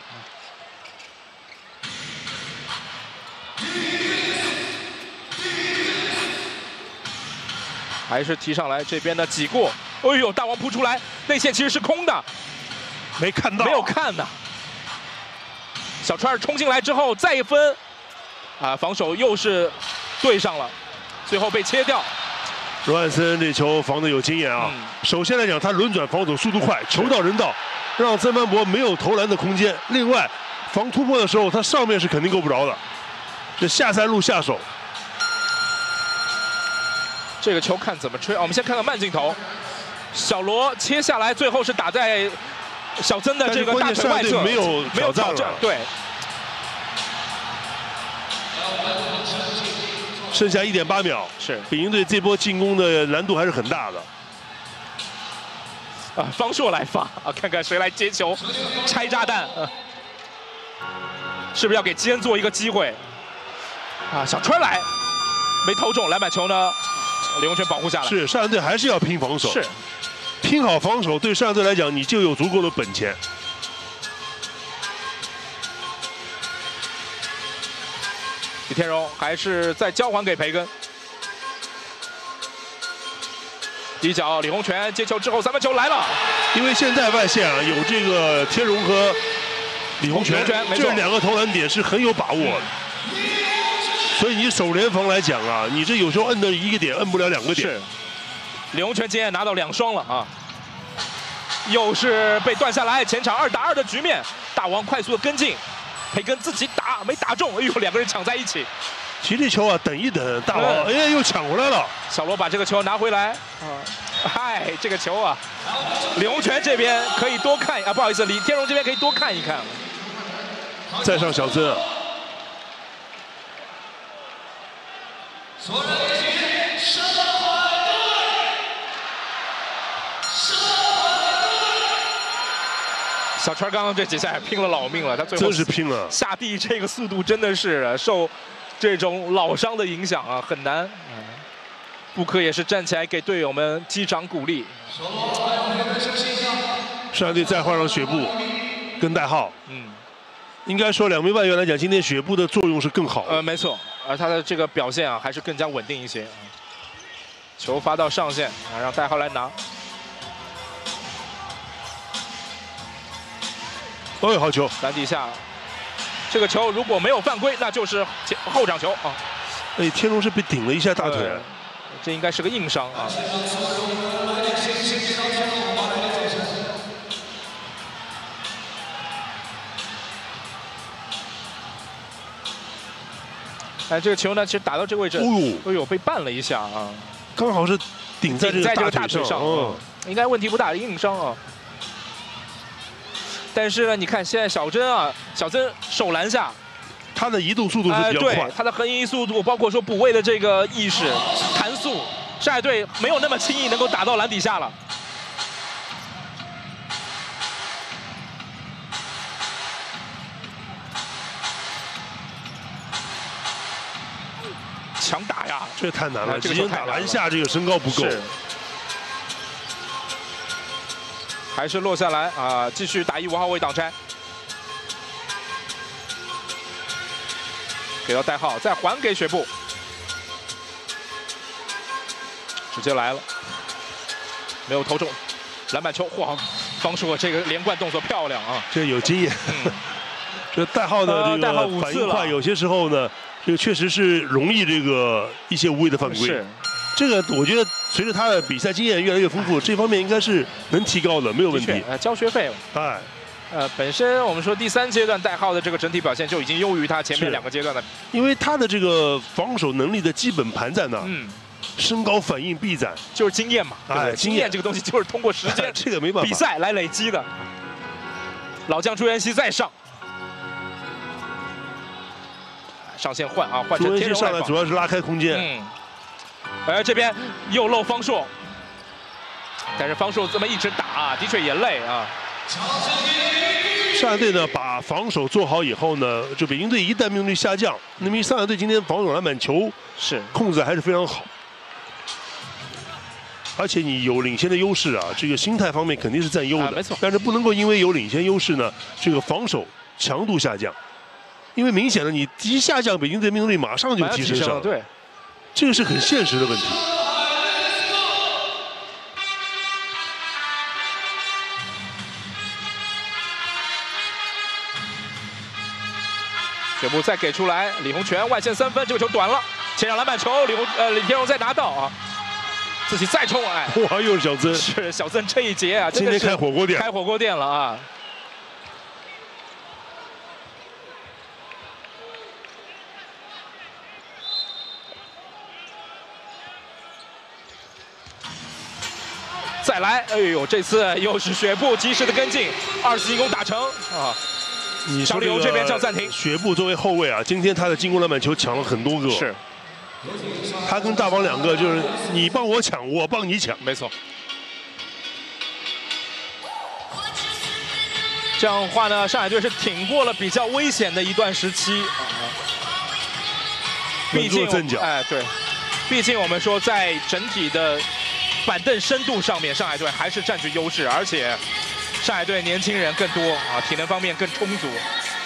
还是提上来这边的挤过，哎呦，大王扑出来，内线其实是空的， 没看到， 没有看的。小川冲进来之后再一分，啊，防守又是对上了，最后被切掉。 罗汉森这球防的有经验啊。首先来讲，他轮转防守速度快，球到人到，让曾凡博没有投篮的空间。另外，防突破的时候，他上面是肯定够不着的，这下三路下手。 这个球看怎么吹。我们先看看慢镜头，小罗切下来，最后是打在小曾的这个大腿外侧， 没有挑战了。 对。 剩下1.8秒， 是北京队这波进攻的难度还是很大的。 啊，方硕来发啊，看看谁来接球，拆炸弹。是不是要给基恩做一个机会？啊，小川来，没投中篮板球呢。李洪权保护下来， 是上海队还是要拼防守， 是拼好防守，对上海队来讲，你就有足够的本钱。 李天荣还是再交还给培根，底角李洪权接球之后三分球来了， 因为现在外线啊有这个天荣和李洪权这两个投篮点是很有把握的。所以你首联防来讲啊，你这有时候摁的一个点，摁不了2个点。 是，李洪权今天拿到2双了啊，又是被断下来，前场2打2的局面，大王快速的跟进，培根自己打没打中，哎呦，两个人抢在一起。 其实这球啊，等一等，大王哎又抢回来了。 小罗把这个球拿回来啊，嗨，这个球啊，李洪权这边可以多看啊，不好意思，李天荣这边可以多看一看。 再上小曾。 小川刚刚这几下拼了老命了，他最后真是拼了， 下地这个速度真的是受这种老伤的影响啊，很难。布克也是站起来给队友们击掌鼓励。 上海队再换上雪布跟戴浩，应该说2名外援来讲，今天雪布的作用是更好。 没错，而他的这个表现啊，还是更加稳定一些。球发到上线啊，让戴浩来拿。 哦，好球！ 篮底下，这个球如果没有犯规，那就是后场球啊。 哎，天龙是被顶了一下大腿， 这应该是个硬伤啊。哎，这个球呢，其实打到这个位置，哎呦，被绊了一下啊， 刚好是顶在这个大腿上， 应该问题不大，硬伤啊。但是呢，你看现在小曾手篮下， 他的移动速度是比较快， 对，他的横移速度，包括说补位的这个意识、弹速，上海队没有那么轻易能够打到篮底下了。强打呀， 这太难了，直接打篮下这个身高不够。 还是落下来啊！继续打15号位挡拆，给到戴浩，再还给雪布，直接来了，没有投中，篮板球，嚯！方硕这个连贯动作漂亮啊！ 这有经验，这戴浩的这个反应快，有些时候呢，这个确实是容易这个一些无谓的犯规。是。这个我觉得随着他的比赛经验越来越丰富，这方面应该是能提高的，没有问题。 交学费。 哎， 本身我们说第3阶段戴浩的这个整体表现就已经优于他前面2个阶段的， 因为他的这个防守能力的基本盘在那，身高反应臂展， 就是经验嘛。哎，经验这个东西就是通过时间这个没办法比赛来累积的。老将朱元熙再上线换啊，换成天荣上来主要是拉开空间。 而这边又漏方硕，但是方硕这么一直打，的确也累啊。 上海队呢，把把防守做好以后呢，就北京队一旦命中率下降，那么上海队今天防守篮板球是控制还是非常好。而且你有领先的优势啊，这个心态方面肯定是占优的， 没错。 但是不能够因为有领先优势呢，这个防守强度下降，因为明显的你一下降，北京队命中率马上就提升上了， 对， 这个是很现实的问题。 雪布再给出来，李洪权外线3分，这个球短了，前场篮板球，李天荣再拿到啊，自己再冲，哎， 哇，又是小曾， 是小曾这一节啊， 今天开火锅店， 开火锅店了啊。再来，哎呦，这次又是雪布及时的跟进，2次进攻打成啊。 你说这边叫暂停。 雪布作为后卫啊，今天他的进攻篮板球抢了很多个。 是。 他跟大王两个就是你帮我抢，我帮你抢。 没错。这样的话呢，上海队是挺过了比较危险的一段时期。毕竟，哎，对，毕竟我们说在整体的板凳深度上面，上海队还是占据优势，而且。上海队年轻人更多啊，体能方面更充足。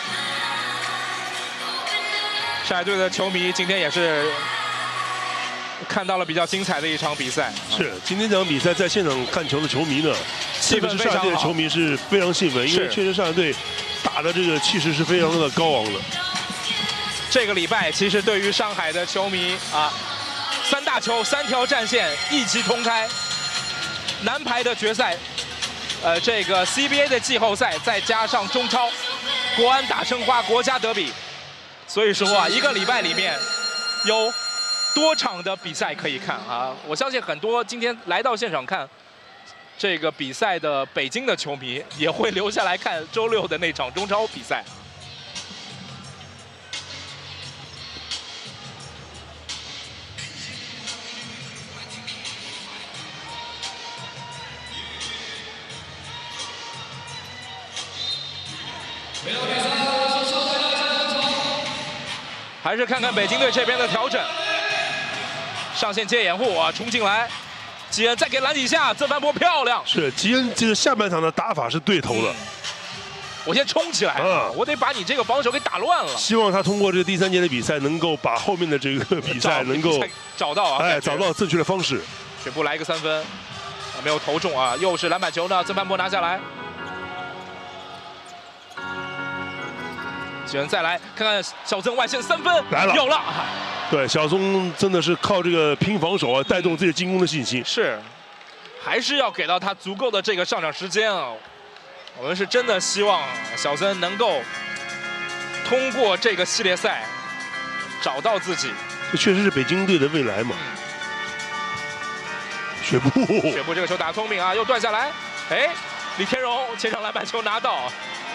上海队的球迷今天也是看到了比较精彩的一场比赛。 是，今天这场比赛在现场看球的球迷呢， 气氛非常好。 上海队的球迷是非常兴奋，因为确实上海队打的这个气势是非常的高昂的。 这个礼拜其实对于上海的球迷啊，3大球3条战线一骑通开，男排的决赛。这个 CBA 的季后赛，再加上中超，国安打申花国家德比，所以说啊，一个礼拜里面有多场的比赛可以看啊！我相信很多今天来到现场看这个比赛的北京的球迷，也会留下来看周6的那场中超比赛。还是看看北京队这边的调整，上线接掩护啊，冲进来，吉恩再给篮底下，曾凡博漂亮。 是吉恩这个下半场的打法是对头的， 我先冲起来，我得把你这个防守给打乱了。 希望他通过这个第3节的比赛，能够把后面的这个比赛能够找到啊， 哎，找到正确的方式。 雪布来一个3分，没有投中啊，又是篮板球呢，曾凡博拿下来。吉恩再来看看小曾外线3分来了， 有了。 对，小曾真的是靠这个拼防守啊，带动自己进攻的信心。 是，还是要给到他足够的这个上场时间啊。我们是真的希望小曾能够通过这个系列赛找到自己。 这确实是北京队的未来嘛。雪布这个球打聪明啊，又断下来。哎，李天荣前场篮板球拿到。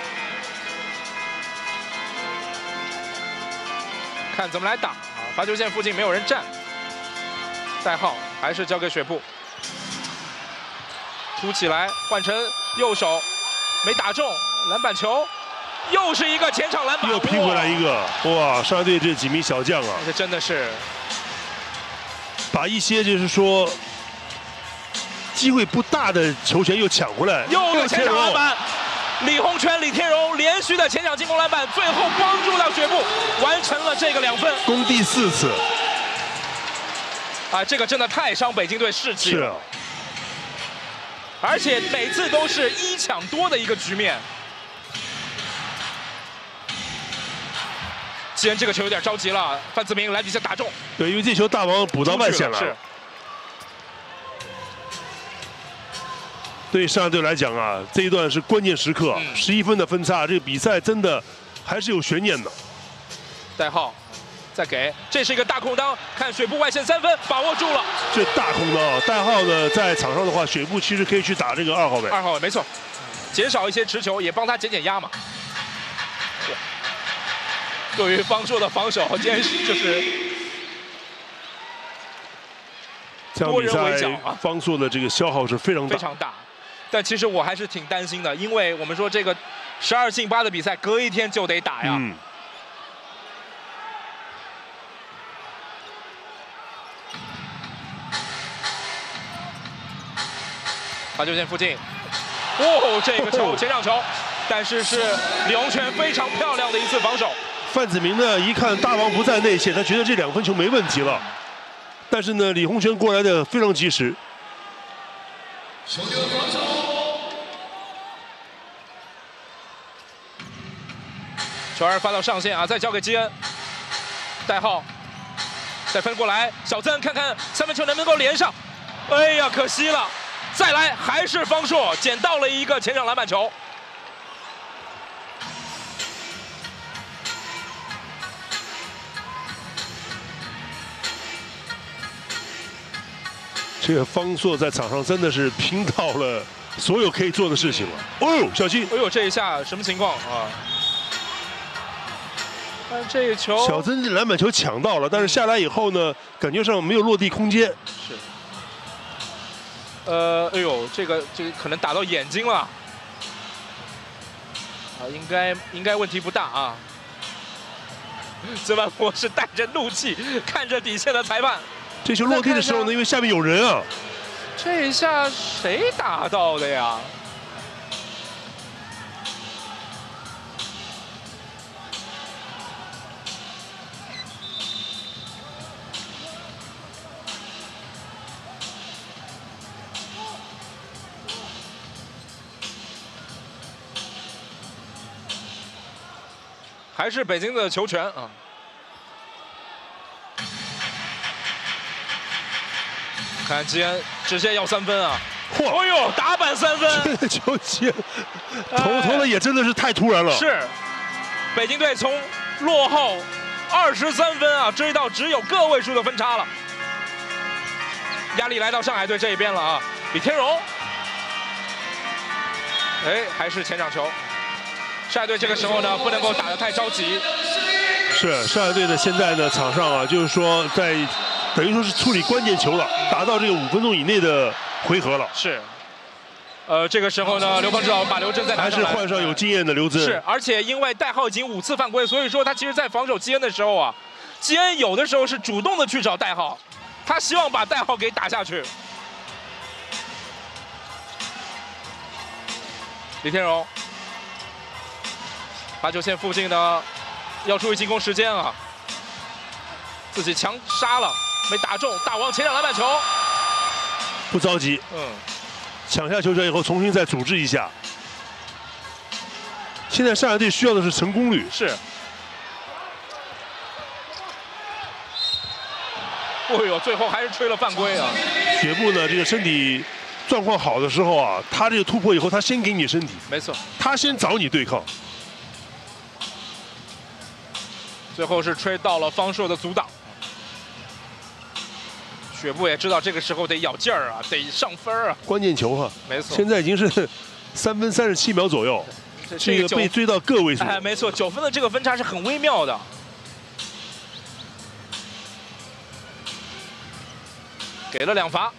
看怎么来打啊！罚球线附近没有人站，代号还是交给雪布，突起来换成右手，没打中篮板球，又是一个前场篮板， 又拼回来一个，哇！上海队这几名小将啊， 这真的是把一些就是说机会不大的球权又抢回来， 又个前场篮板。李洪权、李天荣连续的前场进攻篮板，最后帮助到雪布完成了这个2分， 攻第4次。 啊，这个真的太伤北京队士气了。而且每次都是1抢多的一个局面。既然这个球有点着急了，范子铭篮底下打中。 对，因为这球大王补到外线了。是。对上海队来讲啊，这一段是关键时刻，11分的分差，这个比赛真的还是有悬念的。 代号，再给，这是一个大空当，看雪布外线3分，把握住了。 这大空当，代号呢在场上的话，雪布其实可以去打这个2号位。 2号位没错，减少一些持球，也帮他减压嘛。对于方硕的防守，今天就是这场比赛方硕的这个消耗是非常大。 但其实我还是挺担心的，因为我们说这个12进8的比赛，隔一天就得打呀。罚球线附近，哦，这个球前场球，但是是李洪权非常漂亮的一次防守。 范子铭呢，一看大王不在内线，他觉得这2分球没问题了，但是呢，李洪权过来的非常及时。 球儿发到上线啊，再交给基恩，代浩，再分过来，小曾看看3分球能不能够连上，哎呀，可惜了。再来还是方硕捡到了一个前场篮板球。 这个方硕在场上真的是拼到了所有可以做的事情了。哦，小心！ 哎呦，这一下什么情况啊？这个球， 小曾篮板球抢到了，但是下来以后呢，感觉上没有落地空间。 是。哎呦，这个可能打到眼睛了，啊，应该问题不大啊。曾万波是带着怒气看着底线的裁判。 这球落地的时候呢，因为下面有人啊。 这一下谁打到的呀？还是北京的球权啊！看基恩直接要3分啊！嚯！哎呦，打板3分！ 这个球基恩投的也真的是太突然了。 是，北京队从落后23分啊，追到只有个位数的分差了。压力来到上海队这一边了啊！李天荣，哎，还是前场球。上海队这个时候呢，不能够打得太着急。 是上海队的现在呢，场上啊，就是说在等于说是处理关键球了，达到这个5分钟以内的回合了。 是。这个时候呢，刘鹏指导把刘铮再拿上来， 还是换上有经验的刘铮。 是，而且因为代浩已经5次犯规，所以说他其实在防守基恩的时候啊，基恩有的时候是主动的去找代浩，他希望把代浩给打下去。李天荣。罚球线附近呢，要注意进攻时间啊！自己强杀了，没打中，大王前场篮板球， 不着急，抢下球权以后重新再组织一下。现在上海队需要的是成功率。 是。哎呦，最后还是吹了犯规啊！ 雪布呢，这个身体状况好的时候啊，他这个突破以后，他先给你身体， 没错， 他先找你对抗。 最后是吹到了方硕的阻挡，雪布也知道这个时候得咬劲儿啊，得上分啊。 关键球哈， 没错。 现在已经是3分37秒左右，这个被追到个位数。 哎，没错，9分的这个分差是很微妙的。给了2罚。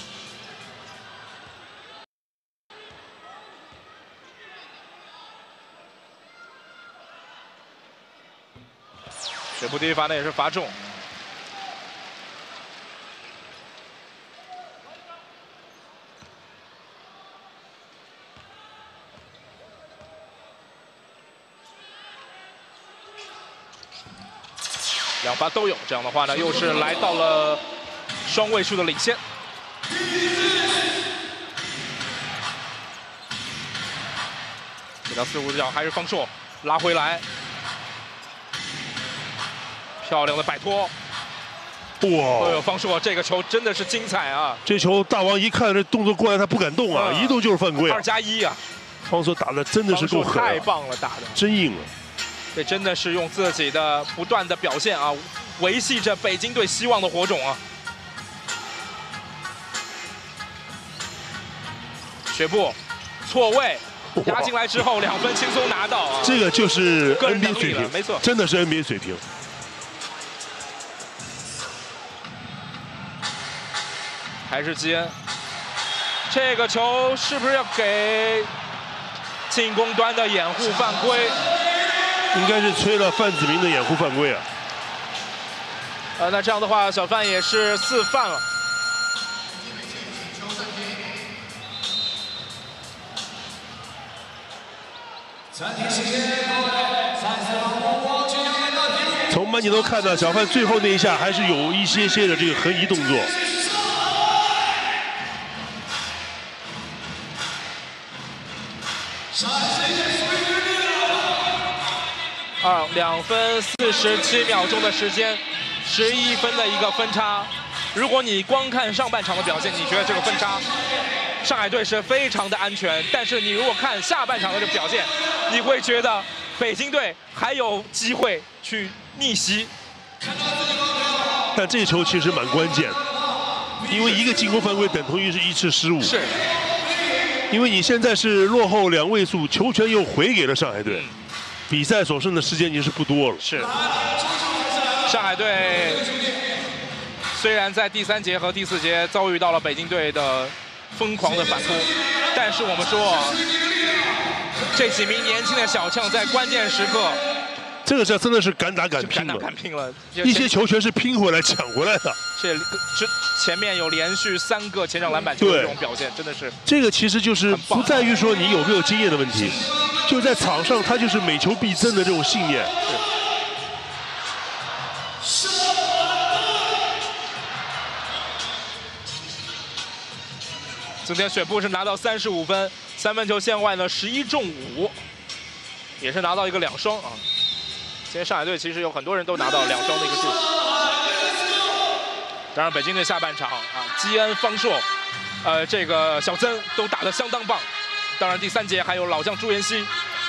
雪布第一罚呢也是罚中，2罚都有，这样的话呢又是来到了双位数的领先。这条4-5脚还是方硕拉回来。漂亮的摆脱，哇！哎呦，方硕这个球真的是精彩啊！ 这球大王一看这动作过来，他不敢动啊，一动就是犯规。 2加1啊！ 方硕打的真的是够狠， 太棒了，打的真硬了。 这真的是用自己的不断的表现啊，维系着北京队希望的火种啊！雪布错位压进来之后，2分轻松拿到啊！ 这个就是 NBA 水平， 没错， 真的是 NBA 水平。 还是基恩， 这个球是不是要给进攻端的掩护犯规？ 应该是吹了范子铭的掩护犯规啊。 那这样的话，小范也是4犯了。 从慢镜头看到，小范最后那一下还是有一些的这个横移动作。 2分47秒钟的时间，11分的一个分差。如果你光看上半场的表现，你觉得这个分差，上海队是非常的安全。但是你如果看下半场的这个表现，你会觉得北京队还有机会去逆袭。 但这球其实蛮关键的，因为一个进攻犯规等同于是1次失误。 是。 因为你现在是落后2位数，球权又回给了上海队，比赛所剩的时间已经是不多了。 是。上海队虽然在第3节和第4节遭遇到了北京队的疯狂的反扑，但是我们说，这几名年轻的小将在关键时刻， 这个真的是敢打敢拼了， 敢拼了。 一些球权是拼回来、抢回来的。 前面有连续3个前场篮板球的这种表现，真的是。 这个其实就是不在于说你有没有经验的问题，就在场上他就是每球必争的这种信念。 今天雪布是拿到35分，3分球线外呢11中5，也是拿到一个2双啊。今天上海队其实有很多人都拿到2双的一个数。当然，北京队下半场啊，基恩、方硕，这个小曾都打得相当棒。当然，第3节还有老将朱彦曦、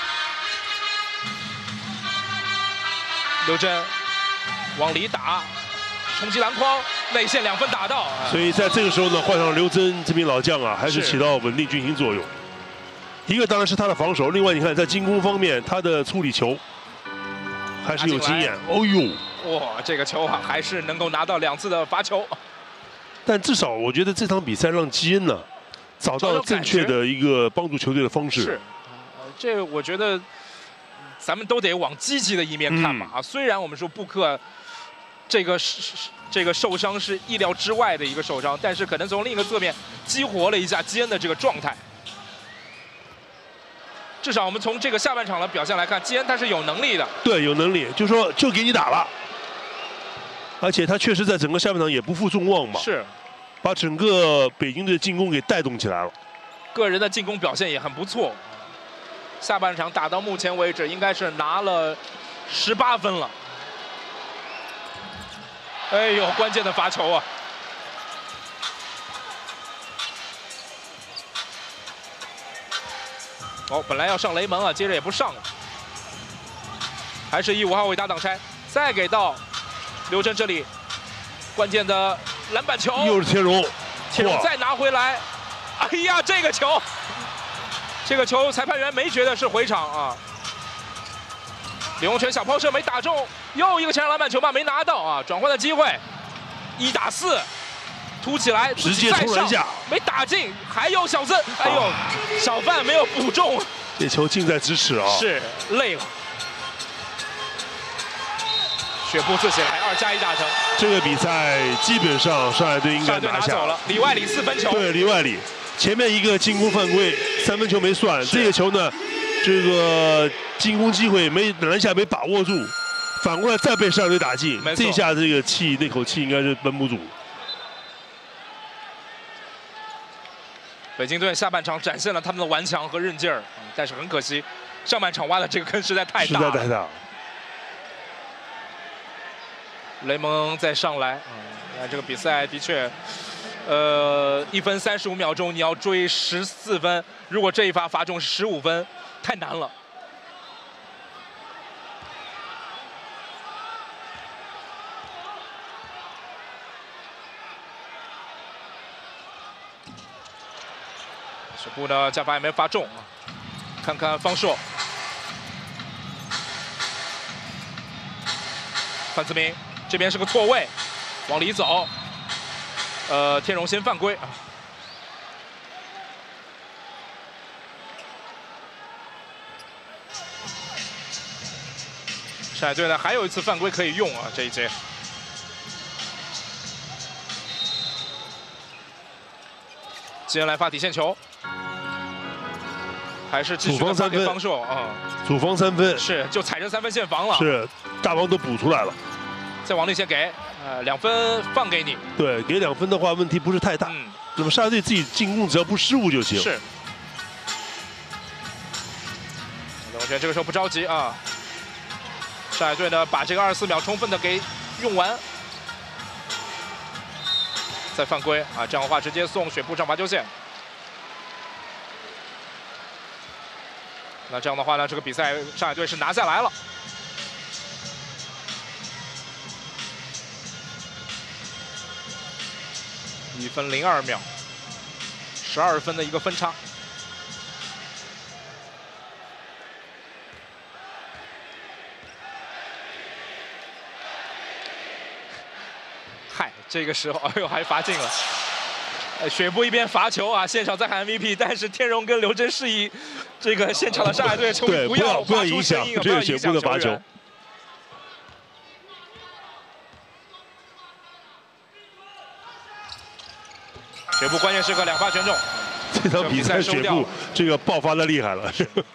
刘铮往里打，冲击篮筐，内线2分打到。 所以在这个时候呢，换上刘铮这名老将啊，还是起到稳定军心作用。一个当然是他的防守，另外你看在进攻方面，他的处理球还是有经验。哦呦！ 哇，这个球啊，还是能够拿到2次的罚球。 但至少我觉得这场比赛让基恩呢找到了正确的一个帮助球队的方式。 是，这个我觉得咱们都得往积极的一面看嘛。虽然我们说布克这个受伤是意料之外的一个受伤，但是可能从另一个侧面激活了一下基恩的这个状态。至少我们从这个下半场的表现来看，基恩他是有能力的。 对，有能力，就说就给你打了。而且他确实在整个下半场也不负众望嘛， 是， 把整个北京队的进攻给带动起来了。 个人的进攻表现也很不错。下半场打到目前为止，应该是拿了18分了。哎呦，关键的罚球啊！哦，本来要上雷蒙啊，接着也不上了，还是15号为打挡拆，再给到刘铮这里，关键的篮板球， 又是天荣再拿回来，哎呀，这个球裁判员没觉得是回场啊。李洪权小抛射没打中，又一个前场篮板球吧，没拿到啊，转换的机会，1打4，突起来直接冲篮下， 没打进，还有小曾，哎呦，小范没有补中， 这球近在咫尺啊， 是累了。雪布自己来2+1大成。 这个比赛基本上上海队应该拿下了。里外里4分球。 对，里外里，前面一个进攻犯规，3分球没算，这个球呢，这个进攻机会没篮下没把握住，反过来再被上海队打进，这下这个气那口气应该是绷不住。 北京队下半场展现了他们的顽强和韧劲儿，但是很可惜，上半场挖的这个坑实在太大了。 实在太大。 雷蒙再上来，这个比赛的确，1分35秒钟你要追14分，如果这一罚罚中是15分，太难了。雪布呢，加罚也没罚中啊，看看方硕。范子铭这边是个错位，往里走。天荣先犯规啊。 上海队呢还有一次犯规可以用啊，这一节。接下来发底线球，还是继续的发给方硕啊。 主防3分， 是就踩着3分线防了。 是，大王都补出来了。 再往内线给，2分放给你。 对，给2分的话问题不是太大。那么上海队自己进攻只要不失误就行。 是。我觉得这个时候不着急啊。上海队呢把这个24秒充分的给用完。再犯规啊！这样的话直接送水部上罚球线。那这样的话呢，这个比赛上海队是拿下来了。1分02秒，12分的一个分差。嗨，这个时候，哎呦，还罚进了。水部一边罚球啊，现场在喊 MVP， 但是天荣跟刘真示意这个现场的上海队球迷不要影响这个水部的罚球。 水部关键时刻2发全中， 这场比赛水部这个爆发的厉害了。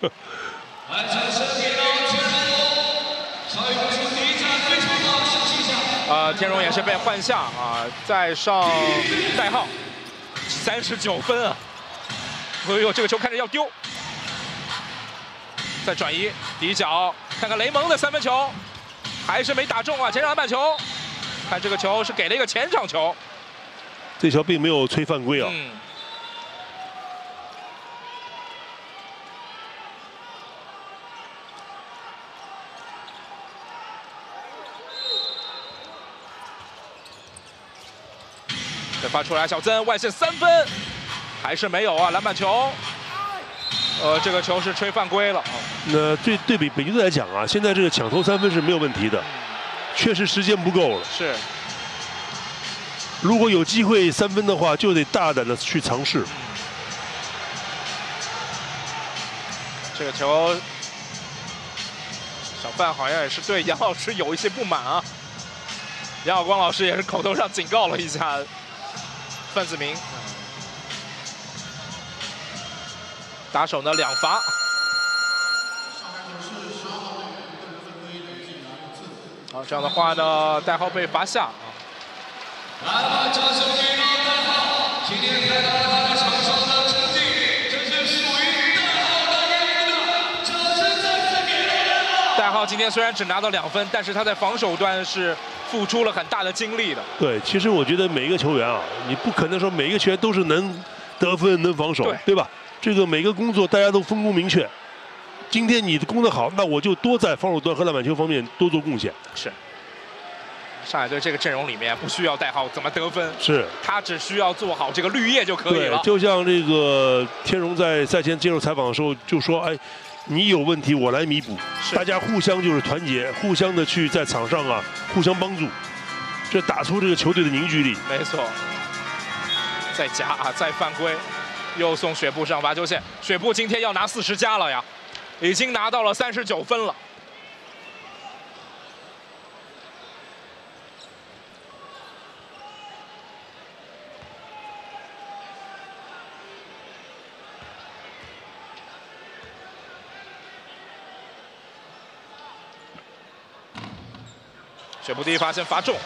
天荣也是被换下啊，再上代号，39分啊！哎呦，这个球看着要丢。再转移底角，看看雷蒙的3分球，还是没打中啊！前场篮板球，看这个球是给了一个前场球。 这球并没有吹犯规啊。 再发出来，小曾外线3分，还是没有啊！篮板球，这个球是吹犯规了。 那对比北京队来讲啊，现在这个抢投3分是没有问题的，确实时间不够了。 是。 如果有机会3分的话，就得大胆的去尝试。 这个球，小范好像也是对杨老师有一些不满啊。杨晓光老师也是口头上警告了一下范子铭。打手呢2罚。好，这样的话呢，代号被罚下啊。 来吧，掌声给到代号，今天看到他在场上的成绩，这是属于代号的任务的，掌声再次给到代号。 代号今天虽然只拿到2分，但是他在防守端是付出了很大的精力的。 对，其实我觉得每一个球员啊，你不可能说每一个球员都是能得分、能防守，对吧？这个每个工作大家都分工明确。今天你攻得好，那我就多在防守端和篮板球方面多做贡献。 是。上海队这个阵容里面不需要代号怎么得分， 是他只需要做好这个绿叶就可以了。 对，就像这个天荣在赛前接受采访的时候就说：“哎，你有问题我来弥补，大家互相就是团结，互相的去在场上啊互相帮助，这打出这个球队的凝聚力。” 没错。再夹啊，再犯规，又送水部上罚球线。水部今天要拿40加了呀，已经拿到了39分了。水部第一发现罚中，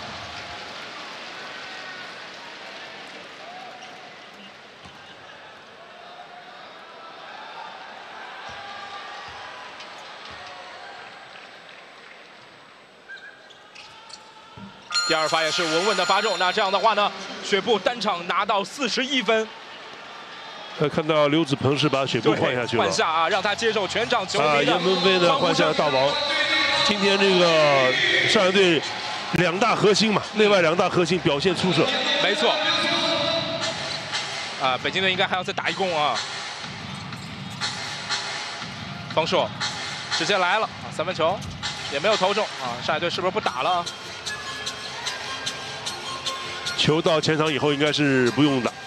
第二发也是稳稳的罚中。那这样的话呢，水部单场拿到41分。 看到刘子鹏是把水部换下去了， 换下啊，让他接受全场球迷的严文飞呢换下大王。今天这个上海队2大核心嘛，内外2大核心表现出色。 没错。啊，北京队应该还要再打一攻啊。方硕直接来了啊，3分球也没有投中啊，上海队是不是不打了？ 球到前场以后应该是不用打。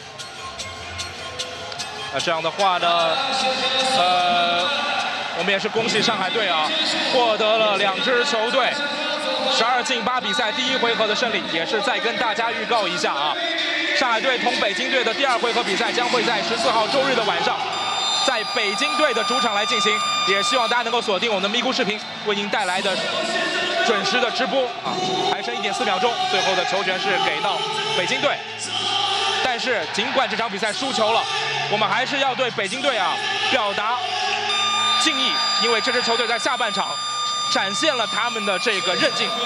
我们也是恭喜上海队啊，获得了2支球队12进8比赛第1回合的胜利，也是再跟大家预告一下啊，上海队同北京队的第2回合比赛将会在14号周日的晚上，在北京队的主场来进行，也希望大家能够锁定我们的咪咕视频，为您带来的准时的直播啊。还剩1.4秒钟，最后的球权是给到北京队，但是尽管这场比赛输球了，我们还是要对北京队啊表达敬意，因为这支球队在下半场展现了他们的这个韧劲。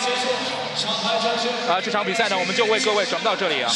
这场比赛呢，我们就为各位转播到这里啊。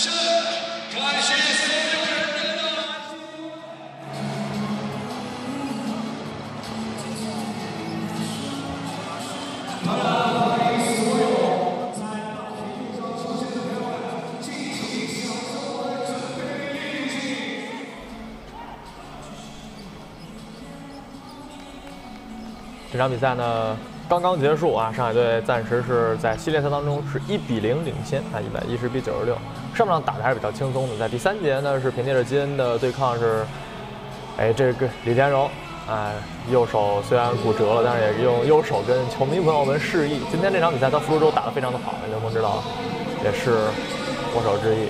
这场比赛呢刚刚结束啊，上海队暂时是在系列赛当中是1比0领先啊，110比96。上半场打的还是比较轻松的，在第3节呢是凭借着基恩的对抗是，这个李天荣右手虽然骨折了，但是也用右手跟球迷朋友们示意。今天这场比赛他福州打得非常的好，刘鹏指导也是握手致意。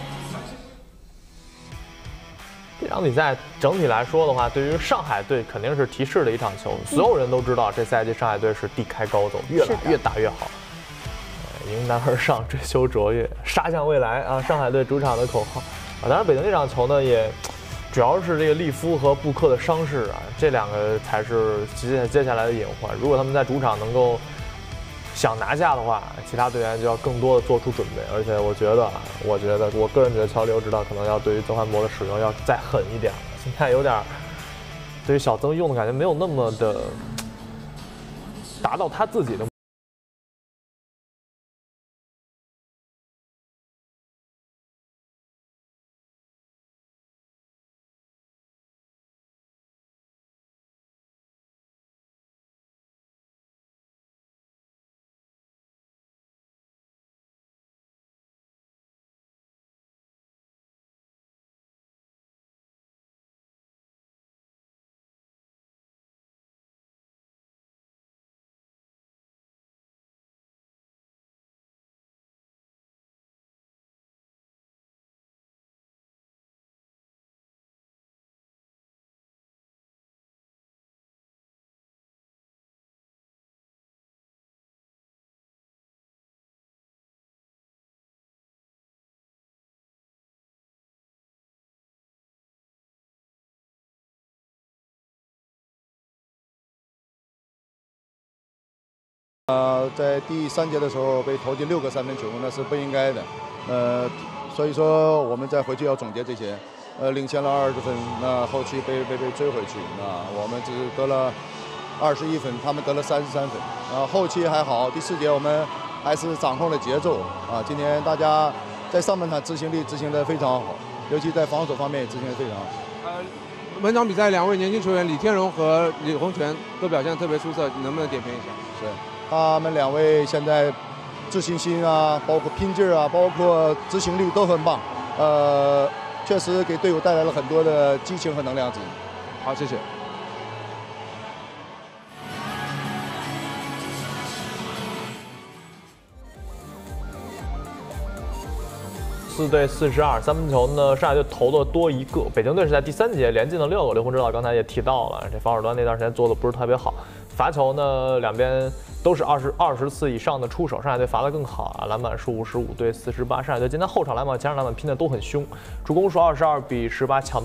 这场比赛整体来说的话，对于上海队肯定是提示的一场球。所有人都知道，这赛季上海队是地开高走，越来越打越好。迎难而上，追求卓越，杀向未来啊！上海队主场的口号啊。当然，北京这场球呢，也主要是这个利夫和布克的伤势啊，这2个才是接下来的隐患。如果他们在主场能够想拿下的话，其他队员就要更多的做出准备。而且我觉得，我个人觉得乔刘指导可能要对于曾焕博的使用要再狠一点了。现在有点对于小曾用的感觉没有那么的达到他自己的。 在第3节的时候被投进6个3分球，那是不应该的。所以说我们再回去要总结这些。领先了20分，那后期被追回去，我们只得了21分，他们得了33分。后期还好，第4节我们还是掌控了节奏啊。今天大家在上半场执行力执行得非常好，尤其在防守方面也执行得非常好。 本场比赛2位年轻球员李天荣和李洪权都表现得特别出色，你能不能点评一下？ 是。他们2位现在自信心啊，包括拼劲啊，包括执行力都很棒，确实给队友带来了很多的激情和能量值。 好，谢谢。 4对42，3分球呢，上海队投的多1个。北京队是在第3节连进了6个。刘鹏指导刚才也提到了，这防守端那段时间做的不是特别好。罚球呢，两边都是20次以上的出手，上海队罚得更好啊，篮板数55对48。上海队今天后场篮板、前场篮板拼的都很凶，助攻数22比18抢。